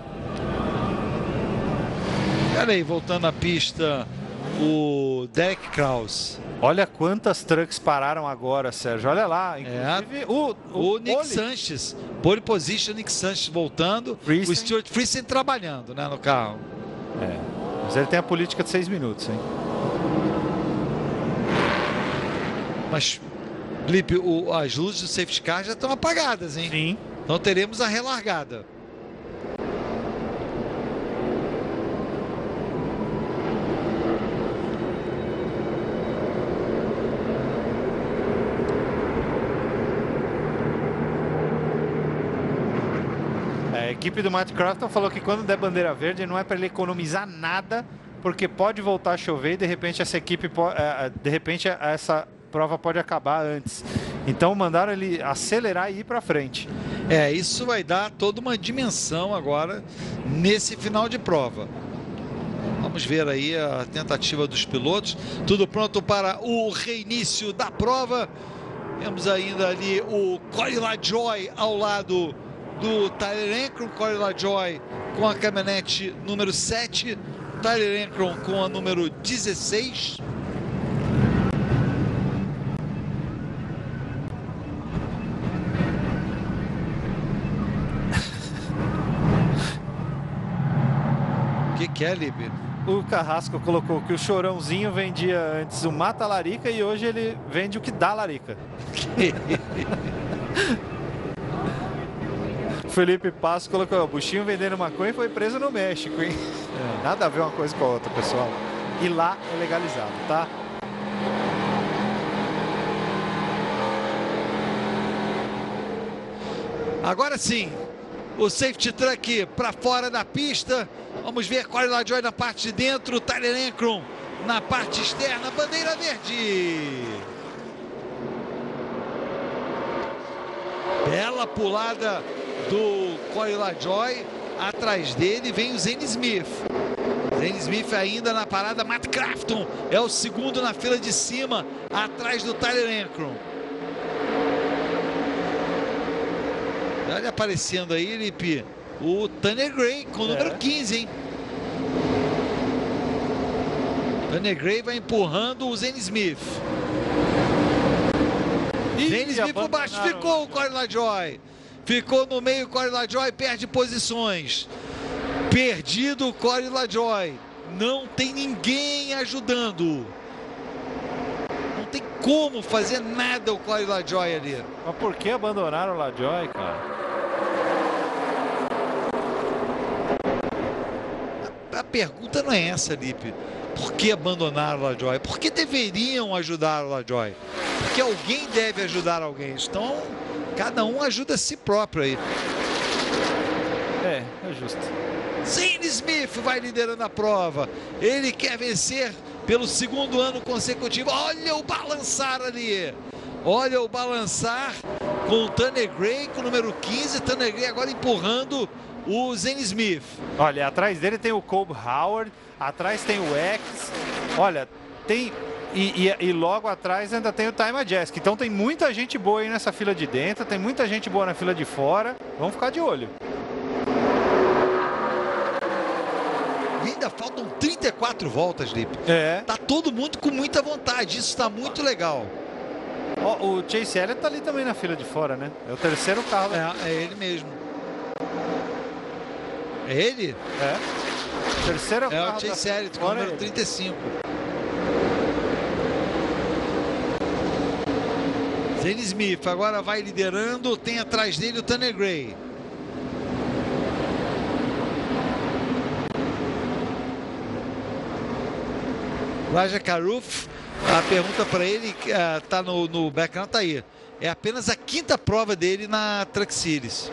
Olha aí, voltando à pista, o Derek Kraus. Olha quantas trucks pararam agora, Sérgio. Olha lá, inclusive o Nick Sanches. Pole position, Nick Sanches voltando. O Stuart Friesen trabalhando, né, no carro. Mas ele tem a política de 6 minutos, hein? Mas, Felipe, as luzes do safety car já estão apagadas, hein? Sim. Então teremos a relargada. A equipe do Matt Crafton falou que quando der bandeira verde não é para ele economizar nada, porque pode voltar a chover e de repente essa prova pode acabar antes. Então mandaram ele acelerar e ir para frente. Isso vai dar toda uma dimensão agora nesse final de prova. Vamos ver aí a tentativa dos pilotos. Tudo pronto para o reinício da prova. Temos ainda ali o Corey LaJoie ao lado do Tyler Ankrum. Corey LaJoie com a caminhonete número 7, Tyler Ankrum com a número 16. O que é, Libe? O Carrasco colocou que o Chorãozinho vendia antes o Mata Larica e hoje ele vende o que dá larica. Felipe Passo colocou, o Buchinho vendendo maconha e foi preso no México, hein? Nada a ver uma coisa com a outra, pessoal. E lá é legalizado, tá? Agora sim, o safety truck para fora da pista. Vamos ver Corey LaJoie na parte de dentro, Tyler Ankrum na parte externa, bandeira verde. Bela pulada do Corey LaJoie. Atrás dele vem o Zane Smith. Zane Smith ainda na parada. Matt Crafton é o segundo na fila de cima, atrás do Tyler Ankrum. Olha aparecendo aí, Lipe, o Tanner Gray com o número 15, hein? Tanner Gray vai empurrando o Zane Smith. Zane Smith por baixo, ficou o Corey LaJoie. Ficou no meio, o Corey LaJoie perde posições. Perdido o Corey LaJoie. Não tem ninguém ajudando. Não tem como fazer nada o Corey LaJoie ali. Mas por que abandonaram o LaJoie, cara? A pergunta não é essa, Lipe. Por que abandonaram o LaJoie? Por que deveriam ajudar o LaJoie? Porque alguém deve ajudar alguém. Então, cada um ajuda a si próprio aí. É justo. Zane Smith vai liderando a prova. Ele quer vencer pelo segundo ano consecutivo. Olha o balançar ali. Olha o balançar com o Tanner Gray, com o número 15. Tanner Gray agora empurrando o Zane Smith. Olha, atrás dele tem o Cobb Howard. Atrás tem o X. Olha, tem... E logo atrás ainda tem o Ty Majeski. Então tem muita gente boa aí nessa fila de dentro. Tem muita gente boa na fila de fora. Vamos ficar de olho. E ainda faltam 34 voltas, Lipe. Tá todo mundo com muita vontade. Isso tá muito legal. Ó, o Chase Elliott tá ali também na fila de fora, né? É o terceiro carro. É ele mesmo. É ele? É. Terceiro carro. É o Chase Elliott, com o número 35. Zane Smith agora vai liderando. Tem atrás dele o Tanner Gray. Raja Karuf, a pergunta para ele, tá no background, tá aí. É apenas a quinta prova dele na Truck Series.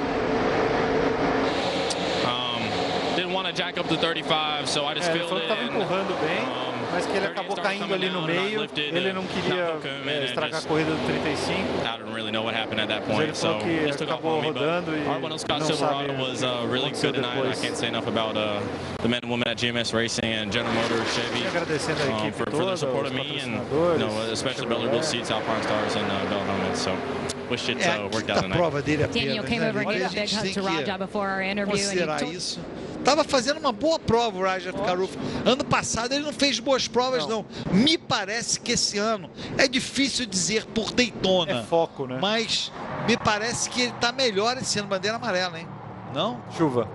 Didn't want to jack up to 35, so I just ele falou que estava empurrando bem, mas que ele acabou caindo ali no meio. Ele não queria estragar a corrida do 35. I don't really know what happened at that point. Ele falou que acabou rodando e Our Scott Silverado was really good tonight. I can't say enough about the men and women at GMS Racing and General Motors, Chevy, agradecendo a equipe for their support of me and especially Bel Air Built Seats, Alpine Stars and Bell Helmets. So wish it worked out tonight. Prova dele Daniel came over and gave a big hug to Raja before our interview. Considerar isso. Tava fazendo uma boa prova o Raja Karuf. Ano passado ele não fez boas provas, não. Me parece que esse ano é difícil dizer por Daytona. É foco, né? Mas me parece que ele tá melhor esse ano. Bandeira amarela, hein? Não? Chuva.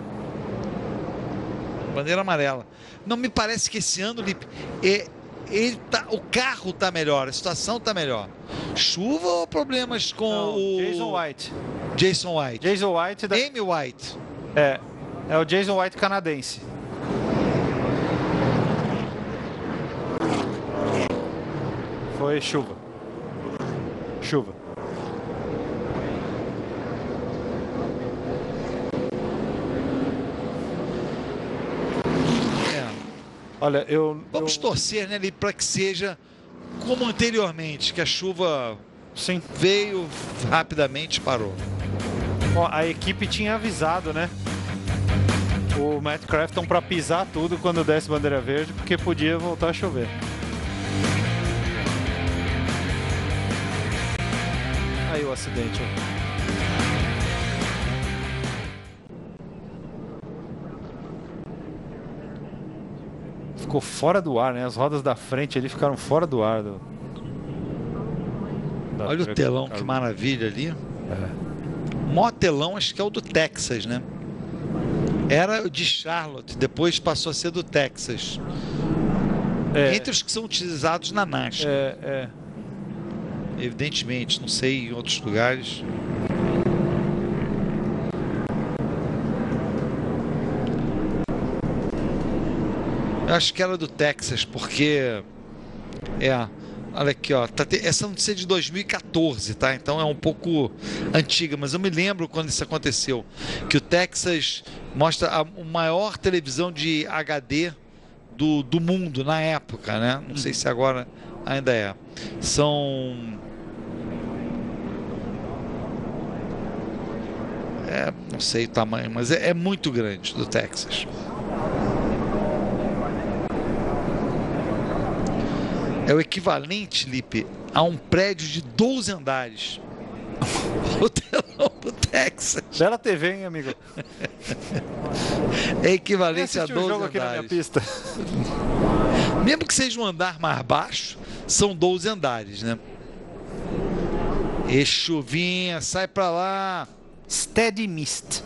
Bandeira amarela. Não, me parece que esse ano o carro tá melhor, a situação tá melhor. Chuva ou problemas com o... Jason White. Jason White. Jason White. Amy White. É o Jason White canadense. Foi chuva. Chuva. Olha, Vamos torcer, né, para que seja como anteriormente, que a chuva veio rapidamente, parou. Ó, a equipe tinha avisado, né? O Matt Crafton para pisar tudo quando desce bandeira verde, porque podia voltar a chover. Aí o acidente, ó. Ficou fora do ar, né? As rodas da frente ali ficaram fora do ar. Olha o telão, que maravilha ali. O maior telão, acho que é o do Texas, né? Era de Charlotte, depois passou a ser do Texas. Entre os que são utilizados na NASCAR. Evidentemente, não sei em outros lugares. Eu acho que era do Texas, porque... Olha aqui, ó. Essa não sei de 2014, tá? Então é um pouco antiga, mas eu me lembro quando isso aconteceu. Que o Texas mostra a maior televisão de HD do mundo na época, né? Não sei se agora ainda é. São Não sei o tamanho, mas é muito grande do Texas. É o equivalente, Lipe, a um prédio de 12 andares. O telão do Texas. Bela TV, hein, amigo? É equivalente a 12 jogo andares. Aqui na minha pista. Mesmo que seja um andar mais baixo, são 12 andares, né? E chuvinha, sai pra lá. Steady Mist.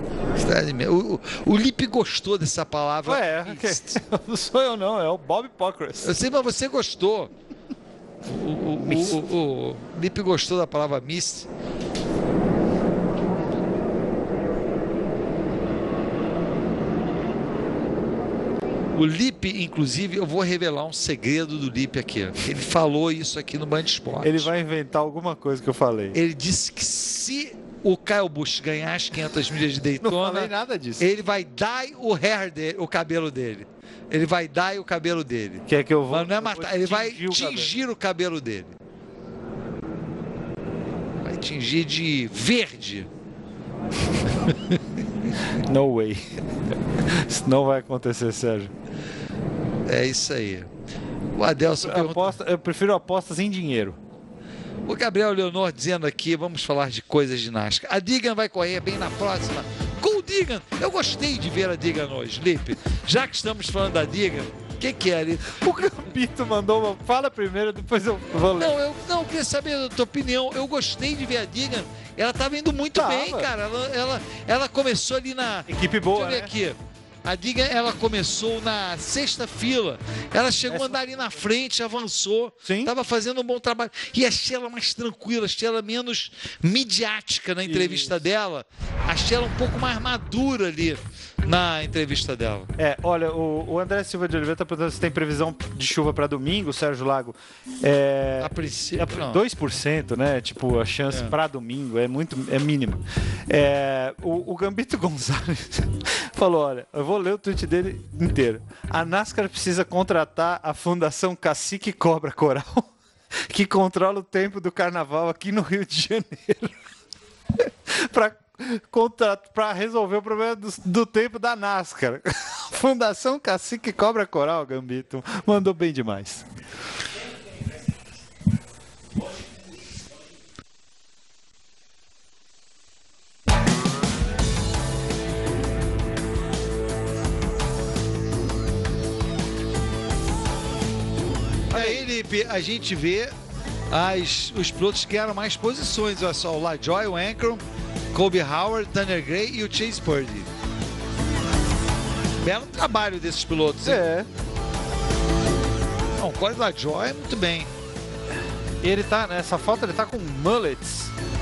O Lipe gostou dessa palavra. Ué, não sou eu não, é o Bob Pockrass. Eu sei, mas você gostou. O Lipe gostou da palavra mist. O Lipe, inclusive, eu vou revelar um segredo do Lipe aqui. Ele falou isso aqui no Band Esporte. Ele vai inventar alguma coisa que eu falei. Ele disse que se o Kyle Busch ganhar as 500 milhas de Daytona, não falei nada disso. Ele vai dar o hair dele, o cabelo dele. Ele vai dar o cabelo dele. Quer que eu vou? Mas não é matar, ele vai tingir o cabelo dele. Vai tingir de verde. No way. Isso não vai acontecer, Sérgio. É isso aí. O Adelson pergunta... Eu prefiro apostas em dinheiro. O Gabriel Leonor dizendo aqui, vamos falar de coisas de NASCAR. A Digan vai correr bem na próxima. Go Digan! Eu gostei de ver a Digan hoje, Lipe. Já que estamos falando da Digan, o que é ali? O Gambito mandou uma... Fala primeiro, depois eu vou ler. Não, eu queria saber a tua opinião. Eu gostei de ver a Digan. Ela estava indo muito bem, cara. Ela começou ali na... Equipe boa, deixa eu ver aqui. A Digan, ela começou na sexta fila. Ela chegou a andar ali na frente, avançou. Estava fazendo um bom trabalho. E achei ela mais tranquila, achei ela menos midiática na entrevista dela. Achei ela um pouco mais madura ali na entrevista dela. Olha, o André Silva de Oliveira está perguntando se tem previsão de chuva para domingo, Sérgio Lago. A princípio, 2%, né? Tipo, a chance para domingo é mínima. O Gambito Gonzalez falou, olha, eu vou ler o tweet dele inteiro. A NASCAR precisa contratar a Fundação Cacique Cobra Coral, que controla o tempo do carnaval aqui no Rio de Janeiro, para resolver o problema do tempo da NASCAR. Fundação Cacique Cobra Coral, Gambito. Mandou bem demais. Aí, Lipe, a gente vê os pilotos que ganharam mais posições. Olha só, o LaJoy, o Ankrum, Colby Howard, Tanner Gray e o Chase Purdy. Belo trabalho desses pilotos, hein? Não, o Corey LaJoy muito bem. Ele tá, nessa foto, ele tá com mullets.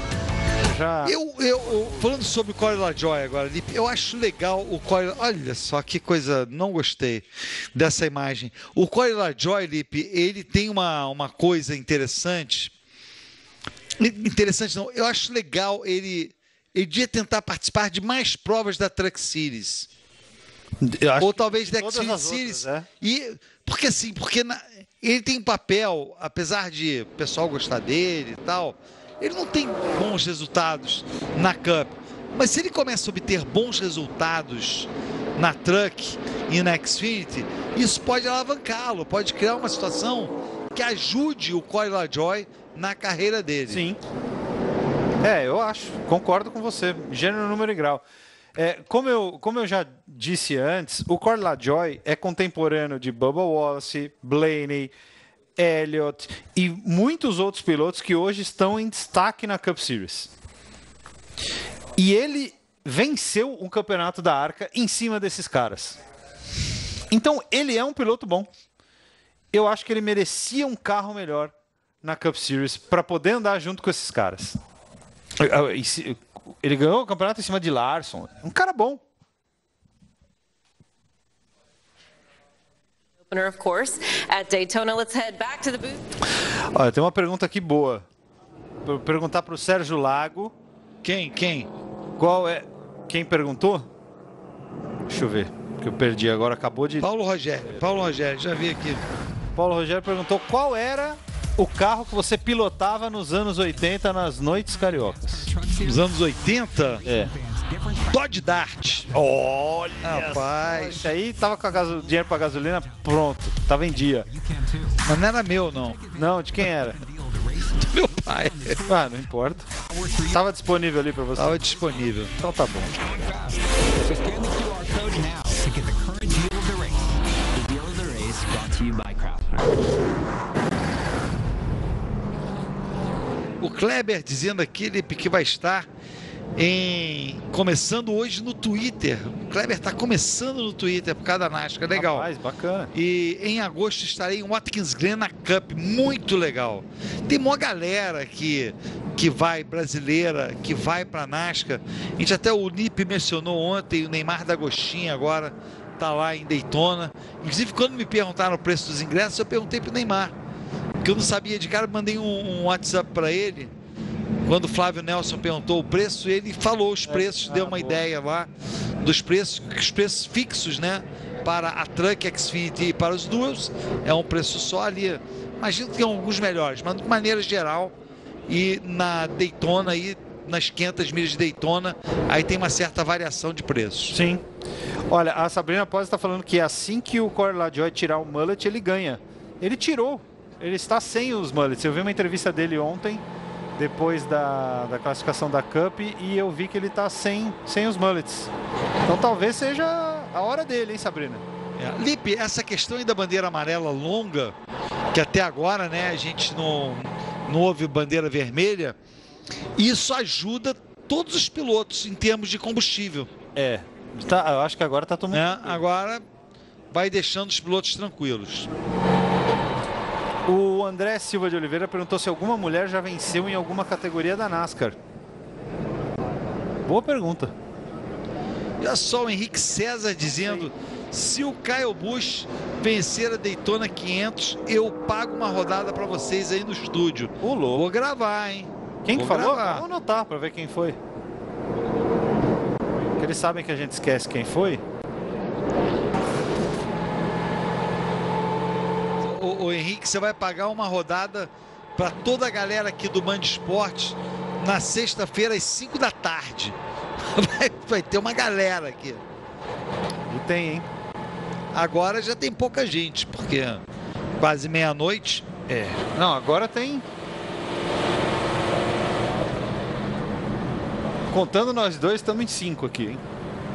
Falando sobre o Corey LaJoy agora, Lipe, eu acho legal o Corey... Olha só que coisa, não gostei dessa imagem. O Corey LaJoy, Lipe, ele tem uma coisa interessante. Interessante não, eu acho legal ele devia tentar participar de mais provas da Truck Series. Ou talvez da Xfinity Series. Porque ele tem papel, apesar de o pessoal gostar dele e tal... Ele não tem bons resultados na Cup, mas se ele começa a obter bons resultados na Truck e na Xfinity, isso pode alavancá-lo, pode criar uma situação que ajude o Corey LaJoy na carreira dele. Sim. Eu acho, concordo com você, gênero, número e grau. Como eu já disse antes, o Corey LaJoy é contemporâneo de Bubba Wallace, Blaney, Elliott e muitos outros pilotos que hoje estão em destaque na Cup Series. E ele venceu um campeonato da ARCA em cima desses caras. Então, ele é um piloto bom. Eu acho que ele merecia um carro melhor na Cup Series para poder andar junto com esses caras. Ele ganhou o campeonato em cima de Larson. Um cara bom. Of course, at Daytona. Let's head back to the booth. Olha, tem uma pergunta aqui boa. Vou perguntar para o Sérgio Lago. Quem? Qual é? Quem perguntou? Deixa eu ver, que eu perdi agora. Acabou de... Paulo Rogério, já vi aqui. Paulo Rogério perguntou qual era o carro que você pilotava nos anos 80 nas noites cariocas. Nos anos 80? Dodge Dart. Olha, rapaz. Isso aí tava com dinheiro pra gasolina, pronto, tava em dia. Mas não era meu, não. Não, de quem era? Do meu pai. Ah, não importa. Tava disponível ali pra você? Tava disponível. Então tá bom. O Kleber dizendo aqui, Lipe, que vai estar começando hoje no Twitter. O Kleber está começando no Twitter por causa da NASCAR, legal. Rapaz, bacana. E em agosto estarei em Watkins Glen na Cup, muito legal. Tem uma galera que vai, brasileira, que vai para NASCAR. A gente até, o Lipe mencionou ontem, o Neymar D'Agostinho agora tá lá em Daytona. Inclusive, quando me perguntaram o preço dos ingressos, eu perguntei pro Neymar, porque eu não sabia de cara, mandei um WhatsApp para ele. Quando o Flávio Nelson perguntou o preço, ele falou os preços, deu uma ideia lá dos preços, os preços fixos, né? Para a Truck, Xfinity e para os Duels, é um preço só ali. Imagino que tem alguns melhores, mas de maneira geral, e na Daytona, aí, nas 500 milhas de Daytona, aí tem uma certa variação de preços. Sim. Olha, a Sabrina Pós está falando que assim que o Corey LaJoie tirar o mullet, ele ganha. Ele tirou. Ele está sem os mullets. Eu vi uma entrevista dele ontem, depois da classificação da Cup, e eu vi que ele está sem os mullets. Então talvez seja a hora dele, hein, Sabrina? Lipe, essa questão aí da bandeira amarela longa, que até agora, né, a gente não houve bandeira vermelha, isso ajuda todos os pilotos em termos de combustível. Eu acho que agora está tomando. Agora vai deixando os pilotos tranquilos. O André Silva de Oliveira perguntou se alguma mulher já venceu em alguma categoria da NASCAR. Boa pergunta. Olha só o Henrique César dizendo: se o Kyle Busch vencer a Daytona 500, eu pago uma rodada para vocês aí no estúdio. Vou gravar, hein? Quem que falou? Vamos anotar para ver quem foi. Porque eles sabem que a gente esquece quem foi. O Henrique, você vai pagar uma rodada para toda a galera aqui do Band Esportes na sexta-feira às 5 da tarde. Vai ter uma galera aqui. E tem, hein? Agora já tem pouca gente, porque quase meia-noite. Não, agora tem. Contando nós dois, estamos em 5 aqui, hein?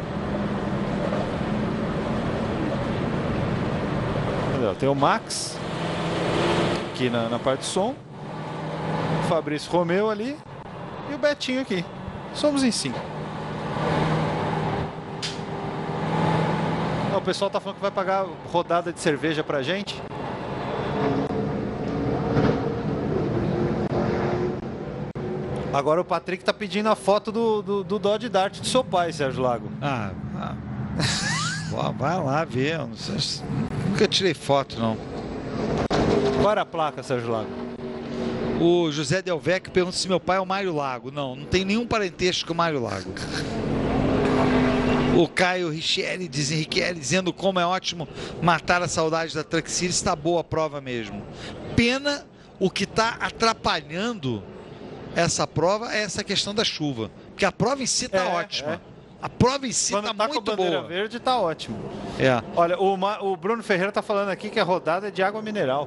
Tem o Max aqui na parte de som, o Fabrício Romeu ali e o Betinho aqui. Somos em 5. O pessoal tá falando que vai pagar rodada de cerveja pra gente. Agora o Patrick tá pedindo a foto do Dodge Dart do seu pai, Sérgio Lago. Vai lá ver. Nunca tirei foto, não. Qual era a placa, Sérgio Lago? O José Del Vecchio pergunta se meu pai é o Mário Lago. Não tem nenhum parentesco com o Mário Lago. O Caio Richelli dizendo como é ótimo matar a saudade da Truck Series. Está boa a prova mesmo. Pena, o que está atrapalhando essa prova é essa questão da chuva. Porque a prova em si está ótima. A prova em si está muito boa. Com a bandeira verde está ótimo. Olha, o Bruno Ferreira está falando aqui que a rodada é de água mineral.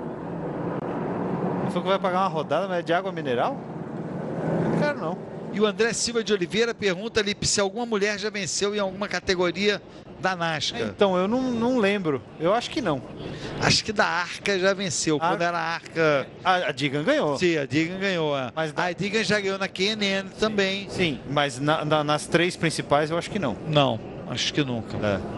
Ele falou que vai pagar uma rodada, mas é de água mineral? Não quero, não. E o André Silva de Oliveira pergunta ali se alguma mulher já venceu em alguma categoria da NASCAR. Então, eu não lembro. Eu acho que não. Acho que da Arca já venceu. Quando era a Arca... A Digan ganhou. Sim, a Digan ganhou. Mas a Digan já ganhou na K&N também. Sim, mas nas 3 principais eu acho que não. Não, acho que nunca.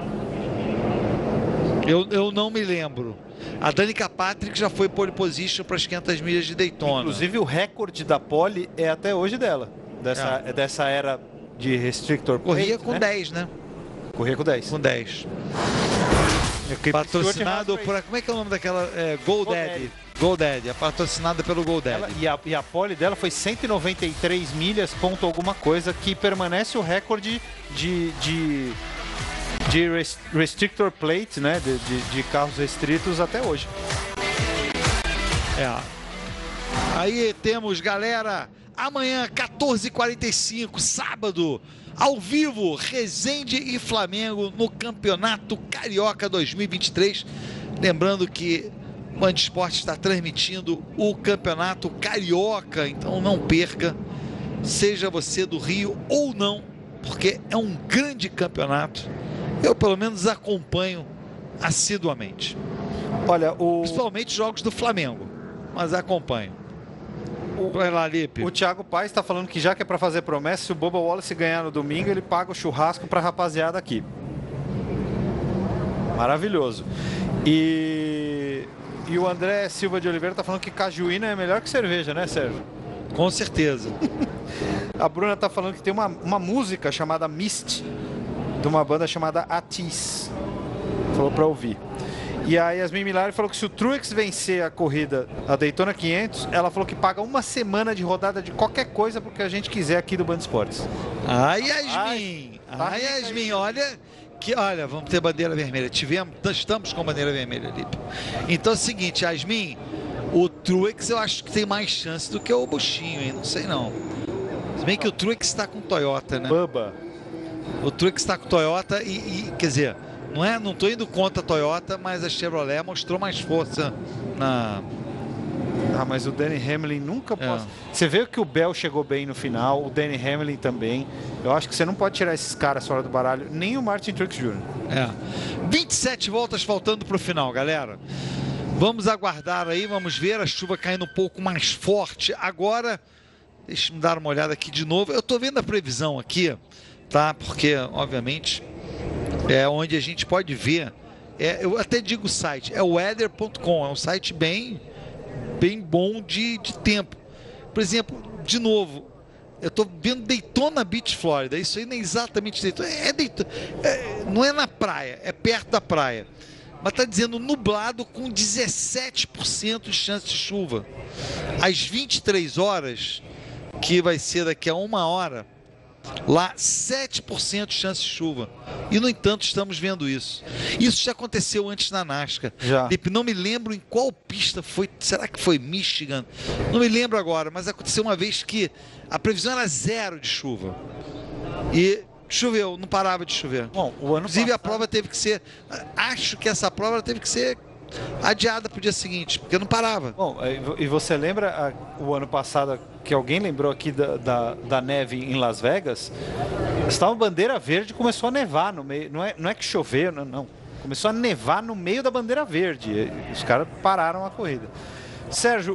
Eu não me lembro. A Danica Patrick já foi pole position para as 500 milhas de Daytona. Inclusive o recorde da pole é até hoje dela. Dessa era de restrictor plate. Corria com 10, né? Corria com 10. Com 10. Patrocinado por... Como é que é o nome daquela? GoDaddy. GoDaddy, é patrocinada pelo GoDaddy. E a pole dela foi 193 milhas, ponto alguma coisa, que permanece o recorde de restrictor plate, né? De carros restritos até hoje. Aí temos, galera, amanhã, 14h45, sábado, ao vivo, Resende e Flamengo no Campeonato Carioca 2023. Lembrando que o Band Esporte está transmitindo o Campeonato Carioca, então não perca, seja você do Rio ou não, porque é um grande campeonato. Eu, pelo menos, acompanho assiduamente. Olha, principalmente jogos do Flamengo, mas acompanho. Vai lá, Lipe. O Thiago Paes está falando que já que é para fazer promessa, se o Bubba Wallace ganhar no domingo, ele paga o churrasco para a rapaziada aqui. Maravilhoso. E o André Silva de Oliveira está falando que cajuína é melhor que cerveja, né, Sérgio? Com certeza. A Bruna está falando que tem uma música chamada Mist, de uma banda chamada Atis. Falou para ouvir. E a Yasmin Milari falou que se o Truex vencer a corrida, a Daytona 500, ela falou que paga uma semana de rodada de qualquer coisa porque a gente quiser aqui do Band Esportes. Yasmin! Yasmin, olha, vamos ter bandeira vermelha. Estamos com bandeira vermelha, Lipe. Então é o seguinte, Yasmin, o Truex eu acho que tem mais chance do que o Buchinho, hein? Não sei não. Se bem que o Truex está com Toyota, né? Bubba. O Truex está com Toyota quer dizer... Não estou indo contra a Toyota, mas a Chevrolet mostrou mais força na... mas o Danny Hamlin nunca pode... Você vê que o Bell chegou bem no final, o Danny Hamlin também. Eu acho que você não pode tirar esses caras fora do baralho, nem o Martin Truex Jr. 27 voltas faltando para o final, galera. Vamos aguardar aí, vamos ver a chuva caindo um pouco mais forte. Agora, deixa eu dar uma olhada aqui de novo. Eu estou vendo a previsão aqui, tá? Porque, obviamente... é onde a gente pode ver, eu até digo o site, é o weather.com, é um site bem bom de tempo. Por exemplo, de novo, eu estou vendo Daytona Beach, Flórida, isso aí não é exatamente Daytona, não é na praia, é perto da praia, mas está dizendo nublado com 17% de chance de chuva. Às 23 horas, que vai ser daqui a 1 hora, lá 7% de chance de chuva. E no entanto estamos vendo isso. Isso já aconteceu antes na NASCAR. Não me lembro em qual pista foi. Será que foi Michigan? Não me lembro agora, mas aconteceu uma vez que a previsão era 0 de chuva. E choveu, não parava de chover. Bom, o ano Inclusive passado... a prova teve que ser... Acho que essa prova teve que ser adiada para o dia seguinte, porque não parava. Bom, e você lembra o ano passado que alguém lembrou aqui da neve em Las Vegas? Estava bandeira verde, começou a nevar no meio. Não é que choveu, não. Começou a nevar no meio da bandeira verde. Os caras pararam a corrida. Sérgio,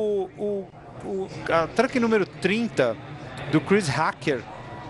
a truck número 30 do Chris Hacker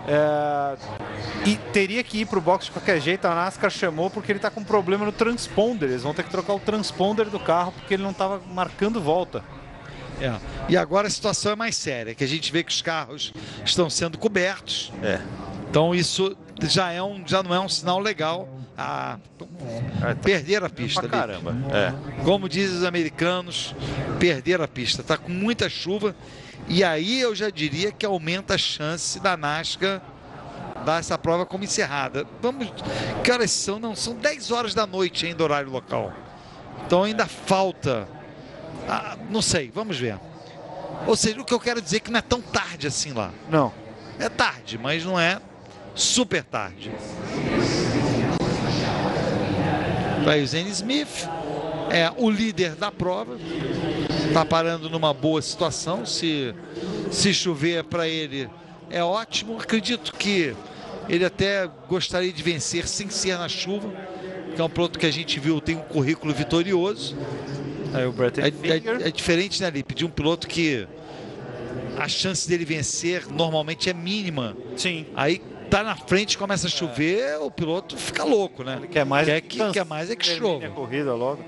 e teria que ir para o box de qualquer jeito. A NASCAR chamou porque ele está com problema no transponder. Eles vão ter que trocar o transponder do carro porque ele não estava marcando volta. E agora a situação é mais séria, que a gente vê que os carros estão sendo cobertos. Então isso já não é um sinal legal a perder a pista. Caramba. Como dizem os americanos, perder a pista. Está com muita chuva. E aí eu já diria que aumenta a chance da NASCAR dar essa prova como encerrada. Que horas são? Não, são 10 horas da noite ainda, horário local. Então ainda falta... não sei, vamos ver. Ou seja, o que eu quero dizer é que não é tão tarde assim lá. Não. É tarde, mas não é super tarde. Aí o Zane Smith é o líder da prova. Está parando numa boa situação. Se chover para ele é ótimo. Acredito que ele até gostaria de vencer sem ser na chuva, que é um piloto que a gente viu tem um currículo vitorioso. É diferente, né, Lipe, de um piloto que a chance dele vencer normalmente é mínima. Sim. Aí tá na frente, começa a chover, o piloto fica louco, né? Ele quer mais é que chova. A corrida logo.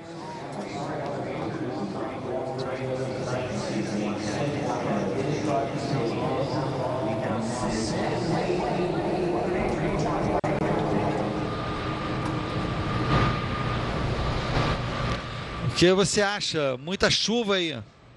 O que você acha? Muita chuva aí.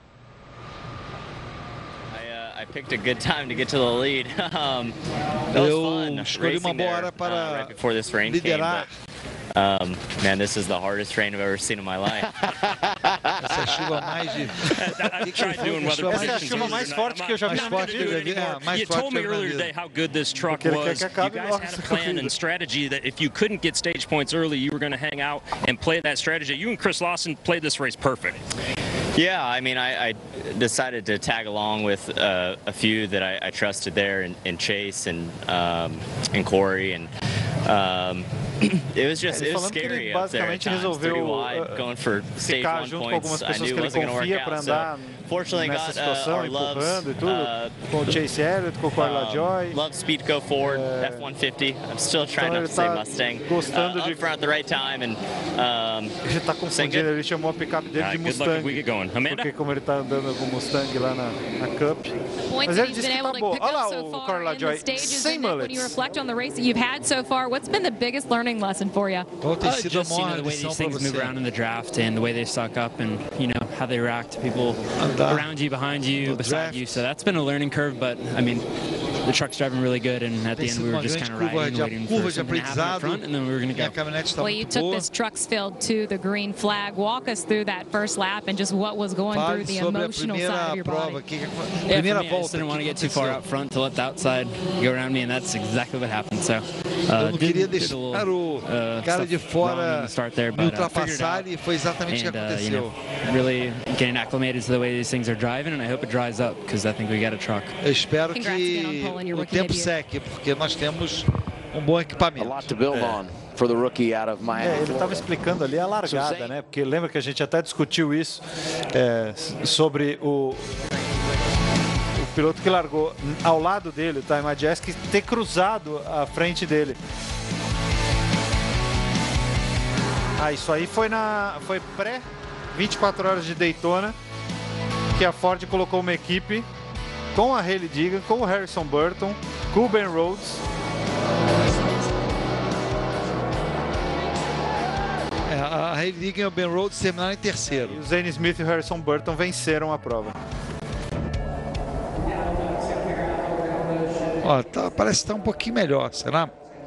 I picked a good time to get to the lead. Eu escolhi uma boa hora para liderar. Man, this is the hardest rain I've ever seen in my life. Essa é a chuva mais de... Essa é a chuva mais forte que eu já vi. You told me earlier today how good this truck was. You guys had a plan and strategy that if you couldn't get stage points early, you were going to hang out and play that strategy. You and Chris Lawson played this race perfect. Yeah, I mean, I decided to tag along with a few that I trusted there in Chase and Corey, and it was scary up there at times, 30 wide, going for stage 1 points. I knew it wasn't going to work out, so fortunately got our loves. Com o Chase Elliott, com o Corey LaJoie. Love speed go forward, F-150. I'm still trying not to say Mustang. Up front at the right time, and ele tá confundindo, ele chamou a picape dele de Mustang. Porque como ele tá andando com o Mustang lá na Cup. Mas ele disse que tá bom. Olha lá o Corey LaJoie, sem mullets. When you reflect on the race that you've had so far, what's been the biggest learning lesson for you? Just the way these things move around in the draft and the way they suck up, and how they react to people around you, behind you, beside you. So that's been a learning curve, but I mean, the truck's driving really good, and at the end we were just kind of riding, waiting for something to happen up front, and then we were going to go. Well, you took this truck's field to the green flag. Walk us through that first lap and just what was going through the emotional side of your body. Yeah, for me, I just didn't want to get too far out front to let the outside go around me, and that's exactly what happened. So, eu não queria deixar o cara de fora me ultrapassar, e foi exatamente o que aconteceu. Really getting acclimated to the way these things are driving, and I hope it dries up because I think we got a truck. Eu espero que o tempo seque, porque nós temos bom equipamento. Ele estava explicando ali a largada, né? Porque lembra que a gente até discutiu isso sobre o piloto que largou ao lado dele, o Ty Majeski, ter cruzado a frente dele. Isso aí foi pré 24 horas de Daytona, que a Ford colocou uma equipe com a Hailie Deegan, com o Harrison Burton, com o Ben Rhodes. A Hailie Deegan e o Ben Rhodes terminaram em terceiro. E o Zane Smith e o Harrison Burton venceram a prova. Parece que está um pouquinho melhor, será?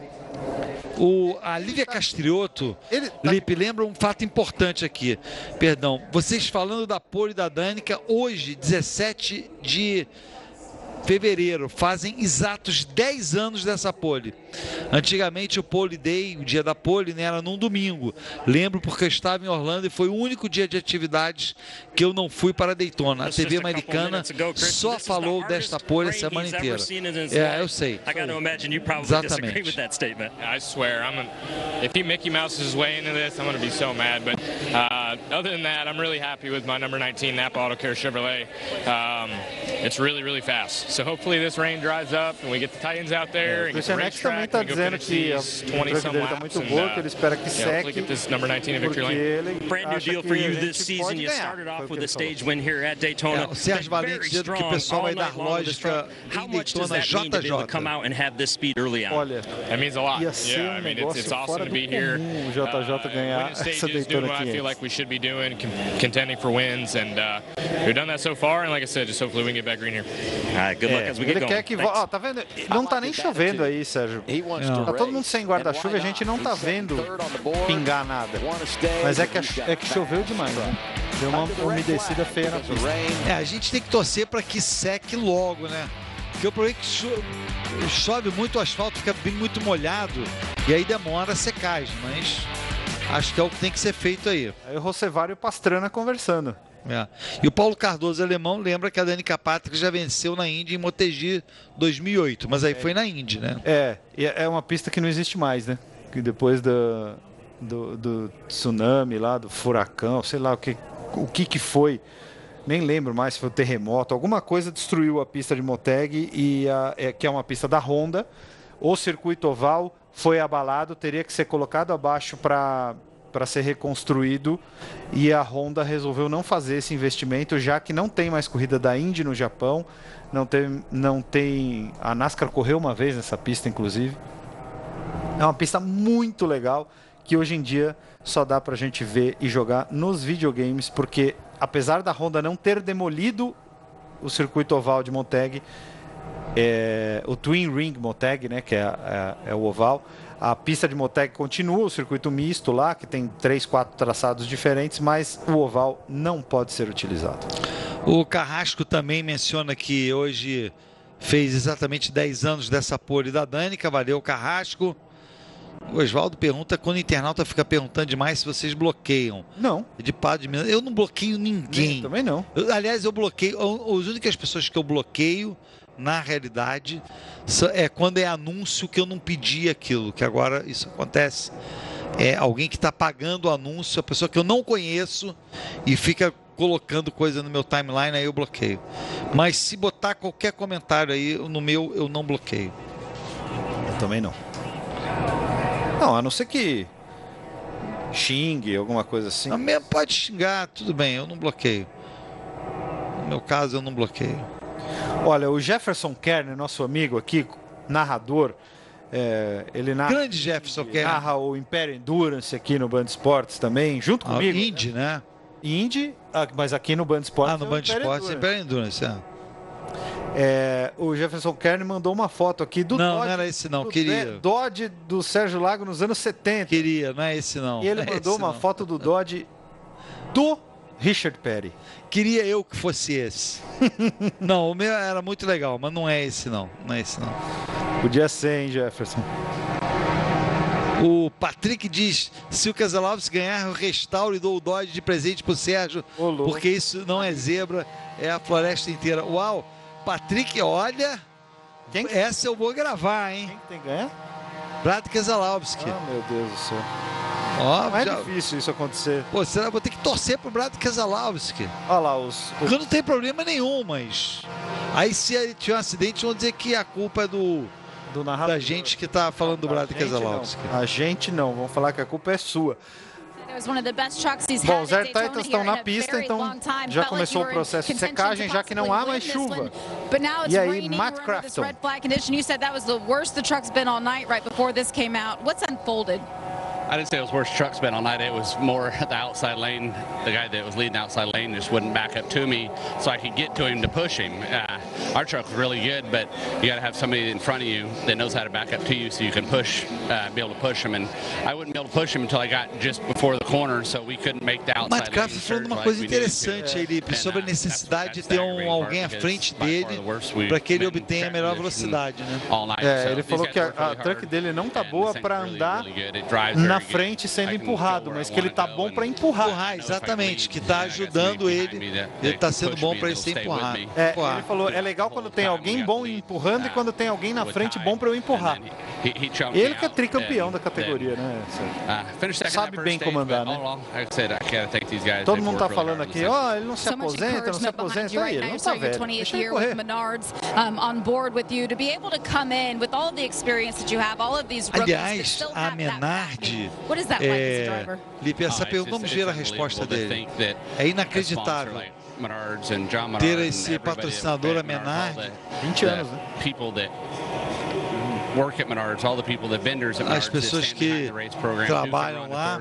A Lívia Castriotto, Lipe, lembra um fato importante aqui. Perdão, vocês falando da pole da Danica, hoje, 17 de fevereiro, fazem exatos 10 anos dessa pole. Antigamente o Pole Day, o dia da pole, né, era num domingo. Lembro porque eu estava em Orlando e foi o único dia de atividades que eu não fui para Daytona. A TV americana só falou desta pole a semana inteira. Eu sei. Exatamente. I swear, if he Mickey Mouse his way into this, I'm going to be so mad. But other than that, I'm really happy with my number 19 Napa Auto Care Chevrolet. It's really, really fast. So hopefully this rain dries up and we get the Titans out there and get the racetrack and go finish these 20-some laps and hopefully get this number 19 in victory lane. Brand new deal for you this season. You started off with a stage win here at Daytona. O Sérgio Valente dizendo que o pessoal vai dar lógica em Daytona JJ. Come out and have this speed early on. Olha, that means a lot. Yeah, I mean it's awesome to be here. O JJ ganhar essa Daytona 500. I feel like we should be doing, contending for wins, and we've done that so far. And like I said, just hopefully we can get back green here. Good luck as we get going. Quer que tá vendo? Não tá nem chovendo aí, Sérgio. Tá todo mundo sem guarda-chuva e a gente não tá vendo pingar nada. Mas é que choveu demais, né? Deu uma umedecida feia na pista. A gente tem que torcer para que seque logo, né? Porque o problema é que chove muito, o asfalto fica bem muito molhado e aí demora a secagem, mas acho que é o que tem que ser feito aí. Aí o Rossevaro e o Pastrana conversando. E o Paulo Cardoso, alemão, lembra que a Danica Patrick já venceu na Indy em Motegi 2008, mas aí foi na Indy, né? E é uma pista que não existe mais, né? Que depois do tsunami lá, do furacão, sei lá o que foi, nem lembro mais se foi o terremoto, alguma coisa destruiu a pista de Motegi, que é uma pista da Honda. O circuito oval foi abalado, teria que ser colocado abaixo para ser reconstruído, e a Honda resolveu não fazer esse investimento, já que não tem mais corrida da Indy no Japão, não tem a NASCAR correu uma vez nessa pista, inclusive. É uma pista muito legal, que hoje em dia só dá pra gente ver e jogar nos videogames, porque apesar da Honda não ter demolido o circuito oval de Motegi, o Twin Ring Moteg, né, que é o oval. A pista de Moteg continua, o circuito misto lá, que tem 3, 4 traçados diferentes, mas o oval não pode ser utilizado. O Carrasco também menciona que hoje fez exatamente 10 anos dessa pole da Danica. Valeu, Carrasco. O Oswaldo pergunta, quando o internauta fica perguntando demais se vocês bloqueiam. Não. De Pato de Minas. Eu não bloqueio ninguém. Também não. Aliás, eu bloqueio. As únicas pessoas que eu bloqueio, na realidade, é quando é anúncio que eu não pedi aquilo. Que agora isso acontece. É alguém que está pagando o anúncio, a pessoa que eu não conheço e fica colocando coisa no meu timeline, aí eu bloqueio. Mas se botar qualquer comentário aí no meu, eu não bloqueio. Eu também não. Não, a não ser que xingue, alguma coisa assim. Pode xingar, tudo bem, eu não bloqueio. No meu caso, eu não bloqueio. Olha, o Jefferson Kern, nosso amigo aqui, narrador, ele narra... Grande Jefferson Kern. Narra o Império Endurance aqui no Band Esportes também, junto comigo. Indy, né? Indy, mas aqui no Band Esportes. No Band Esportes, Império Endurance, o Jefferson Kern mandou uma foto aqui do Dodge. Não era esse não, queria. Dodge do Sérgio Lago nos anos 70. Queria, não é esse não. E ele mandou uma foto do Dodge do Richard Petty. Queria eu que fosse esse. Não, o meu era muito legal, mas não é esse não. Não é esse não. Podia ser, hein, Jefferson? O Patrick diz, se o Keselowski ganhar, eu restauro e dou o Dodge de presente pro Sérgio, porque isso não é zebra, é a floresta inteira. Uau, Patrick, olha, essa eu vou gravar, hein? Quem tem que ganhar? Brad Keselowski. Ah, meu Deus do céu. Não é difícil isso acontecer. Pô, será que vou ter que torcer pro Brad Keselowski? Olha lá, Porque não tem problema nenhum, mas... Aí se ele tiver um acidente, vão dizer que a culpa é da gente que tá falando do Brad Keselowski. A gente não, vão falar que a culpa é sua. Bom, os Air Titans estão na pista, então já começou o processo de secagem, já que não há mais chuva. E aí, Matt Crafton. I didn't say it was worse truck's been all night. It was more the outside lane. The guy that was leading the outside lane just wouldn't back up to me so I could get to him to push him. Our truck was really good, but you got to have somebody in front of you that knows how to back up to you so you can push, be able to push him. And I wouldn't be able to push him until I got just before the corner, so we couldn't make the outside lane. Matt Crafton falando uma coisa interessante aí, Lipe, sobre a necessidade de ter alguém à frente dele para que ele obtenha a melhor velocidade, né? Ele falou que a truck dele não tá boa para andar na frente sendo empurrado, mas que ele tá bom para empurrar. Exatamente, que tá ajudando ele tá sendo bom para ele ser empurrado. Ele falou, é legal quando tem alguém bom empurrando e quando tem alguém na frente bom para eu empurrar. Ele que é tricampeão da categoria, né? Sabe bem comandar, né? Todo mundo tá falando aqui, ele não se aposenta, não se aposenta. Ele não tá velho, deixa ele correr. Aliás, a Menard, Lipe, essa pergunta, vamos ver a resposta dele. É inacreditável ter esse patrocinador, a Menard. 20 anos, né? As pessoas que trabalham lá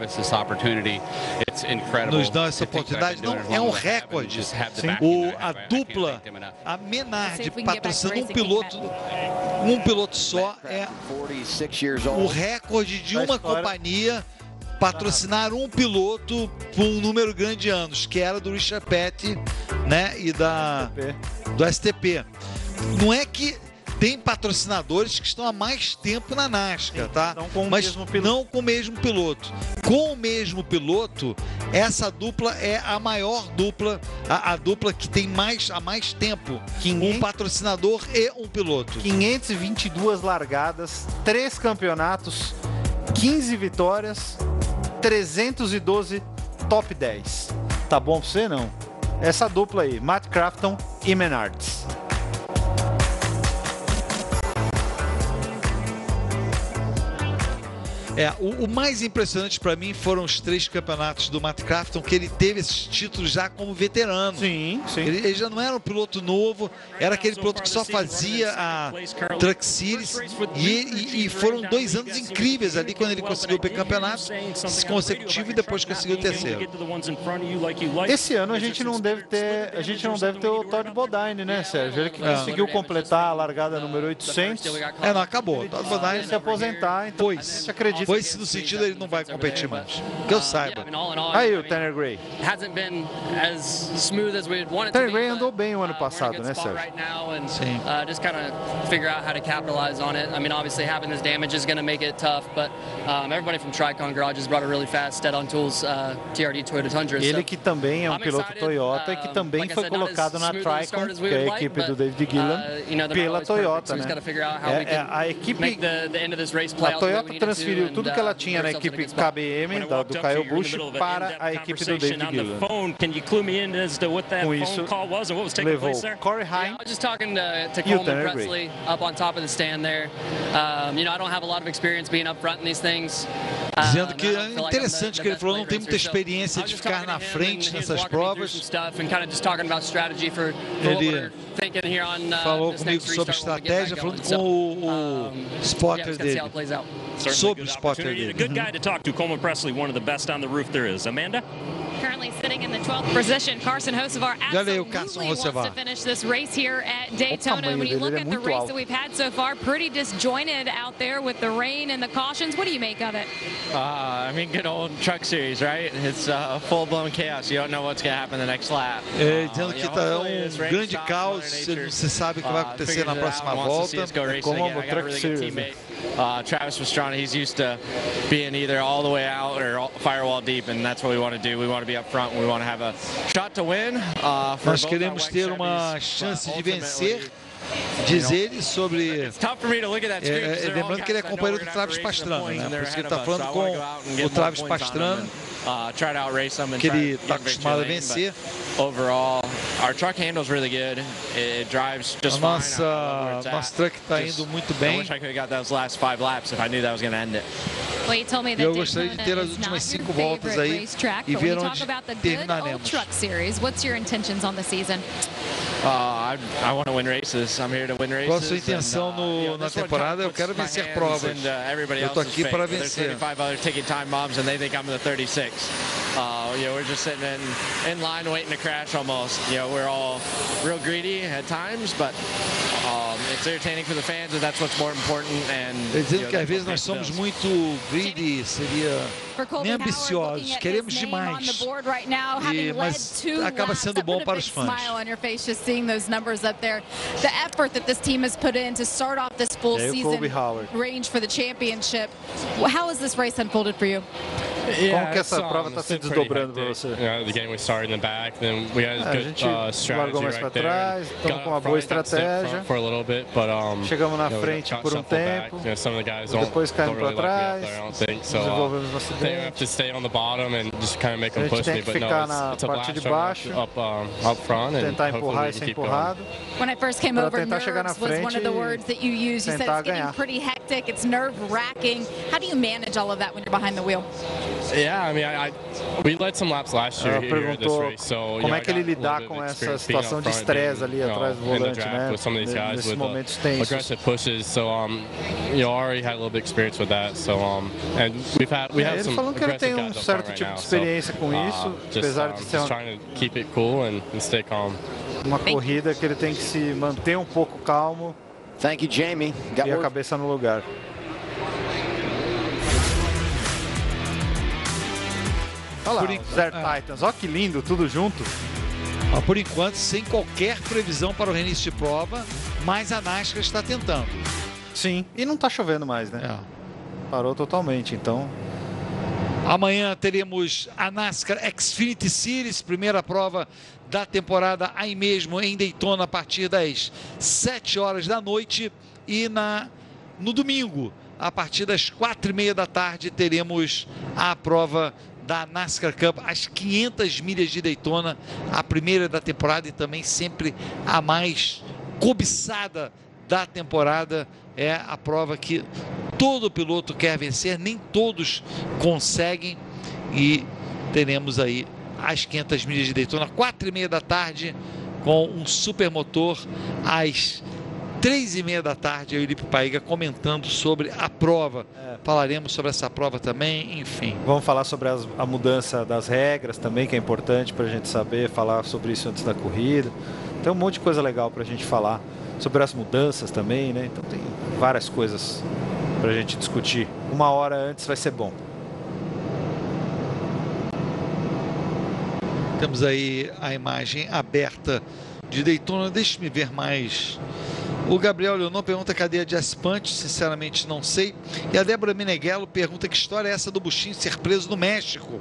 nos dão essa oportunidade. Não, é um recorde. A dupla, a Menard patrocinando um piloto só, é o recorde de uma companhia patrocinar um piloto por um número grande de anos, que era do Richard Petty, né, e do STP. Não é que tem patrocinadores que estão há mais tempo na NASCAR, tá? Mas não com o mesmo piloto. Com o mesmo piloto, essa dupla é a maior dupla, a dupla que tem há mais tempo. Um patrocinador e um piloto. 522 largadas, 3 campeonatos, 15 vitórias, 312 top 10. Tá bom pra você, não? Essa dupla aí, Matt Crafton e Menards. O mais impressionante para mim foram os 3 campeonatos do Matt Crafton, que ele teve esses títulos já como veterano. Sim. Ele já não era um piloto novo, era aquele piloto que só fazia a Truck Series, e foram 2 anos incríveis ali quando ele conseguiu o bicampeonato consecutivo e depois conseguiu o terceiro. Esse ano a gente não deve ter o Todd Bodine, né, Sérgio? Ele que conseguiu completar a largada número 800. Não acabou. O Todd Bodine se aposentar, então a gente acredita. Foi no sentido ele não vai competir mais. Que eu saiba. Aí o Tanner Gray. Tanner Gray andou bem o ano passado, né, Sérgio? Sim. Just kind of figure out how to capitalize on it. I mean, obviously having this damage is going to make it tough, but everybody from Tricon Garages brought a really fast Dead on Tools TRD Toyota Tundra. Ele que também é um piloto Toyota e que também foi colocado na Tricon, que é a equipe do David Gilliland, pela Toyota, né? A equipe, a Toyota transferiu tudo que ela tinha na equipe KBM do Kyle Busch para a equipe do David Gilliland. Com isso, levou Corey Heim e o Tanner Gray. Up on top of the stand there. You know, I don't have a lot of experience being up front in these things. Dizendo que é interessante que ele falou, não tem muita experiência de ficar na frente nessas provas. Ele falou comigo sobre estratégia, falando com o spotter dele. Sobre o spotter dele. Good guy to talk to, Coleman Presley, one of the best on the roof there is. Amanda? Currently sitting in the 12th position, Carson Hocevar absolutely wants to finish this race here at Daytona. When you look at the race that we've had so far, pretty disjointed out there with the rain and the cautions. What do you make of it? I mean, good old truck series, right? It's full-blown chaos. You don't know what's going to happen the next lap. Dizendo que está grande caos, não se sabe o que vai acontecer na próxima volta. Como o truck series. Travis Pastrana, he's used to being either all the way out or firewall deep, and that's what we want to do. We want to be up front. We want to have a shot to win. Nós queremos ter uma chance de vencer. Diz ele sobre. Lembrando que ele é companheiro do Travis Pastrana, né? Por isso que ele está falando com o Travis Pastrana, que ele está acostumado a vencer. Overall, our truck handles really good. It drives just fine. Nosso truck está indo muito bem. I wish I could have got those last 5 laps if I knew that was going to end it. Eu gostaria de ter as últimas 5 voltas aí e ver onde terminaremos. What's your intentions on the season? I want to win races. I'm here to win races. Qual a sua intenção na temporada? Eu quero vencer provas. Eu estou aqui para vencer. 35 other ticking time bombs and they think I'm the 36. We're just sitting in line waiting to crash almost. We're all real greedy at times, but it's entertaining for the fans, and that's what's more important. Dizendo que às vezes nós somos muito greedy, seria nem ambiciosos, queremos demais. Mas acaba sendo bom para os fãs. Seeing those numbers up there, the effort that this team has put in to start off this full season range for the championship. How has this race unfolded for you? Como que essa prova está se desdobrando para você? A gente largou mais para trás, estamos com uma boa estratégia. Chegamos na frente por um tempo, depois caímos para trás, desenvolvemos um acidente. A gente tem que ficar na parte de baixo, tentar empurrar e ser empurrado. When I first came over, nerves was one of the words that you used. You said it's getting pretty hectic, it's nerve-wracking. How do you manage all of that when you're behind the wheel? Yeah, I mean, we led some laps last year here this race, so como é que ele lidar com essa situação de estresse ali atrás do volante, né? Nesses momentos tensos. Aggressive pushes, so you already had a little bit of experience with that, so and we have some falou que ele tem certo tipo de experiência com isso, apesar de ser trying to keep it cool and stay calm. Uma corrida que ele tem que se manter um pouco calmo. Thank you, Jamie. E a cabeça no lugar. Olha lá, Desert Titans, olha que lindo, tudo junto. Por enquanto, sem qualquer previsão para o reinício de prova, mas a NASCAR está tentando. Sim, e não está chovendo mais, né? Parou totalmente, então... Amanhã teremos a NASCAR Xfinity Series, primeira prova da temporada aí mesmo em Daytona a partir das 7 horas da noite. E no domingo, a partir das 4h30 da tarde, teremos a prova da NASCAR Cup, as 500 milhas de Daytona, a primeira da temporada e também sempre a mais cobiçada da temporada. É a prova que todo piloto quer vencer, nem todos conseguem, e teremos aí as 500 milhas de Daytona, 4h30 da tarde, com um supermotor, às 3h30 da tarde, eu e Lipe Paiga comentando sobre a prova. Falaremos sobre essa prova também, enfim. Vamos falar sobre a mudança das regras também, que é importante para a gente saber, falar sobre isso antes da corrida. Tem um monte de coisa legal para a gente falar sobre as mudanças também, né? Então tem várias coisas para a gente discutir. 1 hora antes vai ser bom. Temos aí a imagem aberta de Daytona. Deixe-me ver mais. O Gabriel Leonon pergunta cadê a Jess Punch, sinceramente não sei. E a Débora Meneghello pergunta que história é essa do Buschinho ser preso no México.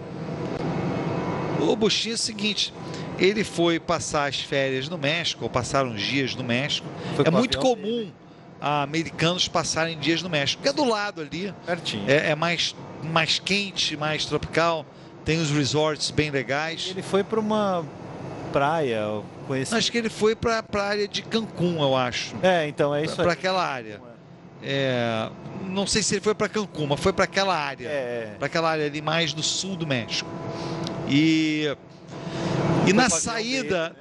O Buschinho é o seguinte, ele foi passar as férias no México, ou passar uns dias no México. É muito comum americanos passarem dias no México, porque é do lado ali, é mais quente, mais tropical, tem os resorts bem legais. Ele foi para uma praia, acho que ele foi para a área de Cancún, eu acho. Então é isso aí. Para aquela área. Não sei se ele foi para Cancún, mas foi para aquela área. Para aquela área ali mais do sul do México. E na saída,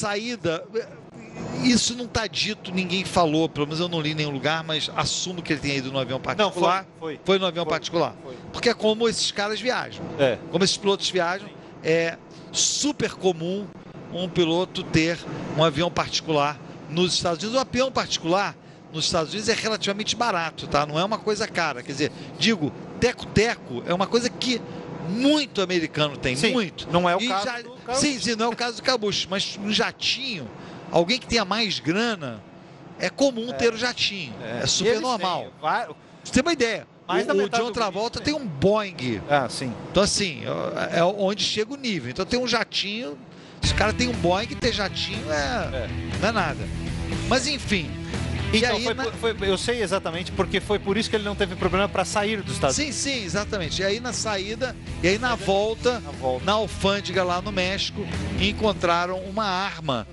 isso não está dito, ninguém falou, pelo menos eu não li em nenhum lugar, mas assumo que ele tenha ido no avião particular. Não, foi no avião particular. Porque é como esses caras viajam. Como esses pilotos viajam, é super comum um piloto ter um avião particular nos Estados Unidos. O avião particular nos Estados Unidos é relativamente barato, tá? Não é uma coisa cara. Quer dizer, teco-teco é uma coisa que muito americano tem, muito. Não é o caso do Cabucho. Sim, não é o caso do Cabucho, mas um jatinho, alguém que tenha mais grana, é comum ter o jatinho. É super normal. Você tem uma ideia. O John Travolta tem um Boeing. Sim. Então, assim, é onde chega o nível. Então, tem um jatinho. Os caras têm um Boeing, ter jatinho não é nada. Mas, enfim. Então, eu sei exatamente, porque foi por isso que ele não teve problema para sair dos Estados Unidos. Sim, exatamente. E aí na saída, e aí na volta, na alfândega lá no México, encontraram uma arma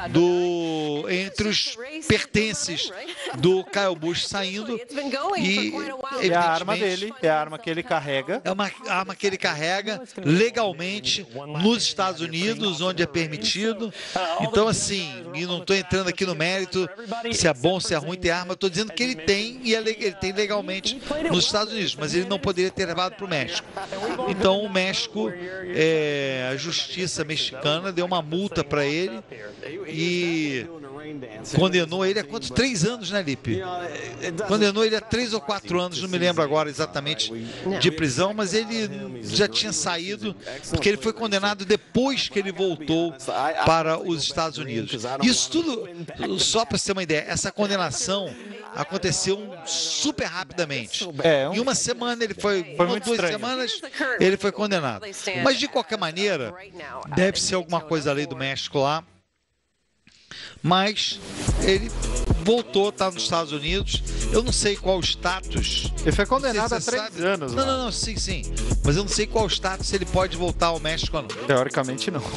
entre os pertences do Kyle Busch saindo. E é a arma dele, é a arma que ele carrega. É uma arma que ele carrega legalmente nos Estados Unidos, onde é permitido. Então, assim, e não estou entrando aqui no mérito se é bom, se é ruim ter arma, eu estou dizendo que ele tem, e ele tem legalmente nos Estados Unidos, mas ele não poderia ter levado para o México. Então o México, a justiça mexicana deu uma multa para ele e condenou ele a quantos? 3 anos, né, Lipe? Condenou ele a 3 ou 4 anos, não me lembro agora exatamente de prisão, mas ele já tinha saído, porque ele foi condenado depois que ele voltou para os Estados Unidos. Isso tudo, só para você ter uma ideia, essa condenação aconteceu super rapidamente. Em uma semana ele foi, uma ou 2 semanas, ele foi condenado. Mas de qualquer maneira, deve ser alguma coisa ali do México lá. Mas ele voltou, está nos Estados Unidos. Eu não sei qual o status. Ele foi condenado a 3 anos. Não, sim. Mas eu não sei qual o status, se ele pode voltar ao México ou não. Teoricamente não.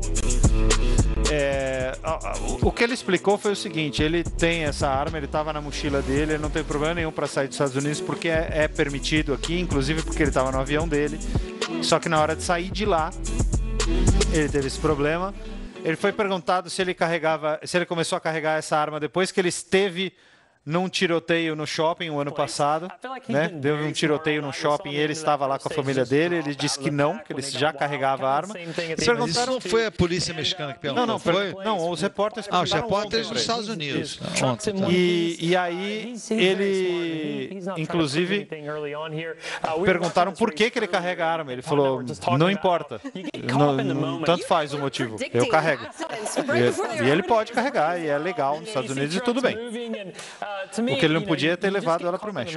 O que ele explicou foi o seguinte: ele tem essa arma, ele estava na mochila dele, ele não tem problema nenhum para sair dos Estados Unidos porque é permitido aqui, inclusive porque ele estava no avião dele. Só que na hora de sair de lá, ele teve esse problema. Ele foi perguntado se ele começou a carregar essa arma depois que ele esteve num tiroteio no shopping o ano passado, né? Deu um tiroteio no shopping e ele estava lá com a família dele. Ele disse que não, que ele já carregava a arma. Mas isso não foi a polícia mexicana que perguntou? Não, os repórteres. Os repórteres dos Estados Unidos. E aí ele, inclusive, perguntaram por que ele carrega a arma. Ele falou, não importa, tanto faz o motivo, eu carrego. E ele pode carregar, e é legal nos Estados Unidos e tudo bem. O que ele não podia é ter levado ela para o México.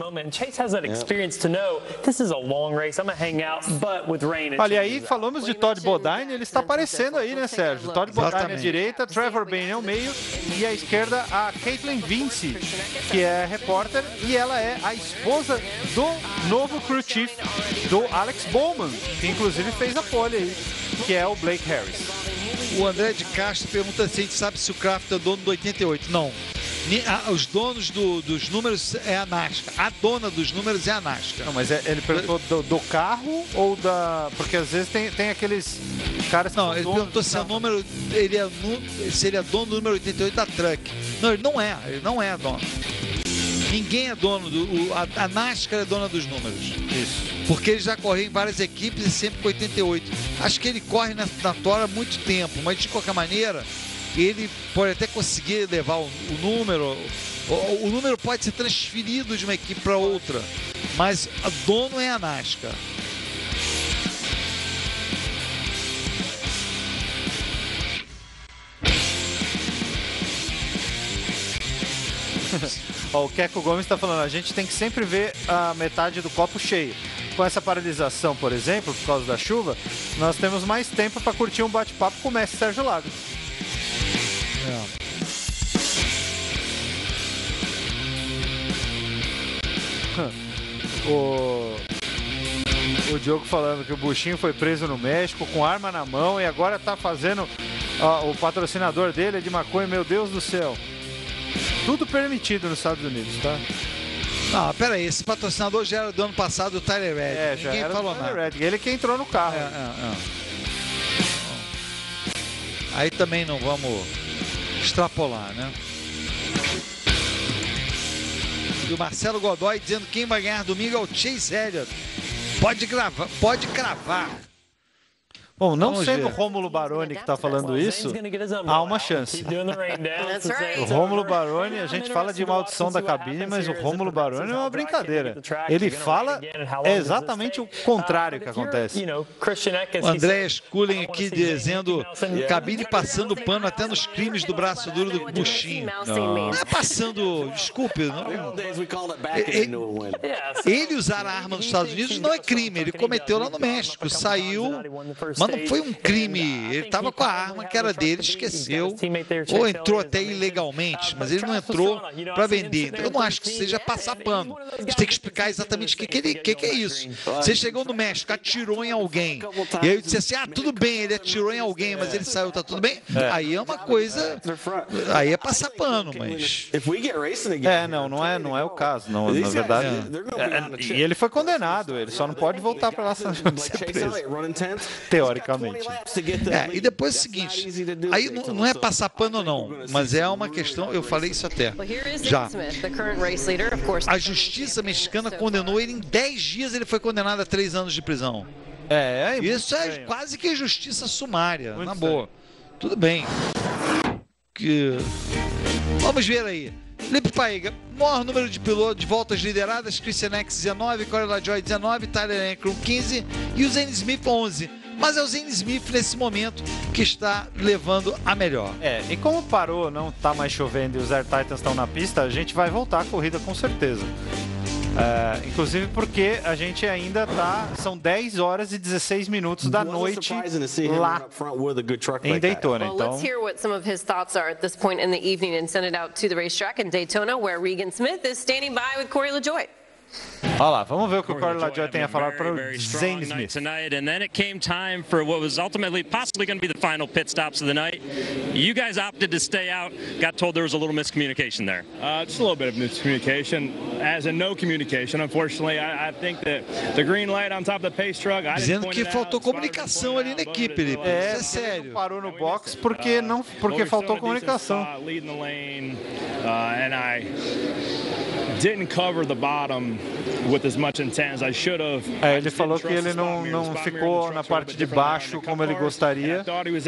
Olha, e aí falamos de Todd Bodine, ele está aparecendo aí, né, Sérgio? Todd Bodine à direita, Trevor Bayne ao meio e à esquerda a Caitlin Vince, que é repórter, e ela é a esposa do novo crew chief do Alex Bowman, que inclusive fez a pole aí, que é o Blake Harris. O André de Castro pergunta se a gente sabe se o Kraft é dono do 88. Não. Os donos dos números é a NASCAR. A dona dos números é a NASCAR. Não, mas ele perguntou do carro ou da... Porque às vezes tem aqueles caras que... Não, ele perguntou se, se ele é dono do número 88 da Truck. Não, ele não é dono. Ninguém é dono a NASCAR é dona dos números. Isso. Porque ele já correu em várias equipes e sempre com 88. Acho que ele corre na Toro há muito tempo, mas de qualquer maneira, ele pode até conseguir levar o número. O número pode ser transferido de uma equipe para outra, mas o dono é a NASCAR. O Keco Gomes está falando, a gente tem que sempre ver a metade do copo cheio. Com essa paralisação, por exemplo, por causa da chuva, nós temos mais tempo para curtir um bate-papo com o mestre Sérgio Lago. O Diogo falando que o Buchinho foi preso no México com arma na mão e agora está fazendo o patrocinador dele é de maconha, meu Deus do céu. Tudo permitido nos Estados Unidos, tá? Não, pera aí, esse patrocinador já era do ano passado, o Tyler Reddick. Ninguém falou nada. Ele que entrou no carro. Aí também não vamos extrapolar, né? E o Marcelo Godoy dizendo que quem vai ganhar domingo é o Chase Elliott. Pode cravar. Bom, não sendo o Rômulo Baroni que está falando isso, há uma chance. O Rômulo Baroni, a gente fala de maldição da cabine, mas o Rômulo Baroni é uma brincadeira. Ele fala exatamente o contrário que acontece. O André Scullen aqui dizendo cabine passando pano até nos crimes do braço duro do Buchinho. Não é passando, desculpe. Ele usar a arma nos Estados Unidos não é crime, ele cometeu lá no México, saiu... Não foi um crime, ele estava com a arma que era dele, esqueceu, ou entrou até ilegalmente, mas ele não entrou para vender. Então, eu não acho que seja passar pano. A gente tem que explicar exatamente o que é isso. Você chegou no México, atirou em alguém, e aí eu disse assim, tudo bem, ele atirou em alguém, mas ele saiu, tá tudo bem? Aí é uma coisa, aí é passar pano, mas... Não é o caso, não, na verdade. E ele foi condenado, ele só não pode voltar para lá sem ser preso. Teoricamente. E depois é o seguinte, aí não é passar pano não, mas é uma questão, eu falei isso até, já. A justiça mexicana condenou ele em 10 dias, ele foi condenado a 3 anos de prisão. Isso é quase que justiça sumária, na boa. Tudo bem. Vamos ver aí. Felipe Paiga, maior número de pilotos de voltas lideradas, Christian Eckes 19, Corey LaJoie 19, Tyler Ankrum 15 e o Zane Smith 11. Mas é o Zane Smith nesse momento que está levando a melhor. E como parou, não está mais chovendo e os Air Titans estão na pista, a gente vai voltar à corrida com certeza. Inclusive porque a gente ainda são 10 horas e 16 minutos da noite lá em Daytona. Então, let's hear what some of his thoughts are at this point in the evening and send it out to the racetrack in Daytona, where Regan Smith is standing by with Corey LaJoie. Olha lá, vamos ver o que o Corey LaJoie tem a falar para o Zane Smith. Tonight, and then it came time for what was ultimately possibly going to be the final pit stops of the night. You guys opted to stay out. Got told there was a little miscommunication there. Just a little bit of miscommunication, as in no communication. Unfortunately, I think that the green light on top of the pace truck. Dizendo que faltou comunicação ali na equipe, isso é sério. Parou no box porque faltou comunicação. Leading the lane, and I didn't cover the bottom with as much intent as I should have. Ele falou que ele não ficou na parte de baixo como ele gostaria.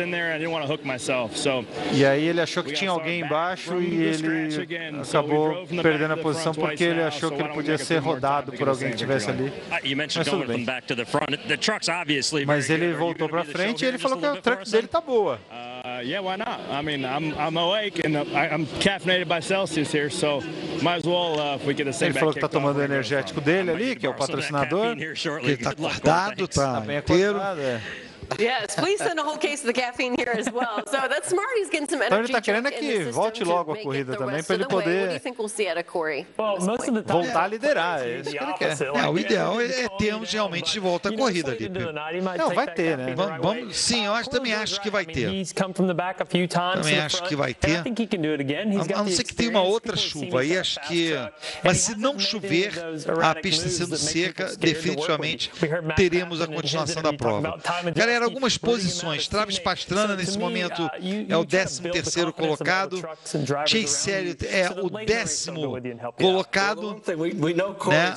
E aí ele achou que tinha alguém embaixo e ele acabou perdendo a posição porque ele achou que ele podia ser rodado por alguém que estivesse ali. Mas tudo bem. Mas ele voltou para frente e ele falou que a truck dele tá boa. Yeah, why not? I mean, I'm awake and I'm caffeinated by Celsius here, so might as well if we get a Ele falou que tá tomando o energético dele ali, que é o patrocinador. Que tá guardado, tá bem inteiro. Yes, please send a whole case of the caffeine here as well. So that's smart. He's getting some energy. Então ele tá querendo que volte logo a corrida também para ele poder voltar a liderar. É isso que ele quer. O ideal é termos realmente de volta a corrida ali. Não, vai ter, né? Vamos, sim, também acho que vai ter. Também acho que vai ter. A não ser que tenha uma outra chuva aí, acho que... Mas se não chover, a pista sendo seca, definitivamente teremos a continuação da prova. Galera, algumas posições. Travis Pastrana, nesse momento, é o 13º colocado. Chase Elliott é o 10º colocado. Né?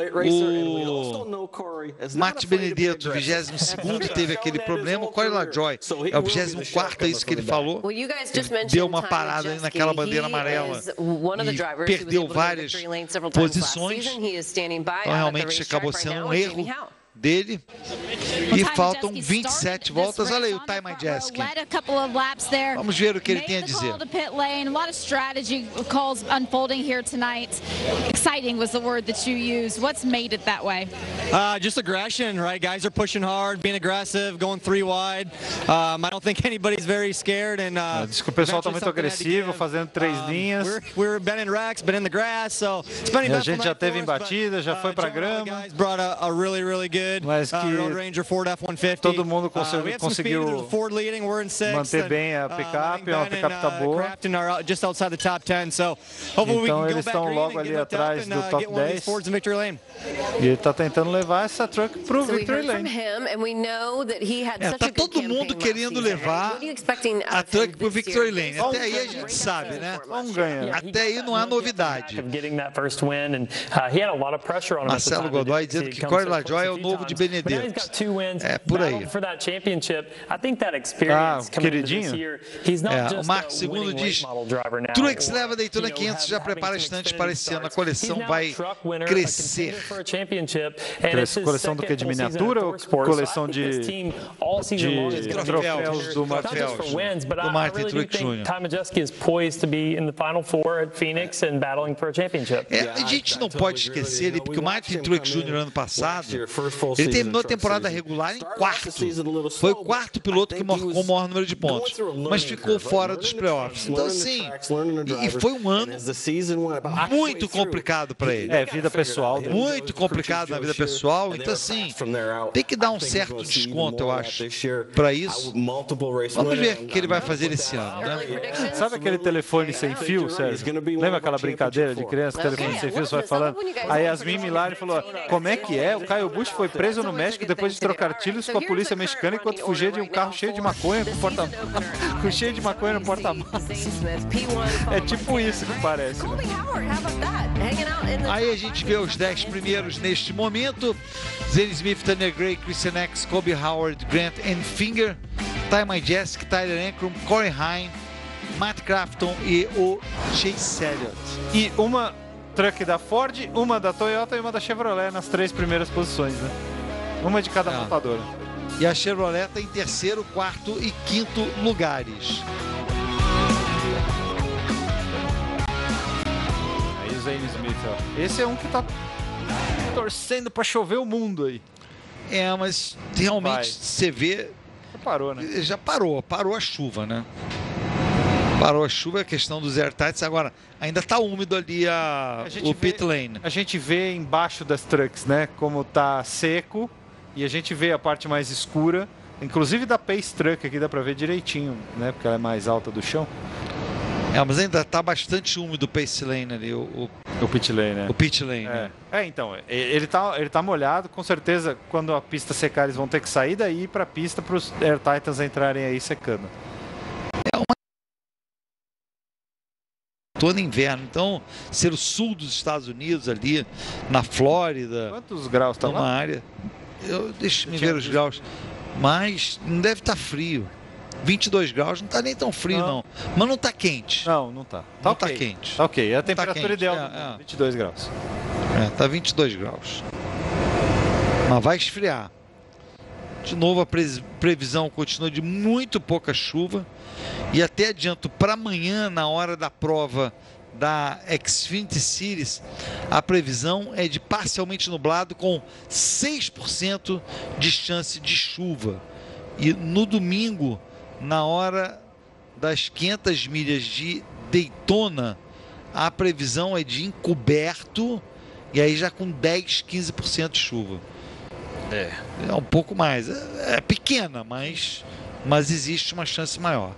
O Matt Benedetto, 22º, teve aquele problema. O Corey LaJoie é o 24º, é isso que ele falou. Ele deu uma parada naquela bandeira amarela e perdeu várias posições. Então, realmente, acabou sendo um erro dele. E faltam 27 voltas. Olha aí o Ty Majeski. Vamos ver o que ele tem a dizer. Exciting was the word that you used. What's made it that way? Just aggression, right? Guys are pushing hard, being aggressive, going 3 wide. I don't think anybody's very scared. And diz que o pessoal está muito agressivo, fazendo 3 linhas. We're been in wrecks, been in the grass, so it's been a gente já teve em batida, já foi para grama. Brought a really good mas que Road Ranger Ford F-150. Todo mundo conseguiu manter bem a picape, a picape está boa. Então eles estão logo ali atrás do top 10. E ele está tentando levar essa truck para o Victory Lane. Tá todo mundo querendo levar a truck para o Victory Lane. Até aí a gente sabe, né? Até aí não há novidade. Marcelo Godoy dizendo que Corey LaJoie é o novo de Benedetto. É por aí. O queridinho? O Marcos II diz: Truex leva a Daytona 500, já prepara estantes para esse ano. A coleção vai crescer. Coleção do que? De miniatura ou coleção de troféus do Martin Truex Jr.? A gente não pode esquecer ele, porque o Martin Truex Jr. ano passado, ele terminou a temporada regular em 4º. Foi o 4º piloto que marcou o maior número de pontos, mas ficou fora dos playoffs. Então, assim, e foi um ano muito complicado para ele. Vida pessoal. Muito complicado na vida pessoal. Então, assim, tem que dar um certo desconto, eu acho, para isso. Vamos ver o que ele vai fazer esse ano, né? Sabe aquele telefone sem fio, Sérgio? Lembra aquela brincadeira de criança, telefone sem fio, você vai falando? Aí Yasmin Milari falou, como é que é? O Kyle Busch foi preso no México depois de trocar tiros com a polícia mexicana enquanto fugia de um carro cheio de maconha com cheio de maconha no porta-malas. É tipo isso que parece, né? Aí a gente vê os 10 primeiros neste momento: Zane Smith, Tanner Gray, Christian X, Kobe Howard, Grant Enfinger, Ty Majeski, Tyler Ankrum, Corey Heim, Matt Crafton e o Chase Elliott. E uma truck da Ford, uma da Toyota e uma da Chevrolet nas 3 primeiras posições, né? Uma de cada montadora. E a Chevrolet está em 3º, 4º e 5º lugares. Aí o Zane Smith, ó. Esse é um que tá torcendo para chover o mundo aí. Mas realmente você vê... Já parou, né? Já parou a chuva, né? Parou a chuva, a questão dos airtights. Agora, ainda está úmido ali o pit lane. A gente vê embaixo das trucks, né? Como tá seco. E a gente vê a parte mais escura. Inclusive da Pace Truck aqui dá para ver direitinho, né? Porque ela é mais alta do chão. Mas ainda está bastante úmido o Pace Lane ali. O pit lane, né? O pit lane. Então, ele tá molhado. Com certeza, quando a pista secar, eles vão ter que sair daí e ir para a pista para os Air Titans entrarem aí secando. No inverno, então ser o sul dos Estados Unidos ali na Flórida. Quantos graus está lá? Área. Deixa-me ver os graus. Mas não deve estar frio. 22 graus não está nem tão frio não. Mas não está quente. Não tá. Não está quente. Tá ok. É a temperatura ideal. 22 graus. Tá 22 graus. Mas vai esfriar. De novo, a previsão continua de muito pouca chuva. E até adianto, para amanhã, na hora da prova da Xfinity Series, a previsão é de parcialmente nublado com 6% de chance de chuva. E no domingo, na hora das 500 milhas de Daytona, a previsão é de encoberto e aí já com 10, 15% de chuva. É um pouco mais. É pequena, mas existe uma chance maior.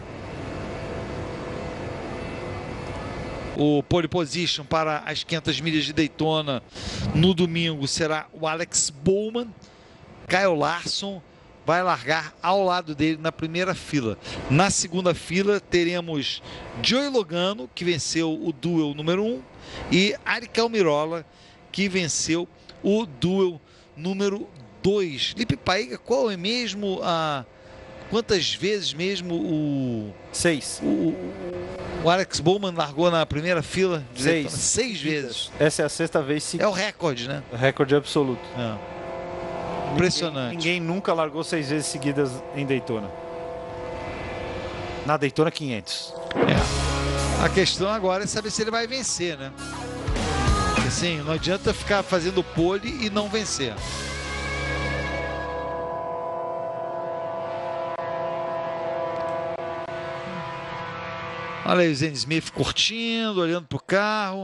O pole position para as 500 milhas de Daytona no domingo será o Alex Bowman. Kyle Larson vai largar ao lado dele na primeira fila. Na segunda fila teremos Joey Logano, que venceu o Duel número 1, e Aric Almirola, que venceu o Duel número 2. Lipe Paiga, qual é mesmo quantas vezes mesmo o... 6. O Alex Bowman largou na primeira fila? 6. 6 vezes. Essa é a 6ª vez. É o recorde, né? O recorde absoluto. Impressionante. Ninguém nunca largou 6 vezes seguidas em Daytona. Na Daytona 500. A questão agora é saber se ele vai vencer, né? Assim, não adianta ficar fazendo pole e não vencer. Olha aí o Zane Smith curtindo, olhando pro carro.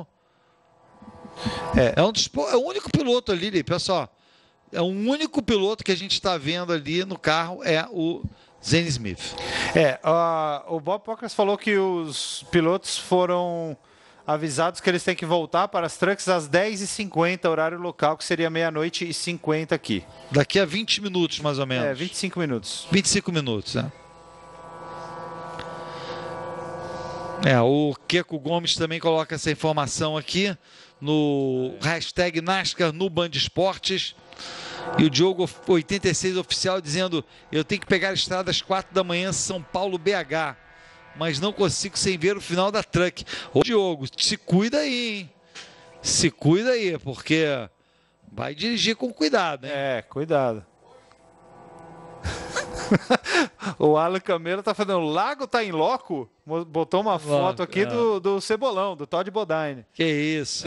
É o único piloto ali, pessoal. É o único piloto que a gente está vendo ali no carro é o Zane Smith. O Bob Pockrass falou que os pilotos foram avisados que eles têm que voltar para as trucks às 10h50, horário local, que seria 00:50 aqui. Daqui a 20 minutos, mais ou menos. 25 minutos. 25 minutos, né? O Keco Gomes também coloca essa informação aqui no hashtag NASCAR no Band Esportes. E o Diogo 86 oficial dizendo: eu tenho que pegar a estrada às 4 da manhã, São Paulo BH, mas não consigo sem ver o final da truck. Ô Diogo, se cuida aí, hein? Se cuida aí, porque vai dirigir com cuidado, hein? Cuidado. O Alan Camelo tá falando, o lago tá em loco? Botou uma foto aqui do Cebolão, do Todd Bodine. Que isso.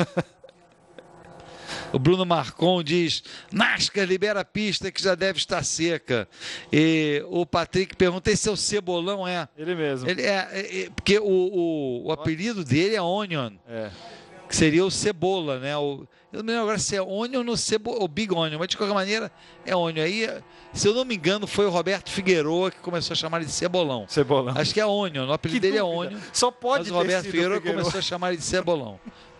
O Bruno Marcon diz: NASCAR libera a pista que já deve estar seca. E o Patrick pergunta: esse é o Cebolão? Ele mesmo. Porque o apelido dele é Onion. Que seria o Cebola, né? Eu não me lembro agora se é Onion ou Big Onion, mas de qualquer maneira é Onion. Aí, se eu não me engano, foi o Roberto Figueroa que começou a chamar ele de Cebolão. Acho que é Onion, o apelido dele é Onion. Só pode mas o Roberto Figueroa começou a chamar ele de Cebolão.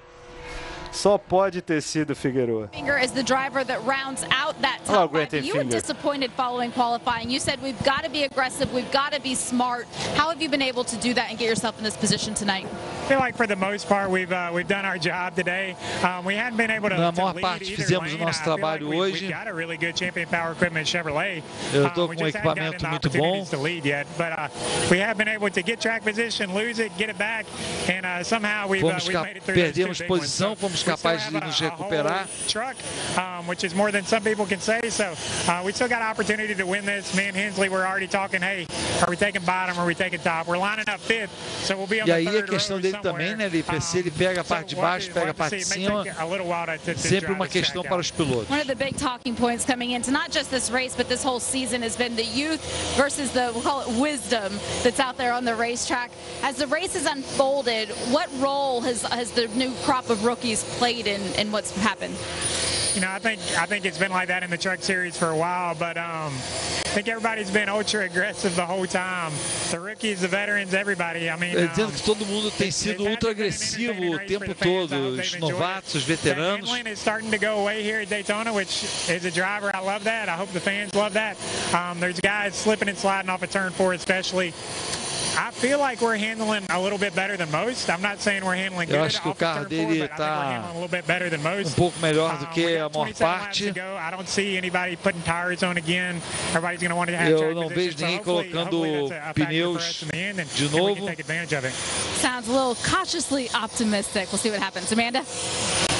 Só pode ter sido Figueroa. Finger is the driver that rounds out that top five. You were disappointed following qualifying. You said we've got to be aggressive, we've got to be smart. How have you been able to do that and get yourself in this position tonight? I feel like for the most part we've done our job today. We hadn't been able to lead either lane. Nosso trabalho hoje. We've got a really good Champion Power Equipment Chevrolet. Eu estou com um equipamento muito bom. To lead yet, but we have been able to get track position, lose it, get it back, and somehow we've made it through. Perdemos posição, fomos capazes de nos recuperar. Truck, which is more than some people can say. So we still got an opportunity to win this. Me and Hensley were already talking. Hey, are we taking bottom? Are we taking top? We're lining up fifth, so we'll be on the third row. E aí a questão dele também, né, Lipe? Se ele pega a parte de baixo, pega a parte de cima, sempre uma questão para os pilotos. One of the big talking points coming into not just this race, but this whole season has been the youth versus the, we'll call it wisdom, that's out there on the racetrack. As the race has unfolded, what role has the new crop of rookies played in what's happened? You know, I think it's been like that in the Truck Series for a while, but I think everybody's been ultra aggressive the whole time. The rookies, the veterans, everybody. I mean, dizendo que todo mundo tem sido ultra agressivo o tempo todo, os novatos, os veteranos. Handling is starting to go away here at Daytona, which is a driver. I love that. I hope the fans love that. There's guys slipping and sliding off of turn 4, especially. I feel like we're handling a little bit better than most. I'm not saying we're handling good. Eu acho que o carro dele está pouco melhor do que a maior parte. I don't see anybody putting tires on again. Everybody's going to want to have Eu não vejo ninguém colocando pneus de novo. Sounds a little cautiously optimistic. We'll see what happens. Amanda?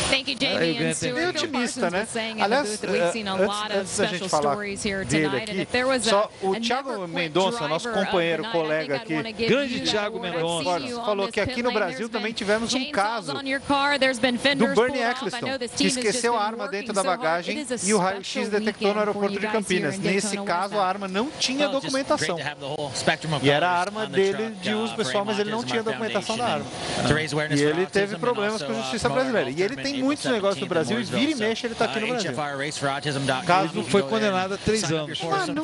Thank you, Jamie and Stuart. Bem otimista, né? Aliás, antes da gente falar dele aqui, só o Thiago Mendonça, nosso companheiro, colega aqui, grande Thiago Mendonça, falou que aqui no Brasil também tivemos um caso do Bernie Eccleston, que esqueceu a arma dentro da bagagem e o raio-x detectou no aeroporto de Campinas. Nesse caso, a arma não tinha documentação. E era a arma dele de uso pessoal, mas ele não tinha documentação da arma. E ele teve problemas com a justiça brasileira. E ele tem muitos negócios no Brasil e vira e mexe ele está aqui no Brasil. Caso foi condenado a 3 anos.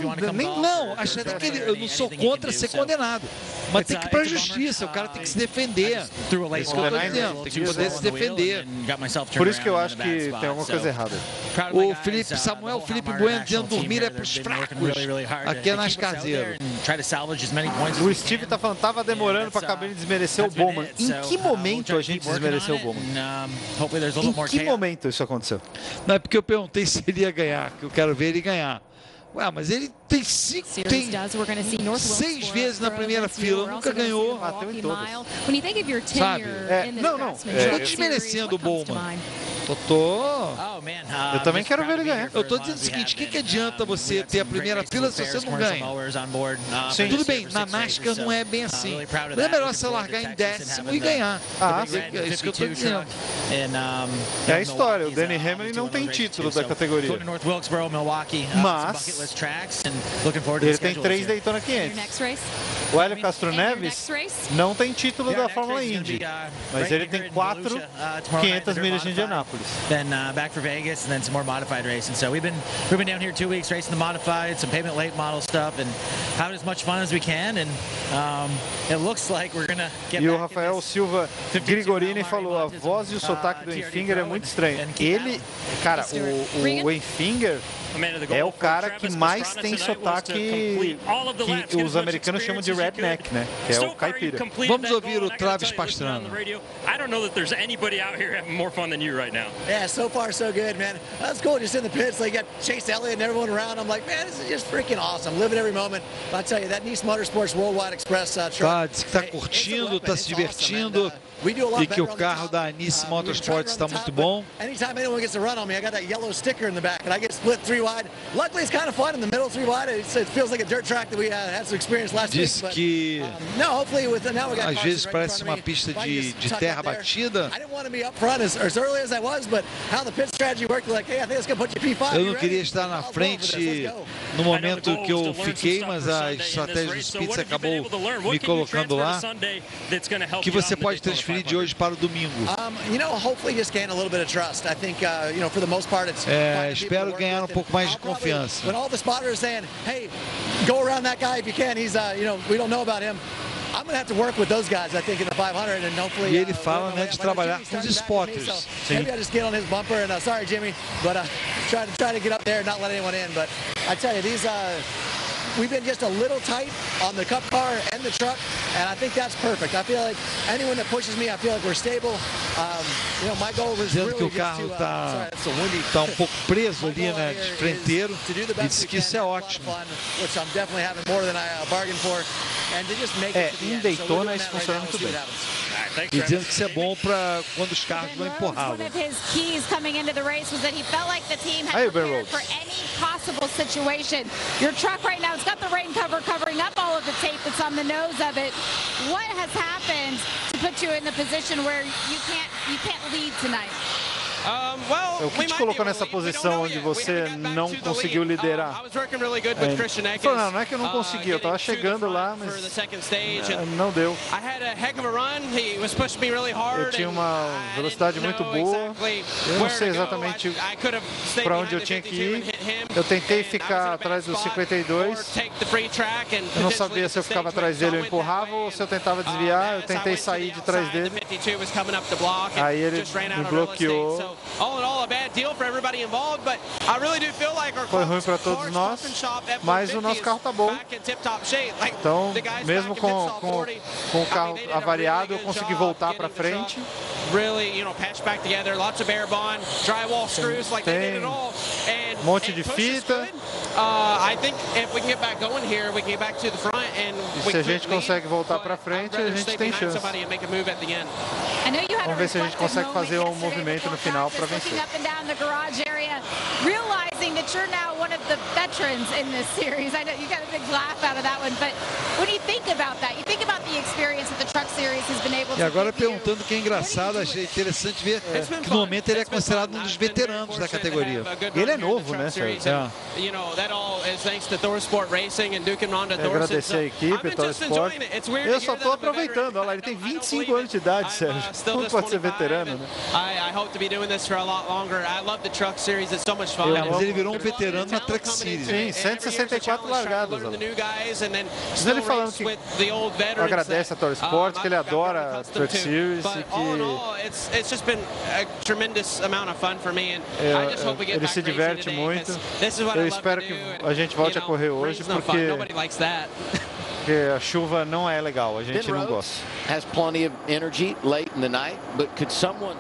Eu não sou contra ser condenado. Mas tem que ir para a justiça, o cara tem que se defender. É isso que eu estou dizendo, tem que poder se defender. Por isso que eu acho que tem alguma coisa errada. O Samuel Felipe Bueno dizendo dormir é para os fracos. Aqui é nas caseiras. O Steve tá falando, tava demorando para acabar de desmerecer o Bowman. Em que momento a gente desmereceu o Bowman? Em que momento isso aconteceu? Não é porque eu perguntei se ele ia ganhar, que eu quero ver ele ganhar. Ué, mas ele tem 6 vezes na primeira fila, nunca ganhou. Bateu em todas. Sabe? Não. Estou desmerecendo o Bowman. Eu também quero ver ele ganhar. Eu tô dizendo o seguinte, o que adianta você ter a primeira fila se você não ganha? Sim. Tudo bem, na NASCAR não é bem assim. Mas é melhor você largar em 10º e ganhar. É isso que eu tô dizendo. É a história, o Denny Hamlin não tem título da categoria. Mas ele tem 3 Daytona 500. O Hélio Castro Neves não tem título da Fórmula Indy, mas ele tem 4 500 milhas de Indianápolis. Then back for Vegas, and then some more modified racing. So we've been down here 2 weeks racing the modified, some pavement late model stuff, and having as much fun as we can. And it looks like we're gonna get. E o Rafael Silva Grigorini falou: a voz e o sotaque do Enfinger é muito estranho. Ele, cara, o Enfinger é o cara que mais tem sotaque que os americanos chamam de redneck, né? Que é o caipira. Vamos ouvir o Travis Pastrana. I don't know that there's anybody out here having more fun than you right now. Yeah, so far so good, man. That's cool. Just in the pits, like got Chase Elliott and everyone around. I'm like, man, this is just freaking awesome. Living every moment. But I tell you, that Nice Motorsports Worldwide Express truck. Diz que está curtindo, está se divertindo. E que o carro da Nice Motorsports está muito bom. Anytime anyone gets a run on me, I got that yellow sticker in the back, and I get split 3 wide. Luckily, it's kind of fun in the middle 3 wide. It feels like a dirt track that we had some experience last week. Diz que às vezes parece uma pista de terra batida. Eu não queria estar na frente no momento que eu fiquei, mas a estratégia dos pits acabou me colocando lá. Que você pode transferir de hoje para o domingo. Espero ganhar um pouco mais de confiança. E ele fala, né, de trabalhar com os spotters. Maybe I just get on his bumper and sorry Jimmy, but try to get up there and not let anyone in. But I tell you, these we've been just a little tight on the Cup car and the truck, and I think that's perfect. I feel like anyone that pushes me, I feel like we're stable. My goal was really que o carro tá um pouco preso ali, né, de frenteiro, e diz que isso é ótimo. Which I'm definitely having more than I bargained for, and to just make it to the end. Daytona isso funciona muito bem. E dizendo que isso é bom para quando os carros vão empurrá-lo. One of his keys coming into the race was that he felt like the team had prepared for any possible situation. Your truck right now, it's got the rain cover covering up all of the tape that's on the nose of it. What has happened to put you in the position where you can't lead tonight? O que te colocou nessa posição onde você não conseguiu liderar? Não é que eu não consegui, eu estava chegando lá, mas não deu. Eu tinha uma velocidade muito boa, eu não sei exatamente para onde eu tinha que ir. Eu tentei ficar atrás dos 52, eu não sabia se eu ficava atrás dele eu empurrava ou se eu tentava desviar, eu tentei sair de trás dele. Aí ele me bloqueou. Foi ruim para todos nós, mas o nosso carro tá bom. Então, mesmo com o carro avariado, eu consegui voltar para frente. Tem um monte de fita. E se a gente consegue voltar para frente, a gente tem chance. Vamos ver se a gente consegue fazer um movimento no final para vencer. Realizing that you're now one of the veterans in this series. I know you got a big laugh out of that one, but when you think about that, you think about the experience that the Truck Series has been able to. E agora perguntando que é engraçado, achei interessante ver que no momento ele é considerado um dos veteranos da categoria. Ele é novo, né, Sérgio? Agradecer a equipe, Thorsport. Eu só estou aproveitando, olha lá, ele tem 25 anos de idade, Sérgio. Não pode ser veterano, né? Mas ele virou um veterano na Truck Series. Sim, 164 largadas. Mas ele falando que agradece a Thorsport, que ele adora a Truck Series e que ele se diverte muito. Eu espero que a gente volte a correr hoje, porque a chuva não é legal, a gente não gosta. Has plenty of energy late in the night, but could someone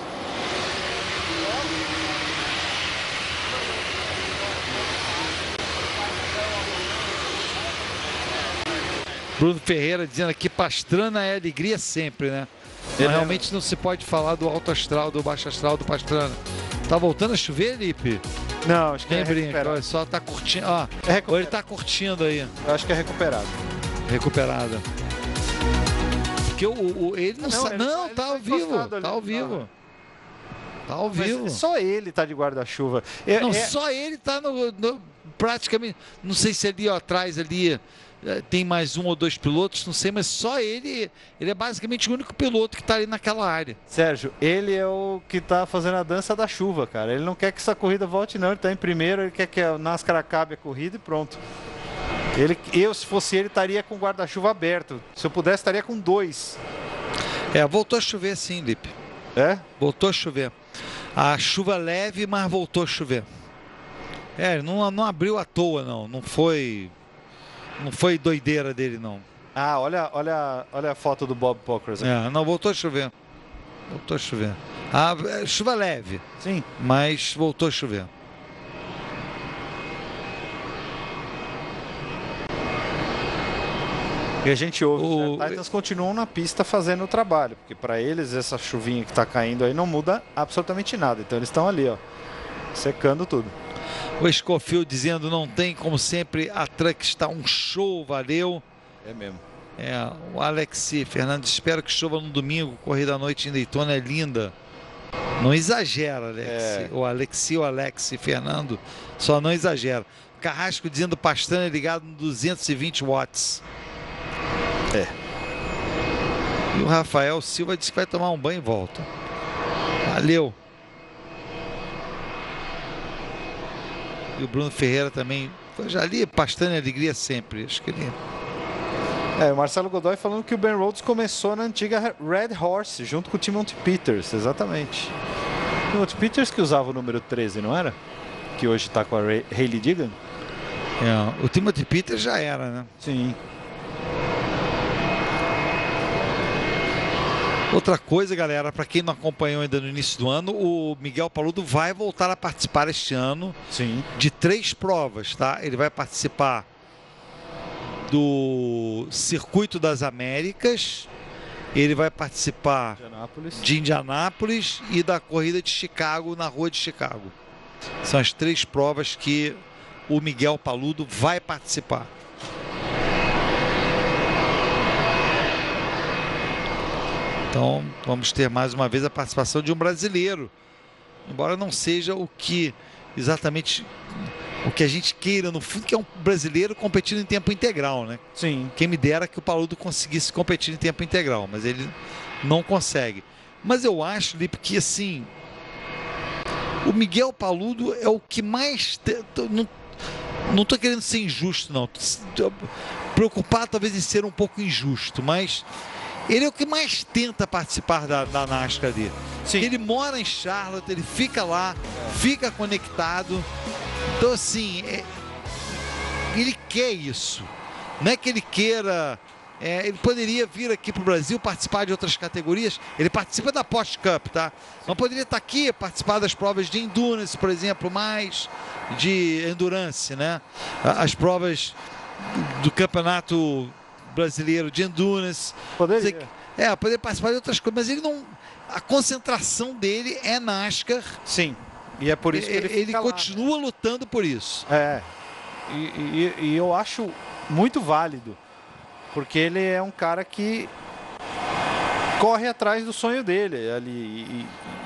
Bruno Ferreira dizendo aqui, Pastrana é alegria sempre, né? Mas realmente não se pode falar do alto astral, do baixo astral do Pastrana. Tá voltando a chover, Lipe? Não, acho que é recuperado. Só tá curtindo. Ó, ou ele tá curtindo aí. Eu acho que é recuperado. Recuperada. Porque ele não sabe. Não, tá ao vivo. Tá ao vivo. Tá ao vivo. Mas só ele tá de guarda-chuva. Não, só ele tá no praticamente. Não sei se ali ó, atrás ali tem mais um ou dois pilotos, não sei, mas só ele é basicamente o único piloto que está ali naquela área. Sérgio, ele é o que está fazendo a dança da chuva, cara. Ele não quer que essa corrida volte, não. Ele está em primeiro, ele quer que a NASCAR acabe a corrida e pronto. Se fosse ele, estaria com o guarda-chuva aberto. Se eu pudesse, estaria com 2. Voltou a chover sim, Lipe. Voltou a chover. A chuva leve, mas voltou a chover. Não abriu à toa, não. Não foi doideira dele, não. Ah, olha a foto do Bob Pockrass. Não, voltou a chover. Voltou a chover. Chuva leve. Sim. Mas voltou a chover. E a gente ouve, os Titans continuam na pista fazendo o trabalho, porque para eles essa chuvinha que está caindo aí não muda absolutamente nada. Então eles estão ali, ó, secando tudo. O Scofield dizendo, não tem, como sempre, a Truck está um show, valeu. É mesmo. O Alexi Fernandes, espero que chova no domingo, corrida à noite em Daytona é linda. Não exagera, Alexi. O Alexi Fernando, só não exagera. Carrasco dizendo, Pastrana é ligado no 220 watts. E o Rafael Silva disse que vai tomar um banho e volta. Valeu. E o Bruno Ferreira também. Já li Pastrana e alegria sempre. Acho que ele... o Marcelo Godoy falando que o Ben Rhodes começou na antiga Red Horse, junto com o Timothy Peters, exatamente. Timothy Peters que usava o número 13, não era? Que hoje está com a Hailey Deegan. O Timothy Peters já era, né? Sim. Outra coisa, galera, para quem não acompanhou ainda no início do ano, o Miguel Paludo vai voltar a participar este ano. Sim. De 3 provas, tá? Ele vai participar do Circuito das Américas, ele vai participar de Indianápolis e da Corrida de Chicago, na Rua de Chicago. São as 3 provas que o Miguel Paludo vai participar. Então, vamos ter mais uma vez a participação de um brasileiro. Embora não seja o que exatamente o que a gente queira, no fundo, que é um brasileiro competindo em tempo integral, né? Sim. Quem me dera que o Paludo conseguisse competir em tempo integral, mas ele não consegue. Mas eu acho, Lipe, que assim, o Miguel Paludo é o que mais... Não estou querendo ser injusto, não. Preocupado talvez em ser um pouco injusto, mas... Ele é o que mais tenta participar da NASCAR ali. Sim. Ele mora em Charlotte, ele fica lá, fica conectado. Então, assim, ele quer isso. Não é que ele queira... ele poderia vir aqui para o Brasil participar de outras categorias. Ele participa da Porsche Cup, tá? Mas poderia estar aqui, participar das provas de Endurance, por exemplo, mais de Endurance, né? As provas do Campeonato Brasileiro de Endurance. Poderia. poder participar de outras coisas, mas ele não... A concentração dele é NASCAR. Sim, e é por isso que ele continua lutando por isso. E eu acho muito válido, porque ele é um cara que corre atrás do sonho dele ali.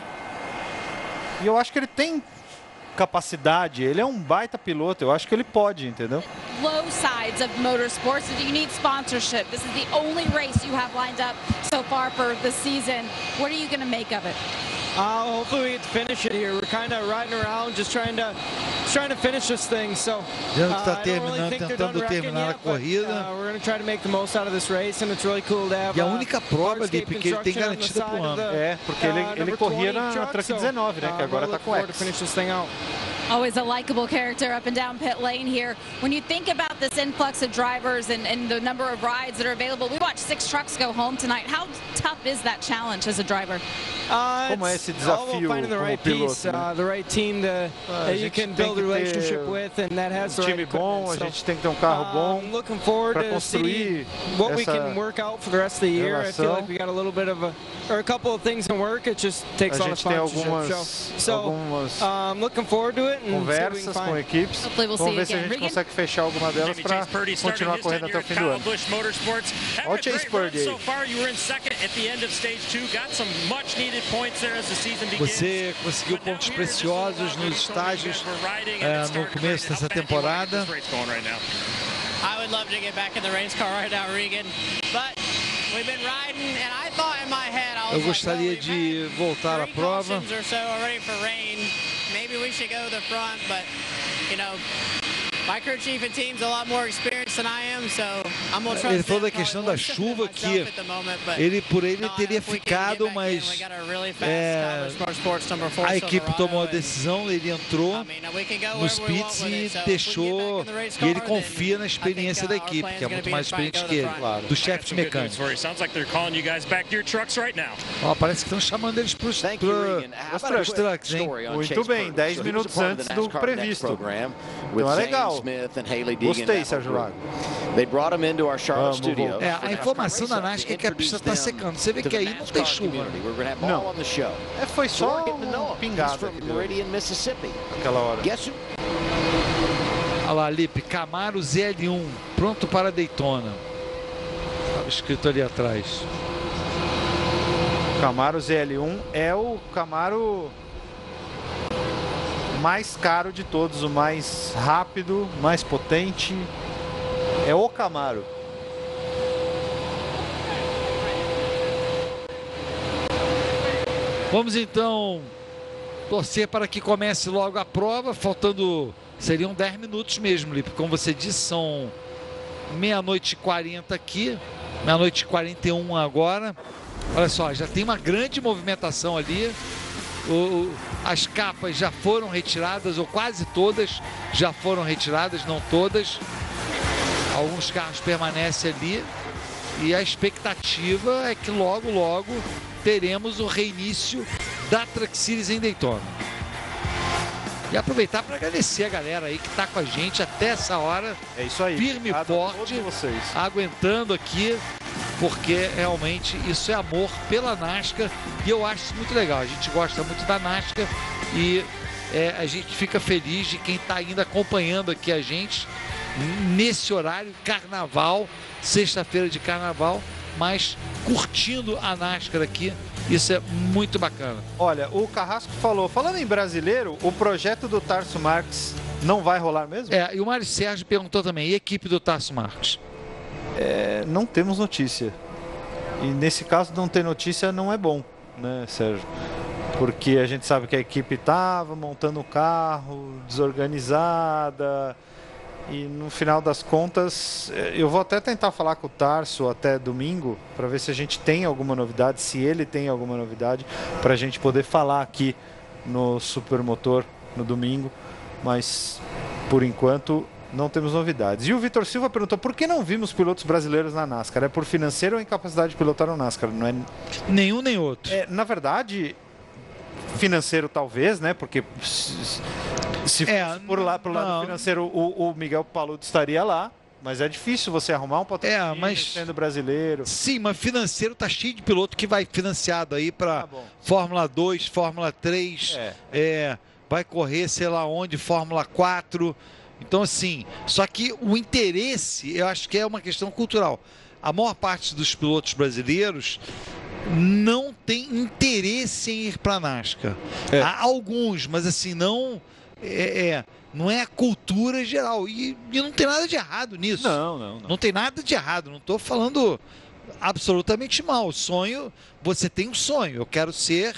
E eu acho que ele tem capacidade, ele é um baita piloto, eu acho que ele pode, entendeu? Low sides of motorsports, do you need sponsorship? This is the only race you have lined up so far for the season. What are you going to make of it? Hopefully we get to finish it here. We're kind of riding around, just trying to finish this thing. So tentando terminar a corrida. We're going to try to make the most out of this race, and it's really cool to have. E a única prova ali, porque ele tem garantida pro ano. Porque ele corria na Truck 19, né? Que agora tá com X. Always a likable character up and down pit lane here. When you think about this influx of drivers and the number of rides that are available, we watched 6 trucks go home tonight. How tough is that challenge as a driver? Como é esse desafio finding the right piece, the right team that you can build a relationship with, and that has the right equipment. A gente tem que ter um carro bom. Looking forward to see what we can work out for the rest of the year. I feel like we got a little bit of a couple of things in work. It just takes on a sponsorship show. So looking forward to it. Conversas com equipes. Vamos ver se a gente consegue fechar alguma delas para continuar correndo até o fim do ano. Olha o Chase Purdy aí. Você conseguiu pontos preciosos nos estágios no começo dessa temporada. I would love to get back in the race car right now, Regan. But we've been riding, and I thought in my head, I was Eu gostaria de voltar à prova. Maybe we should go to the front, but you know, my crew chief and team's a lot more experienced than I am, so I'm gonna trust. Ele falou da questão da chuva que por ele teria ficado, mas a equipe tomou a decisão, ele entrou nos pits e deixou, e ele confia na experiência da equipe, que é muito mais experiente que ele, do chefe de mecânico. Parece que estão chamando eles para os trucks, hein? Muito bem, 10 minutos antes do previsto. Então é legal. Gostei, Sérgio Lago. A informação da NASCAR é que a pista está secando. Você vê que aí não tem chuva. Não. Foi só pingada naquela hora. Olha lá, Lipe, Camaro ZL1, pronto para Daytona. Estava escrito ali atrás. Camaro ZL1 é o Camaro mais caro de todos, o mais rápido, mais potente. É o Camaro. Vamos então torcer para que comece logo a prova, faltando, seriam 10 minutos mesmo, Lipe. Como você disse, são 00:40 aqui, 00:41 agora. Olha só, já tem uma grande movimentação ali. As capas já foram retiradas, ou quase todas já foram retiradas, não todas. Alguns carros permanecem ali. E a expectativa é que logo, logo teremos o reinício da Truck Series em Daytona. E aproveitar para agradecer a galera aí que está com a gente até essa hora. É isso aí. Firme e forte, aguentando aqui, porque realmente isso é amor pela NASCAR e eu acho isso muito legal. A gente gosta muito da NASCAR e a gente fica feliz de quem está ainda acompanhando aqui a gente nesse horário, carnaval, sexta-feira de carnaval, mas curtindo a NASCAR aqui. Isso é muito bacana. Olha, o Carrasco falando em brasileiro, o projeto do Tarso Marques não vai rolar mesmo? E o Mário Sérgio perguntou também, e a equipe do Tarso Marques? Não temos notícia. E nesse caso não ter notícia não é bom, né, Sérgio? Porque a gente sabe que a equipe estava montando o carro, desorganizada. E no final das contas, eu vou até tentar falar com o Tarso até domingo, para ver se a gente tem alguma novidade, se ele tem alguma novidade, para a gente poder falar aqui no Supermotor no domingo. Mas, por enquanto, não temos novidades. E o Vitor Silva perguntou, por que não vimos pilotos brasileiros na NASCAR? É por financeiro ou incapacidade de pilotar no NASCAR? Não é nenhum nem outro. Na verdade, financeiro talvez, né? Porque se fosse pro lado financeiro, o Miguel Paludo estaria lá, mas é difícil você arrumar um patrocínio sendo brasileiro. Sim, mas financeiro tá cheio de piloto que vai financiado aí para Fórmula 2, Fórmula 3, vai correr sei lá onde, Fórmula 4. Então, assim, só que o interesse, eu acho que é uma questão cultural. A maior parte dos pilotos brasileiros não tem interesse em ir para a NASCAR. Há alguns, mas assim, não é a cultura geral. E não tem nada de errado nisso. Não tem nada de errado. Não estou falando absolutamente mal. Sonho, você tem um sonho. Eu quero ser...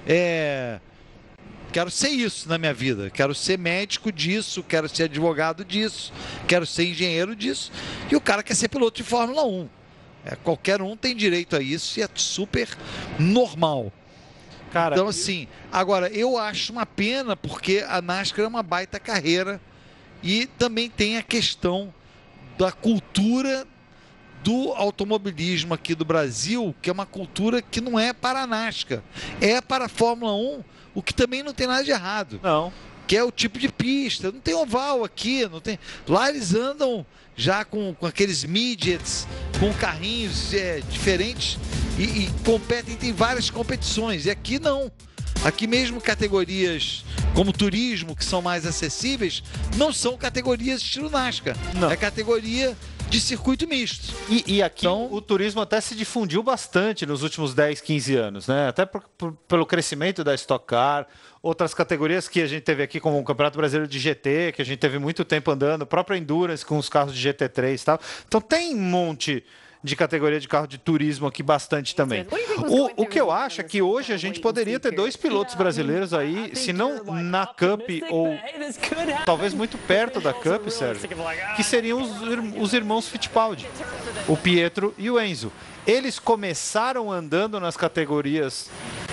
Quero ser isso na minha vida. Quero ser médico disso, quero ser advogado disso, quero ser engenheiro disso. E o cara quer ser piloto de Fórmula 1. Qualquer um tem direito a isso e é super normal. Cara, então, assim, agora, eu acho uma pena porque a NASCAR é uma baita carreira e também tem a questão da cultura do automobilismo aqui do Brasil, que é uma cultura que não é para a NASCAR, é para a Fórmula 1, o que também não tem nada de errado. Não. Que é o tipo de pista. Não tem oval aqui, não tem. Lá eles andam já com aqueles midgets, com carrinhos diferentes e competem, tem várias competições. E aqui não. Aqui mesmo categorias como turismo, que são mais acessíveis, não são categorias estilo NASCAR. Não. É categoria de circuito misto. E aqui então, o turismo até se difundiu bastante nos últimos 10, 15 anos, né? Até pelo crescimento da Stock Car, outras categorias que a gente teve aqui, como o Campeonato Brasileiro de GT, que a gente teve muito tempo andando, própria Endurance com os carros de GT3 e tal. Então tem um monte de categoria de carro de turismo aqui bastante também. O que eu acho é que hoje a gente poderia ter 2 pilotos brasileiros aí, se não na Cup ou talvez muito perto da Cup, Sérgio, que seriam os irmãos Fittipaldi, o Pietro e o Enzo. Eles começaram andando nas categorias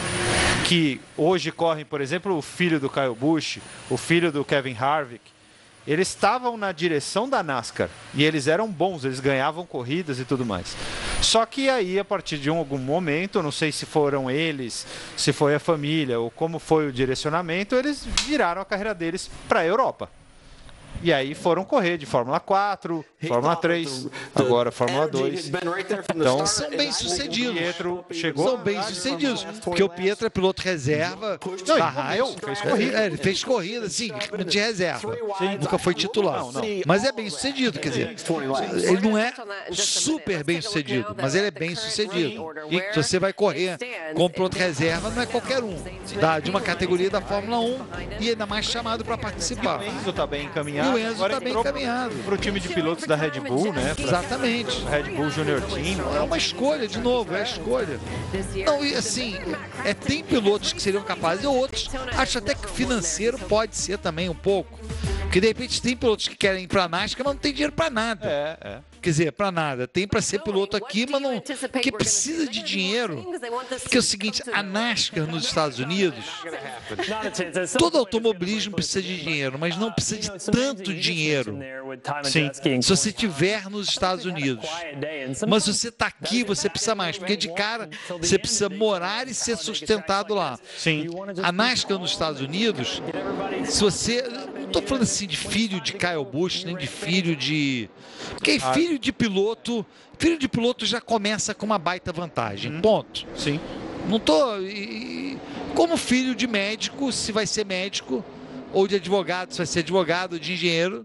que hoje correm, por exemplo, o filho do Kyle Busch, o filho do Kevin Harvick. Eles estavam na direção da NASCAR e eles eram bons, eles ganhavam corridas e tudo mais. Só que aí, a partir de algum momento, não sei se foram eles, se foi a família ou como foi o direcionamento, eles viraram a carreira deles para a Europa. E aí foram correr de Fórmula 4, Fórmula 3, agora Fórmula 2. Então são bem-sucedidos. Pietro chegou. São bem-sucedidos. Porque o Pietro é piloto reserva da Haas. Fez corrida. Ele fez corrida, sim, de reserva. Nunca foi titular. Mas é bem-sucedido, quer dizer, ele não é super bem-sucedido, mas ele é bem-sucedido. E se você vai correr como piloto reserva, não é qualquer um. De uma categoria da Fórmula 1 e ainda mais chamado para participar. O Enzo está bem encaminhado. E o Enzo está bem encaminhado. Para o time de pilotos da Red Bull, né? Exatamente. Red Bull Junior Team. É uma escolha, de novo, é a escolha. Não, e assim, tem pilotos que seriam capazes e outros. Acho até que financeiro pode ser também um pouco. Porque de repente tem pilotos que querem ir para a NASCAR, mas não tem dinheiro para nada. Quer dizer, para nada. Tem para ser piloto aqui, mas não. Porque precisa de dinheiro. Porque é o seguinte, a NASCAR nos Estados Unidos, todo automobilismo precisa de dinheiro, mas não precisa de tanto dinheiro. Sim. Se você estiver nos Estados Unidos. Mas se você está aqui, você precisa mais. Porque de cara, você precisa morar e ser sustentado lá. Sim. A NASCAR nos Estados Unidos, se você... Não estou falando assim de filho de Kyle Busch, nem de filho de... Porque filho de piloto já começa com uma baita vantagem, ponto. Sim. Não tô... Como filho de médico, se vai ser médico, ou de advogado, se vai ser advogado, de engenheiro,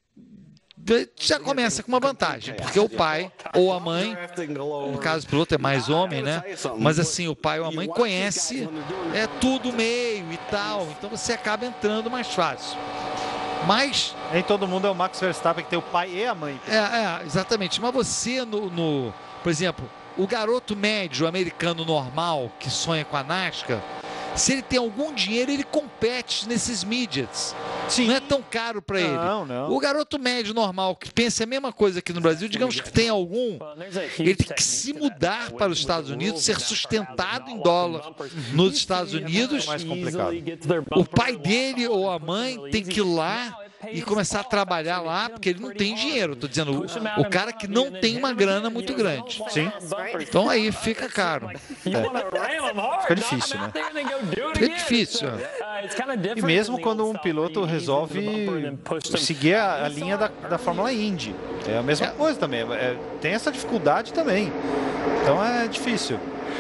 já começa com uma vantagem, porque o pai ou a mãe, no caso do piloto é mais homem, né? Mas assim, o pai ou a mãe conhece tudo o meio e tal, então você acaba entrando mais fácil. Mas... Nem todo mundo é o Max Verstappen, que tem o pai e a mãe. Exatamente. Mas você, por exemplo, o garoto médio americano normal que sonha com a NASCAR, se ele tem algum dinheiro, ele compete nesses midgets. Sim. Não é tão caro para ele. Não. O garoto médio normal que pensa a mesma coisa aqui no Brasil, digamos que tem algum, ele tem que se mudar para os Estados Unidos, ser sustentado em dólar nos Estados Unidos. É mais complicado. O pai dele ou a mãe tem que ir lá e começar a trabalhar lá, porque ele não tem dinheiro. Estou dizendo, o cara que não tem uma grana muito grande. Sim. Então aí fica caro. Fica difícil, né? Fica difícil. E mesmo quando um piloto resolve seguir a linha da Fórmula Indy. É a mesma coisa também. Tem essa dificuldade também. Então é difícil.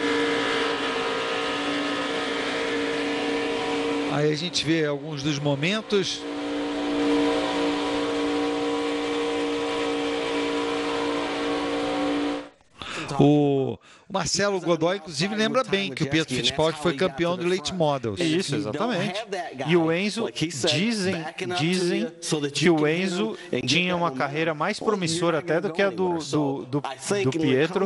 Aí a gente vê alguns dos momentos. O Marcelo Godoy, inclusive, lembra bem que o Pietro Fittipaldi foi campeão do Late Models. Isso, exatamente. E o Enzo, dizem que o Enzo tinha uma carreira mais promissora até do que a do Pietro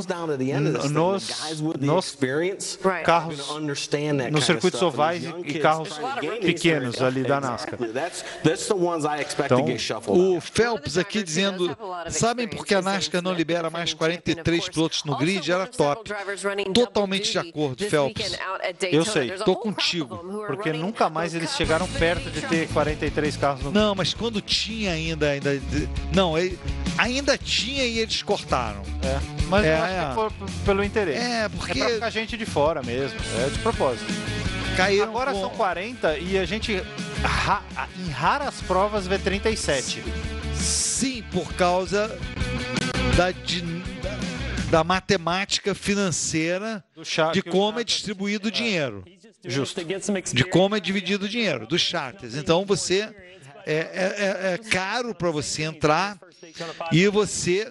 nos carros, nos circuitos ovais e carros pequenos ali da NASCAR. Então, o Phelps aqui dizendo, sabem por que a NASCAR não libera mais 43 pilotos no grid? Era top. Totalmente de acordo, Phelps. Eu sei, tô contigo. Porque nunca mais eles chegaram perto de ter 43 carros no grid. Não, mas quando tinha ainda tinha e eles cortaram. Mas eu acho que é pelo interesse. Porque... É pra ficar gente de fora mesmo. É de propósito. Agora são 40 e a gente, em raras provas, vê 37. Sim, por causa da matemática financeira de como é distribuído o dinheiro. Justo. De como é dividido o dinheiro, dos charters. Então, você é caro para você entrar e você...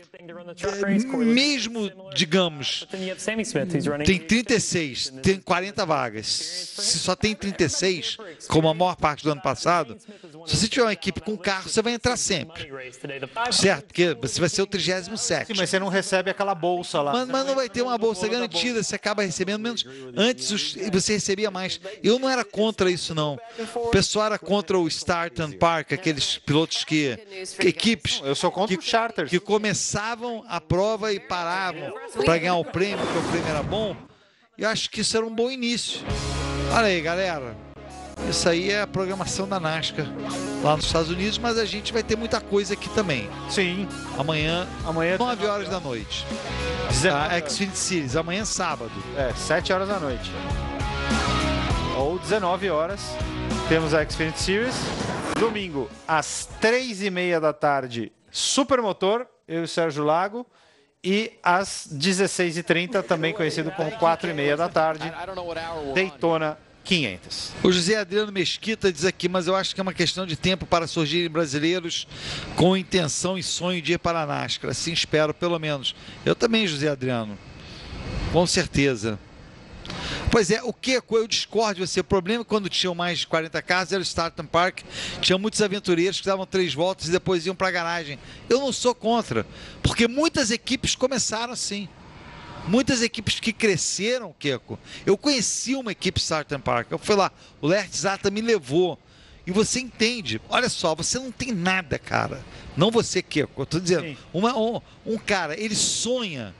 mesmo, digamos, tem 36, tem 40 vagas. Se só tem 36, como a maior parte do ano passado, se você tiver uma equipe com carro, você vai entrar sempre. Certo? Porque você vai ser o 37º. Sim, mas você não recebe aquela bolsa lá. Mas não vai ter uma bolsa garantida, você acaba recebendo menos. Antes você recebia mais. Eu não era contra isso, não. O pessoal era contra o Start and Park, aqueles pilotos equipes. Eu sou contra os charters. Que começavam a prova e paravam para ganhar o prêmio, porque o prêmio era bom. E eu acho que isso era um bom início. Olha aí, galera. Isso aí é a programação da NASCAR lá nos Estados Unidos, mas a gente vai ter muita coisa aqui também. Sim. Amanhã 9 horas da noite. A Xfinity Series, amanhã sábado. 7 horas da noite. Ou 19 horas, temos a Xfinity Series. Domingo, às 3h30 da tarde, Supermotor, eu e o Sérgio Lago. E às 16h30, também conhecido como 4h30 da tarde, Daytona 500. O José Adriano Mesquita diz aqui, mas eu acho que é uma questão de tempo para surgirem brasileiros com intenção e sonho de ir para a NASCAR. Assim espero, pelo menos. Eu também, José Adriano. Com certeza. Pois é, o que eu discordo de você. O problema quando tinham mais de 40 carros era o Start and Park. Tinha muitos aventureiros que davam 3 voltas e depois iam para a garagem. Eu não sou contra, porque muitas equipes começaram assim. Muitas equipes que cresceram, Keko. Eu conheci uma equipe Start and Park. Eu fui lá, o Laerte Zata me levou. E você entende. Olha só, você não tem nada, cara. Não você, Keko. Eu tô dizendo, um cara, ele sonha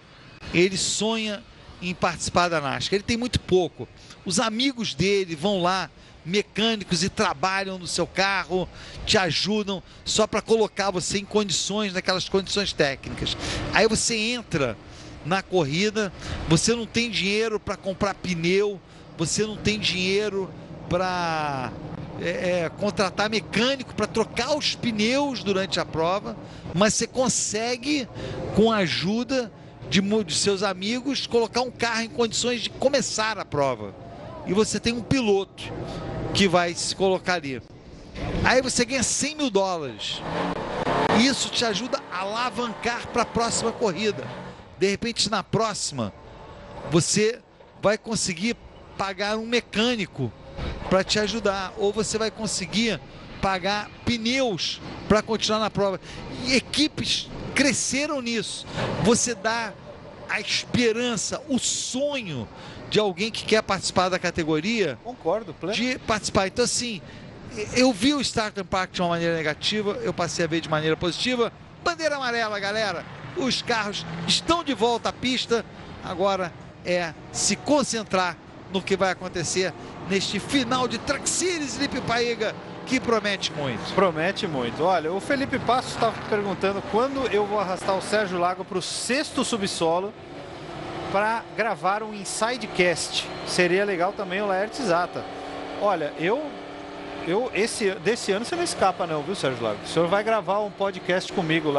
em participar da NASCAR. Ele tem muito pouco. Os amigos dele vão lá, mecânicos, e trabalham no seu carro, te ajudam só para colocar você em condições, naquelas condições técnicas. Aí você entra na corrida, você não tem dinheiro para comprar pneu, você não tem dinheiro para contratar mecânico para trocar os pneus durante a prova, mas você consegue, com a ajuda de seus amigos, colocar um carro em condições de começar a prova. E você tem um piloto que vai se colocar ali. Aí você ganha $100 mil. Isso te ajuda a alavancar para a próxima corrida. De repente, na próxima, você vai conseguir pagar um mecânico para te ajudar. Ou você vai conseguir pagar pneus para continuar na prova. E equipes cresceram nisso. Você dá a esperança, o sonho de alguém que quer participar da categoria. Concordo, pleno. De participar. Então, assim, eu vi o Start and Park de uma maneira negativa, eu passei a ver de maneira positiva. Bandeira amarela, galera. Os carros estão de volta à pista. Agora é se concentrar no que vai acontecer neste final de Truck Series, Lipe Paiga, que promete muito. Promete muito. Olha, o Felipe Passos estava perguntando quando eu vou arrastar o Sérgio Lago para o 6º subsolo para gravar um Insidecast. Seria legal também o Laerte Zata. Olha, desse ano você não escapa não, viu, Sérgio Lago? O senhor vai gravar um podcast comigo lá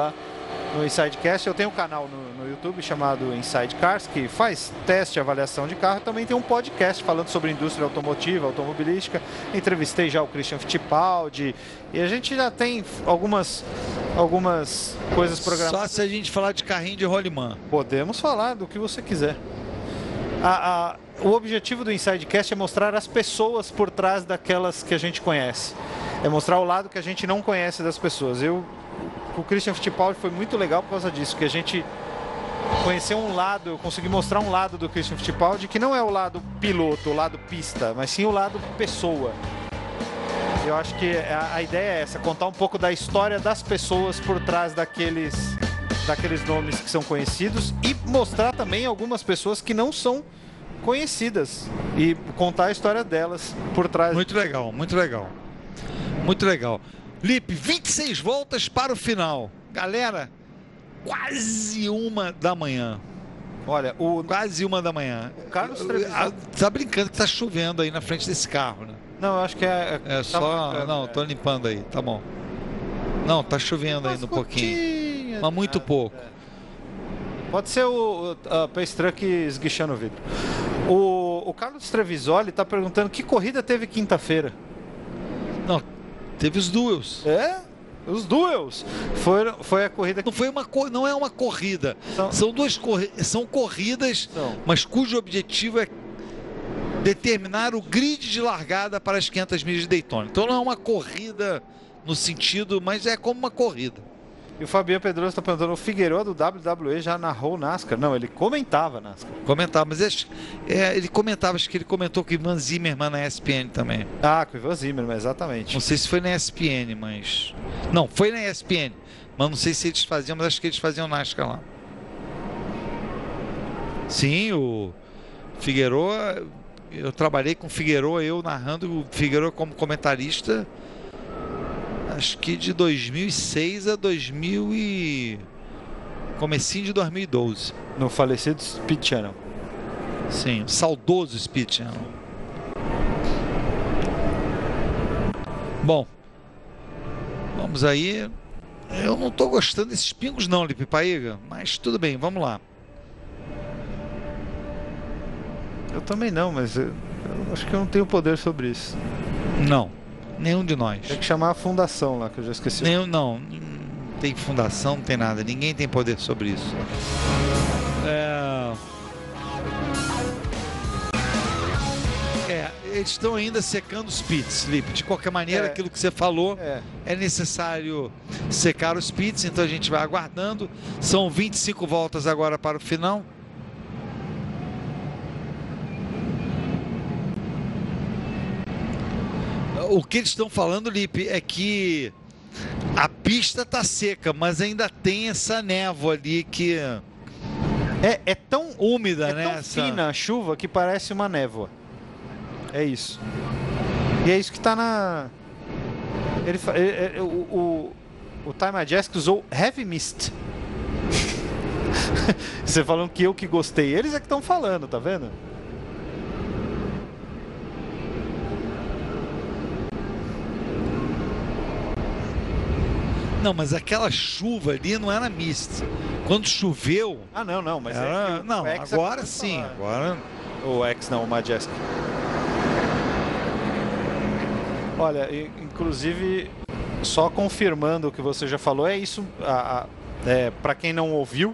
no Insidecast. Eu tenho um canal no YouTube chamado Inside Cars, que faz teste e avaliação de carro. Também tem um podcast falando sobre indústria automotiva, automobilística. Entrevistei já o Christian Fittipaldi e a gente já tem algumas coisas programadas. Só se a gente falar de carrinho de rolimã. Podemos falar do que você quiser. O objetivo do Insidecast é mostrar as pessoas por trás daquelas que a gente conhece. É mostrar o lado que a gente não conhece das pessoas. O Christian Fittipaldi foi muito legal por causa disso, que a gente conheceu um lado, eu consegui mostrar um lado do Christian Fittipaldi que não é o lado piloto, o lado pista, mas sim o lado pessoa. Eu acho que a ideia é essa, contar um pouco da história das pessoas por trás daqueles nomes que são conhecidos e mostrar também algumas pessoas que não são conhecidas e contar a história delas por trás. Muito legal, muito legal. Muito legal. Lipe, 26 voltas para o final. Galera, quase 1h. Olha, quase 1h. O Carlos Trevisan... Tá brincando que tá chovendo aí na frente desse carro, né? Não, eu acho que é só... Não, tô limpando aí, tá bom. Não, tá chovendo ainda um pouquinho. Mas muito pouco. Pode ser o Pace Truck esguichando o vidro. O Carlos Trevisoli está perguntando que corrida teve quinta-feira. Não, teve os duels. Os duels. Foi a corrida que... Não é uma corrida. São corridas, mas cujo objetivo é determinar o grid de largada para as 500 milhas de Daytona. Então não é uma corrida no sentido, mas é como uma corrida. E o Fabiano Pedroso está perguntando, o Figueiredo do WWE já narrou NASCAR? Não, ele comentava NASCAR. Comentava, mas ele comentava, acho que ele comentou com o Ivan Zimmerman na ESPN também. Com o Ivan Zimmerman, exatamente. Não sei se foi na ESPN, mas... Não, foi na ESPN, mas não sei se eles faziam, mas acho que eles faziam NASCAR lá. Sim, o Figueiredo, eu trabalhei com o Figueiredo, eu narrando o Figueiredo como comentarista... Acho que de 2006 a comecinho de 2012. No falecido Speed Channel. Sim, saudoso Speed Channel. Bom, vamos aí. Eu não tô gostando desses pingos não, Lipe Paiga, mas tudo bem, vamos lá. Eu também não, mas eu acho que eu não tenho poder sobre isso. Não. Nenhum de nós. Tem que chamar a fundação lá, que eu já esqueci. Não tem fundação, não tem nada. Ninguém tem poder sobre isso. Eles estão ainda secando os pits, Lipe. De qualquer maneira, aquilo que você falou, é necessário secar os pits, então a gente vai aguardando. São 25 voltas agora para o final. O que eles estão falando, Lipe, é que a pista tá seca, mas ainda tem essa névoa ali que é tão úmida, né? Tão fina a chuva que parece uma névoa. É isso. E é isso que está na... O Time Majestic usou Heavy Mist. Você falando que eu que gostei. Eles é que estão falando, tá vendo? Não, mas aquela chuva ali não era mist. Quando choveu... não, mas era... Não, agora sim. Agora... O X não, o Majestic. Olha, inclusive, só confirmando o que você já falou, é isso, para quem não ouviu,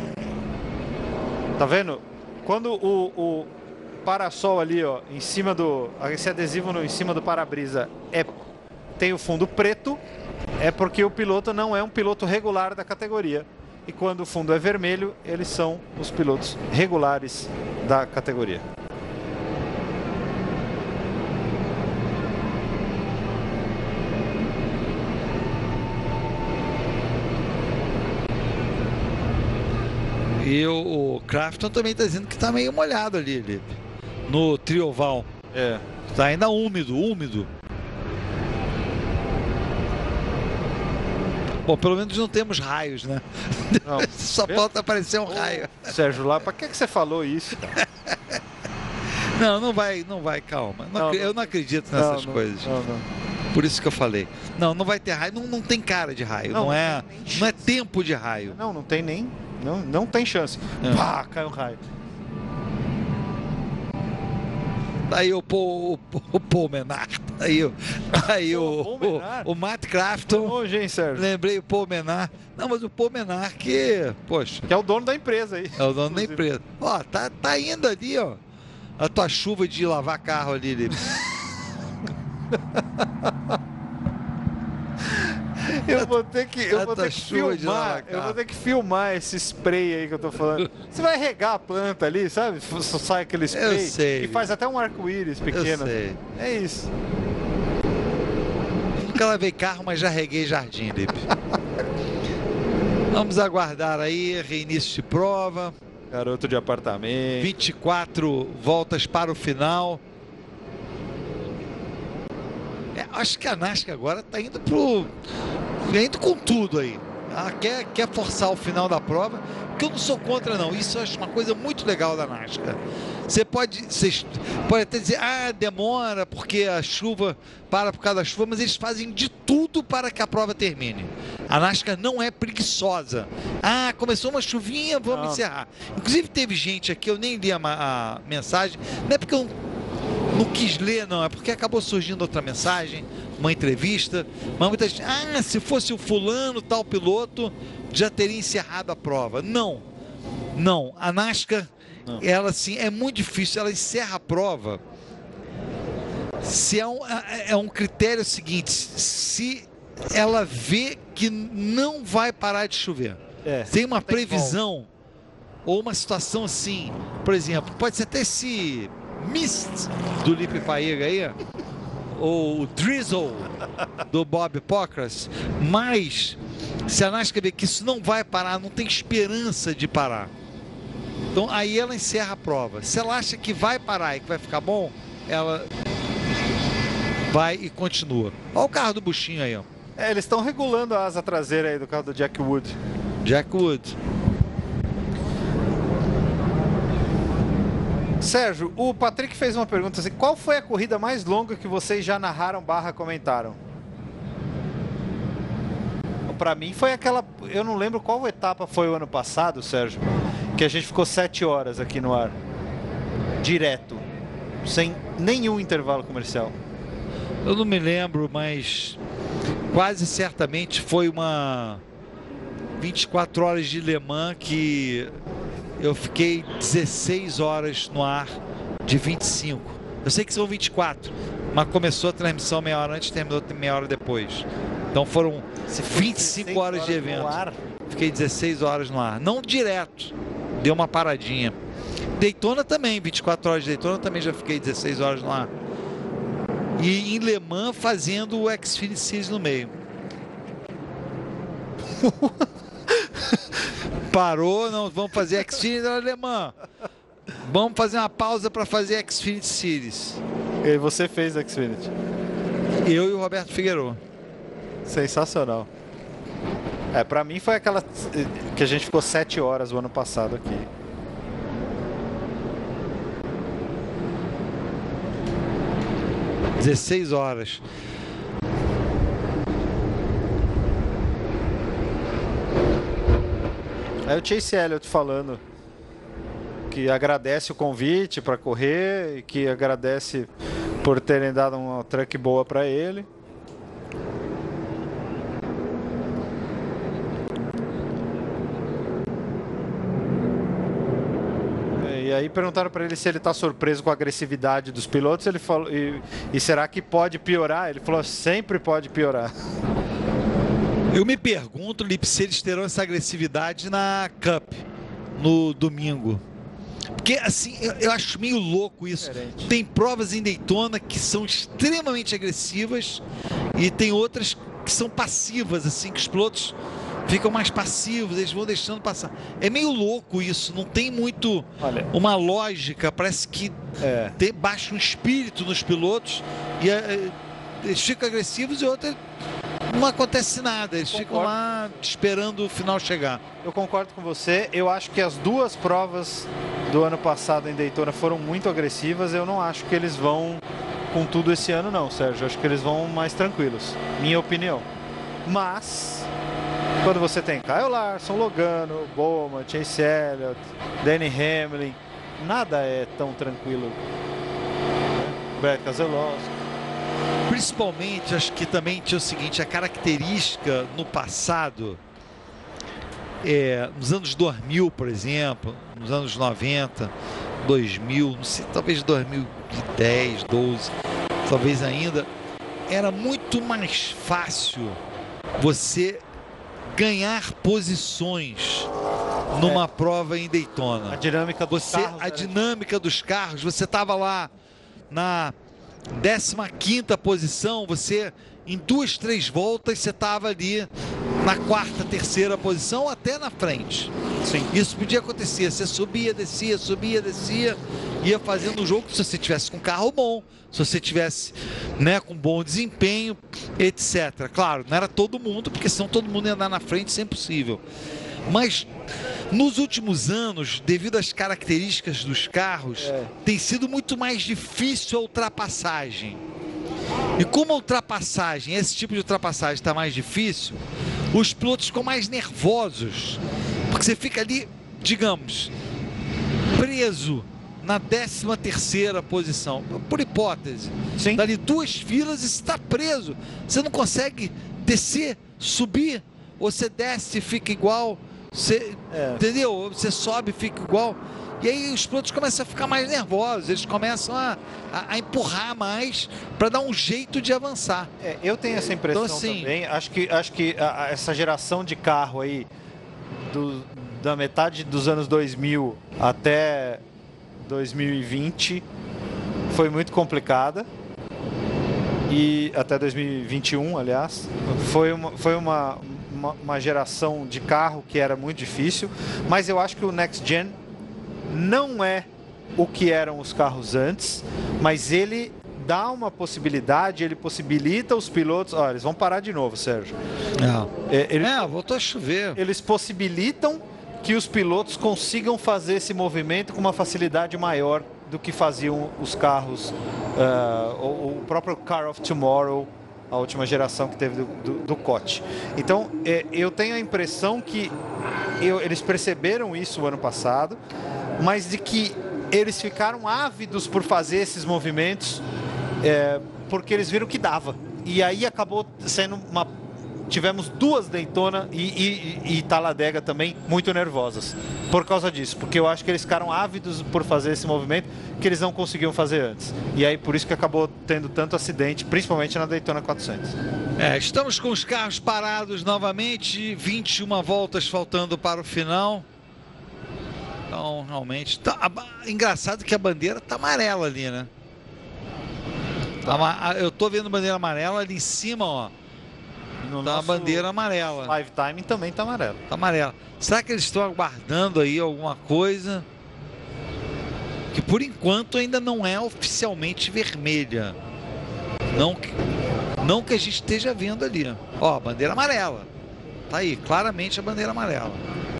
tá vendo? Quando o parasol ali, ó, em cima esse adesivo em cima do para-brisa tem o fundo preto, é porque o piloto não é um piloto regular da categoria. E quando o fundo é vermelho, eles são os pilotos regulares da categoria. E o Crafton também está dizendo que está meio molhado ali, Lipe. No trioval. Está ainda úmido. Bom, pelo menos não temos raios, né? Não. Só falta aparecer um raio. Sérgio, lá, para que você falou isso? Não vai, calma. Eu não acredito nessas coisas. Por isso que eu falei. Não vai ter raio, não tem cara de raio, não é tempo de raio. Não tem nem, não tem chance. Pá, cai um raio. Aí o Paul Menard, aí o Matt Crafton. Hoje, hein, Sérgio? Lembrei o Paul Menard. Não, mas o Paul Menard que é o dono da empresa aí. É o dono da empresa. Ó, tá indo ali, ó. A tua chuva de lavar carro ali, Lipe. Eu vou ter que filmar esse spray aí que eu tô falando. Você vai regar a planta ali, sabe? Só sai aquele spray. Eu sei. E faz até um arco-íris pequeno. Eu sei. É isso. Nunca lavei carro, mas já reguei jardim, Lipe. Vamos aguardar aí, reinício de prova. Garoto de apartamento. 24 voltas para o final. Acho que a NASCAR agora está indo com tudo aí. Ela quer forçar o final da prova, que eu não sou contra não. Isso eu acho uma coisa muito legal da NASCAR. Você pode até dizer, demora porque a chuva para por causa da chuva, mas eles fazem de tudo para que a prova termine. A NASCAR não é preguiçosa. Começou uma chuvinha, vamos encerrar. Inclusive teve gente aqui, eu nem li a mensagem, não é porque eu não quis ler, não, é porque acabou surgindo outra mensagem, uma entrevista, mas muita gente, se fosse o fulano, tal piloto, já teria encerrado a prova. Não, a NASCAR, ela assim, é muito difícil, ela encerra a prova, se é um critério seguinte, se ela vê que não vai parar de chover, tem uma previsão, ou uma situação assim, por exemplo, pode ser até esse Mist do Lipe Paiega aí, ou o Drizzle do Bob Pockrass, mas se a NASCAR vê que isso não vai parar, não tem esperança de parar, então aí ela encerra a prova. Se ela acha que vai parar e que vai ficar bom, ela vai e continua. Olha o carro do Buchinho aí, ó. Eles estão regulando a asa traseira aí do carro do Jack Wood. Sérgio, o Patrick fez uma pergunta assim, qual foi a corrida mais longa que vocês já narraram / comentaram? Pra mim foi aquela, eu não lembro qual etapa foi o ano passado, Sérgio, que a gente ficou 7 horas aqui no ar, direto, sem nenhum intervalo comercial. Eu não me lembro, mas quase certamente foi uma 24 horas de Le Mans que eu fiquei 16 horas no ar de 25. Eu sei que são 24, mas começou a transmissão meia hora antes e terminou meia hora depois. Então foram 25 horas de evento. Fiquei 16 horas no ar. Não direto, deu uma paradinha. Daytona também, 24 horas de Daytona também já fiquei 16 horas no ar. E em Le Mans fazendo o Xfinity Series no meio. Parou, não, vamos fazer Xfinity Le Mans. Vamos fazer uma pausa para fazer Xfinity Series. E você fez Xfinity? Eu e o Roberto Figueiredo. Sensacional. Pra mim foi aquela que a gente ficou 7 horas o ano passado aqui. $16 horas. Aí o Chase Elliott falando que agradece o convite para correr e que agradece por terem dado uma truck boa para ele. E aí perguntaram para ele se ele está surpreso com a agressividade dos pilotos. Ele falou, e será que pode piorar? Ele falou, sempre pode piorar. Eu me pergunto, Lipe, se eles terão essa agressividade na Cup, no domingo. Porque, assim, eu acho meio louco isso. Diferente. Tem provas em Daytona que são extremamente agressivas e tem outras que são passivas, assim, que os pilotos ficam mais passivos, eles vão deixando passar. É meio louco isso, não tem muito uma lógica, parece que baixa um espírito nos pilotos e eles ficam agressivos e outros não acontece nada, eles ficam lá esperando o final chegar. Eu concordo com você, eu acho que as duas provas do ano passado em Daytona foram muito agressivas, eu não acho que eles vão com tudo esse ano não, Sérgio. Acho que eles vão mais tranquilos, minha opinião. Mas quando você tem Kyle Larson, Logano, Bowman, Chase Elliott, Denny Hamlin, nada é tão tranquilo. Brad Keselowski. Principalmente, acho que também tinha o seguinte, a característica no passado, nos anos 2000, por exemplo, nos anos 90, 2000, não sei, talvez 2010, 12, talvez ainda, era muito mais fácil você ganhar posições numa prova em Daytona. A dinâmica dos carros. A dinâmica dos carros, você estava lá na 15ª posição, você em 2, 3 voltas você estava ali na 4ª, 3ª posição, até na frente. Sim. Isso podia acontecer, você subia, descia, ia fazendo o jogo se você tivesse com carro bom, se você tivesse, né, com bom desempenho, etc. Claro, não era todo mundo, porque senão todo mundo ia andar na frente, isso é impossível. Mas nos últimos anos, devido às características dos carros, tem sido muito mais difícil a ultrapassagem. E como a ultrapassagem, esse tipo de ultrapassagem está mais difícil, os pilotos ficam mais nervosos. Porque você fica ali, digamos, preso na 13ª posição. Por hipótese. Sim. Dali 2 filas e você está preso. Você não consegue descer, subir, ou você desce e fica igual. Você, entendeu? Você sobe e fica igual. E aí os pilotos começam a ficar mais nervosos, eles começam a empurrar mais para dar um jeito de avançar. Eu tenho essa impressão então, assim, também. Acho que essa geração de carro aí, da metade dos anos 2000 até 2020, foi muito complicada. E até 2021, aliás, foi uma geração de carro que era muito difícil, mas eu acho que o Next Gen não é o que eram os carros antes, mas ele dá uma possibilidade, ele possibilita os pilotos... Olha, eles vão parar de novo, Sérgio. Voltou a chover. Eles possibilitam que os pilotos consigam fazer esse movimento com uma facilidade maior do que faziam os carros, o próprio Car of Tomorrow, a última geração que teve do COT. Então, eu tenho a impressão que eles perceberam isso o ano passado, mas de que eles ficaram ávidos por fazer esses movimentos, porque eles viram que dava. E aí acabou sendo tivemos 2 Daytona e Talladega também muito nervosas por causa disso, porque eu acho que eles ficaram ávidos por fazer esse movimento que eles não conseguiam fazer antes. E aí por isso que acabou tendo tanto acidente, principalmente na Daytona 400. Estamos com os carros parados novamente, 21 voltas faltando para o final. Então, realmente, engraçado que a bandeira tá amarela ali, né? Eu tô vendo bandeira amarela ali em cima, ó. Tá a bandeira amarela. Live timing também tá amarelo. Tá amarela. Será que eles estão aguardando aí alguma coisa? Que por enquanto ainda não é oficialmente vermelha. Não que a gente esteja vendo ali. Ó, bandeira amarela. Tá aí, claramente a bandeira amarela.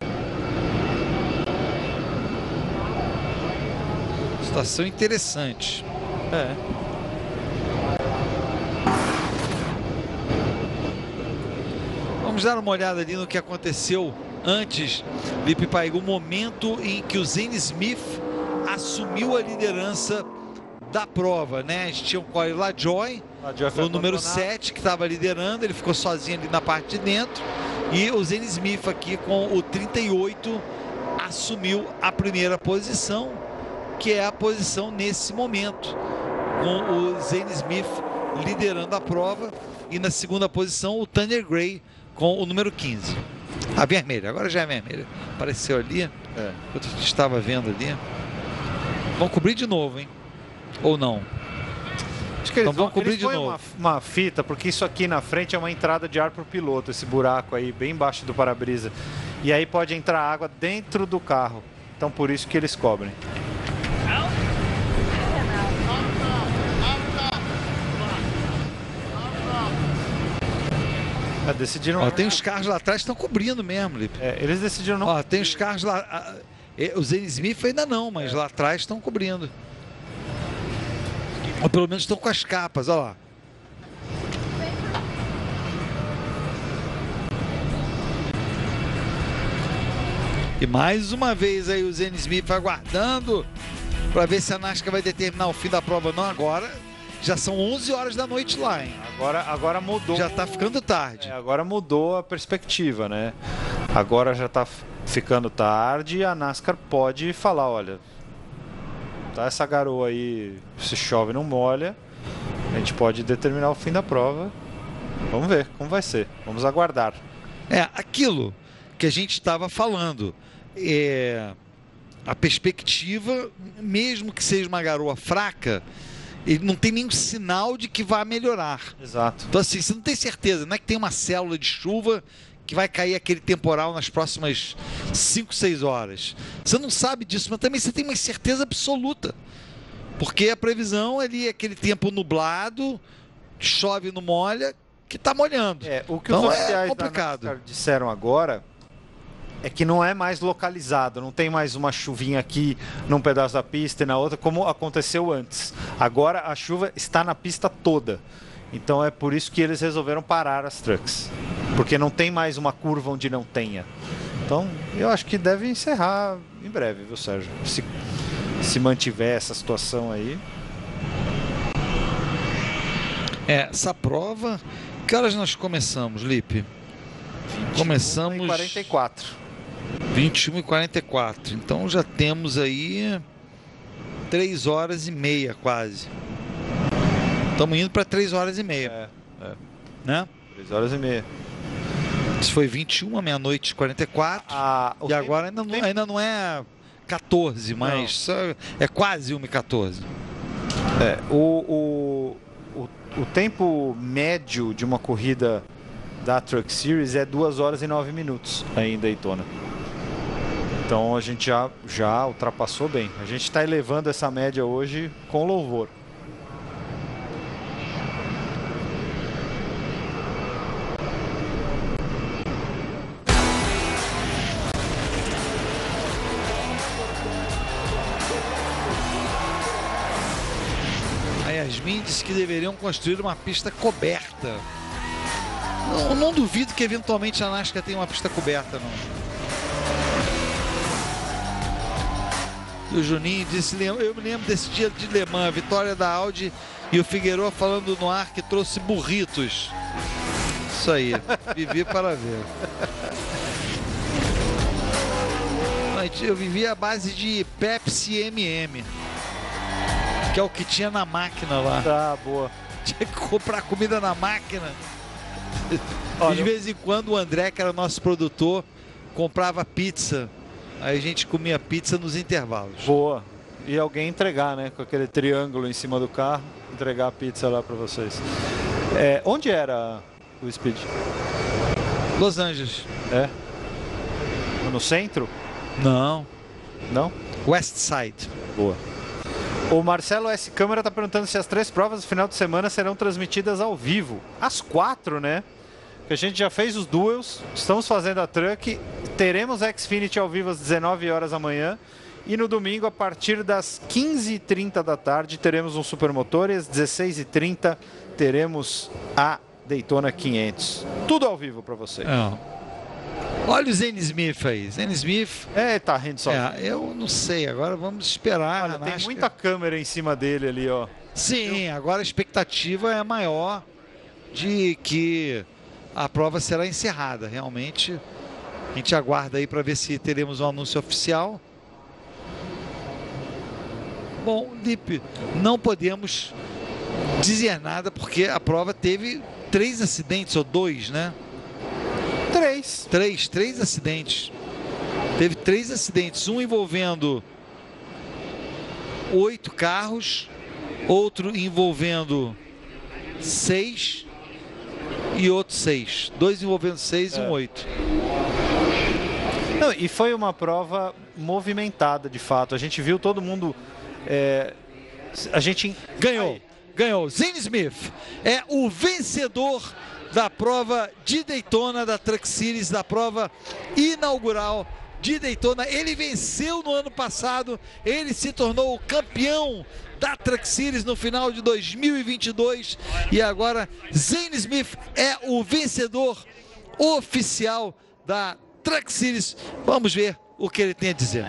Situação interessante. Vamos dar uma olhada ali no que aconteceu antes, Lipe Paigo, o momento em que o Zane Smith assumiu a liderança da prova, né? A gente tinha o Corey LaJoie, o número 7, que estava liderando, ele ficou sozinho ali na parte de dentro, e o Zane Smith aqui com o 38 assumiu a primeira posição, que é a posição nesse momento, com o Zane Smith liderando a prova, e na segunda posição o Tanner Gray com o número 15. A vermelha, agora já é vermelha. Apareceu ali, eu estava vendo ali. Vão cobrir de novo, hein? Ou não? Acho que eles vão cobrir de novo. Uma fita, porque isso aqui na frente é uma entrada de ar para o piloto, esse buraco aí, bem embaixo do para-brisa. E aí pode entrar água dentro do carro. Então por isso que eles cobrem. Decidiram... tem os carros lá atrás que estão cobrindo mesmo, Lipe. Eles decidiram não... tem os carros lá... O Zane Smith ainda não, mas lá atrás estão cobrindo. Ou pelo menos estão com as capas, olha lá. E mais uma vez aí o Zane Smith aguardando para ver se a NASCAR vai determinar o fim da prova. Não agora, já são 11 horas da noite lá, hein? Agora mudou. Já tá ficando tarde. Agora mudou a perspectiva, né? Agora já tá ficando tarde e a NASCAR pode falar, olha, tá essa garoa aí, se chove não molha, a gente pode determinar o fim da prova. Vamos ver como vai ser, vamos aguardar. Aquilo que a gente estava falando, a perspectiva, mesmo que seja uma garoa fraca, ele não tem nenhum sinal de que vai melhorar. Exato. Então assim, você não tem certeza, não é que tem uma célula de chuva que vai cair aquele temporal nas próximas 5, 6 horas. Você não sabe disso, mas também você tem uma certeza absoluta. Porque a previsão ali é aquele tempo nublado, chove não molha, que está molhando. O que os oficiais da NASCAR disseram agora é que não é mais localizado, não tem mais uma chuvinha aqui num pedaço da pista e na outra, como aconteceu antes. Agora a chuva está na pista toda. Então é por isso que eles resolveram parar as trucks. Porque não tem mais uma curva onde não tenha. Então eu acho que deve encerrar em breve, viu, Sérgio? Se mantiver essa situação aí. Essa prova, que horas nós começamos, Lipe? Começamos 21h44. 21h44. Então já temos aí 3 horas e meia quase. Estamos indo para 3 horas e meia. Né? 3 horas e meia. Isso foi 21, meia-noite 44. E agora ainda não é 14, mas é quase 1h14. O tempo médio de uma corrida da Truck Series é 2 horas e 9 minutos aí em Daytona. Então a gente já ultrapassou bem. A gente está elevando essa média hoje com louvor. A Yasmin disse que deveriam construir uma pista coberta. Não duvido que eventualmente a NASCAR tenha uma pista coberta, não. O Juninho disse, eu me lembro desse dia de Le Mans, a vitória da Audi e o Figueroa falando no ar que trouxe burritos. Isso aí, vivi para ver. Eu vivi à base de Pepsi MM, que é o que tinha na máquina lá. Tá, boa. Tinha que comprar comida na máquina. De vez em quando o André, que era nosso produtor, comprava pizza. Aí a gente comia pizza nos intervalos. Boa. E alguém entregar, né? Com aquele triângulo em cima do carro, entregar a pizza lá para vocês. Onde era o Speed? Los Angeles. No centro? Não. Não? West Side. Boa. O Marcelo S. Câmara está perguntando se as 3 provas do final de semana serão transmitidas ao vivo. As 4, né? Que a gente já fez os duels, estamos fazendo a Truck, teremos Xfinity ao vivo às 19 horas amanhã e no domingo, a partir das 15h30 da tarde, teremos um Supermotor e às 16h30 teremos a Daytona 500. Tudo ao vivo para vocês. Olha o Zane Smith aí. Zane Smith... tá rindo só. Eu não sei, agora vamos esperar. Olha, tem muita câmera em cima dele ali, ó. Sim, agora a expectativa é maior de que a prova será encerrada. Realmente, a gente aguarda aí para ver se teremos um anúncio oficial. Bom, Lipe, não podemos dizer nada porque a prova teve 3 acidentes, ou 2, né? 3 acidentes. Teve 3 acidentes, um envolvendo 8 carros, outro envolvendo 6 e outro 6. 2 envolvendo 6 e um 8. Não, e foi uma prova movimentada, de fato. A gente viu todo mundo... a gente ganhou. Zane Smith é o vencedor da prova de Daytona, da Truck Series, da prova inaugural de Daytona. Ele venceu no ano passado, ele se tornou o campeão da Truck Series no final de 2022 e agora Zane Smith é o vencedor oficial da Truck Series. Vamos ver o que ele tem a dizer.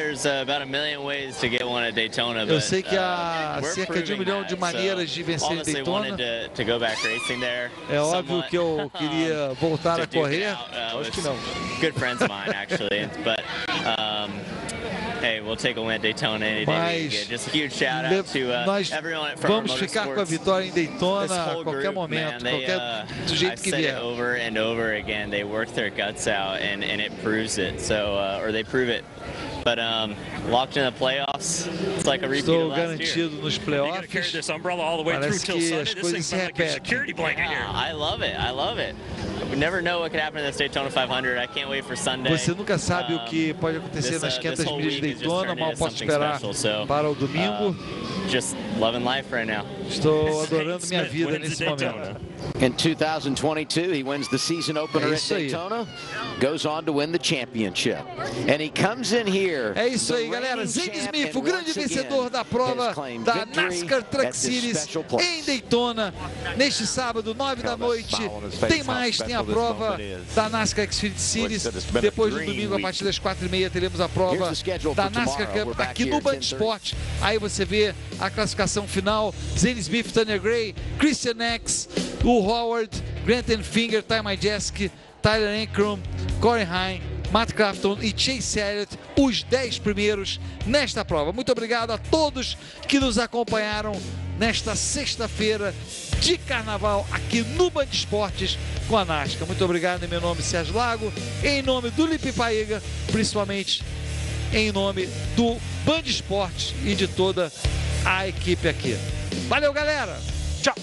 Eu sei que há cerca de 1 milhão de maneiras de vencer em Daytona. É óbvio que eu queria voltar a correr. Acho que não. Good friends of mine, actually, but hey, we'll take a win at Daytona any day we get. Just a huge shout out to everyone at Forever Vamos ficar com a vitória em Daytona a qualquer momento, do jeito que vier. Over and over again, they work their guts out, and it proves it. So, or they prove it. But locked in the playoffs, it's like a repeat Estou of last year. garantido nos playoffs. Parece que as coisas se repetem. I love it. I love it. We never know what could happen in this Daytona 500. I can't wait for Sunday. Você nunca sabe o que pode acontecer nas 500 milhas de Daytona. Mal posso esperar para o domingo. Just loving life right now. Estou adorando minha vida nesse momento. In 2022, he wins the season opener at Daytona, goes on to win the championship, and he comes in here. É isso aí, galera. Zane Smith, o grande vencedor da prova da NASCAR Truck Series em Daytona, neste sábado, 9 da noite. Tem mais, tem a prova da NASCAR Xfinity Series. Depois do domingo, a partir das 4h30, teremos a prova da NASCAR Cup aqui no Band Sport. Aí você vê a classificação final: Zane Smith, Tanya Gray, Christian X, o Howard, Grant Enfinger, Ty Majeski, Tyler Ankrum, Corey Hine, Matt Crafton e Chase Elliott, os 10 primeiros nesta prova. Muito obrigado a todos que nos acompanharam nesta sexta-feira de carnaval aqui no Band Esportes com a NASCAR. Muito obrigado em meu nome, Sérgio Lago, em nome do Lipe Paiga, principalmente em nome do Band Esportes e de toda a equipe aqui. Valeu, galera! Tchau!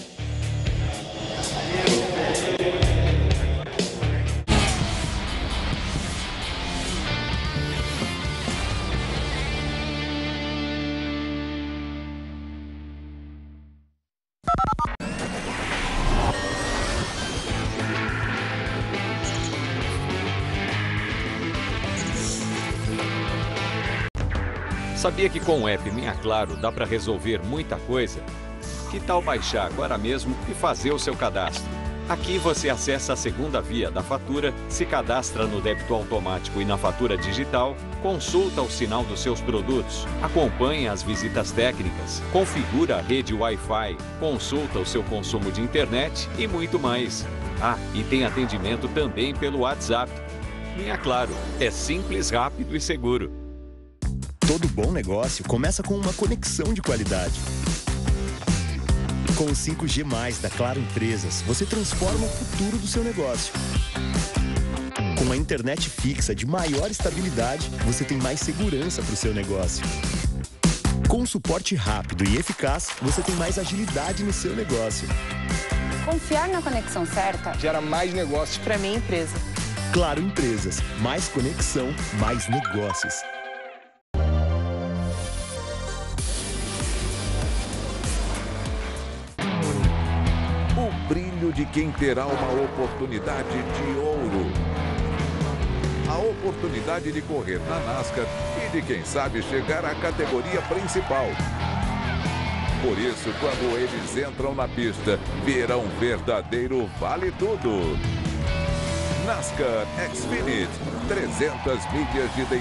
Sabia que com o app Minha Claro dá para resolver muita coisa? Que tal baixar agora mesmo e fazer o seu cadastro? Aqui você acessa a segunda via da fatura, se cadastra no débito automático e na fatura digital, consulta o sinal dos seus produtos, acompanha as visitas técnicas, configura a rede Wi-Fi, consulta o seu consumo de internet e muito mais. Ah, e tem atendimento também pelo WhatsApp. Minha Claro, é simples, rápido e seguro. Todo bom negócio começa com uma conexão de qualidade. Com o 5G+, da Claro Empresas, você transforma o futuro do seu negócio. Com a internet fixa de maior estabilidade, você tem mais segurança para o seu negócio. Com suporte rápido e eficaz, você tem mais agilidade no seu negócio. Confiar na conexão certa gera mais negócios para minha empresa. Claro Empresas, mais conexão, mais negócios. De quem terá uma oportunidade de ouro. A oportunidade de correr na NASCAR e de quem sabe chegar à categoria principal. Por isso, quando eles entram na pista, verão um verdadeiro vale tudo. NASCAR Xfinity, 300 milhas de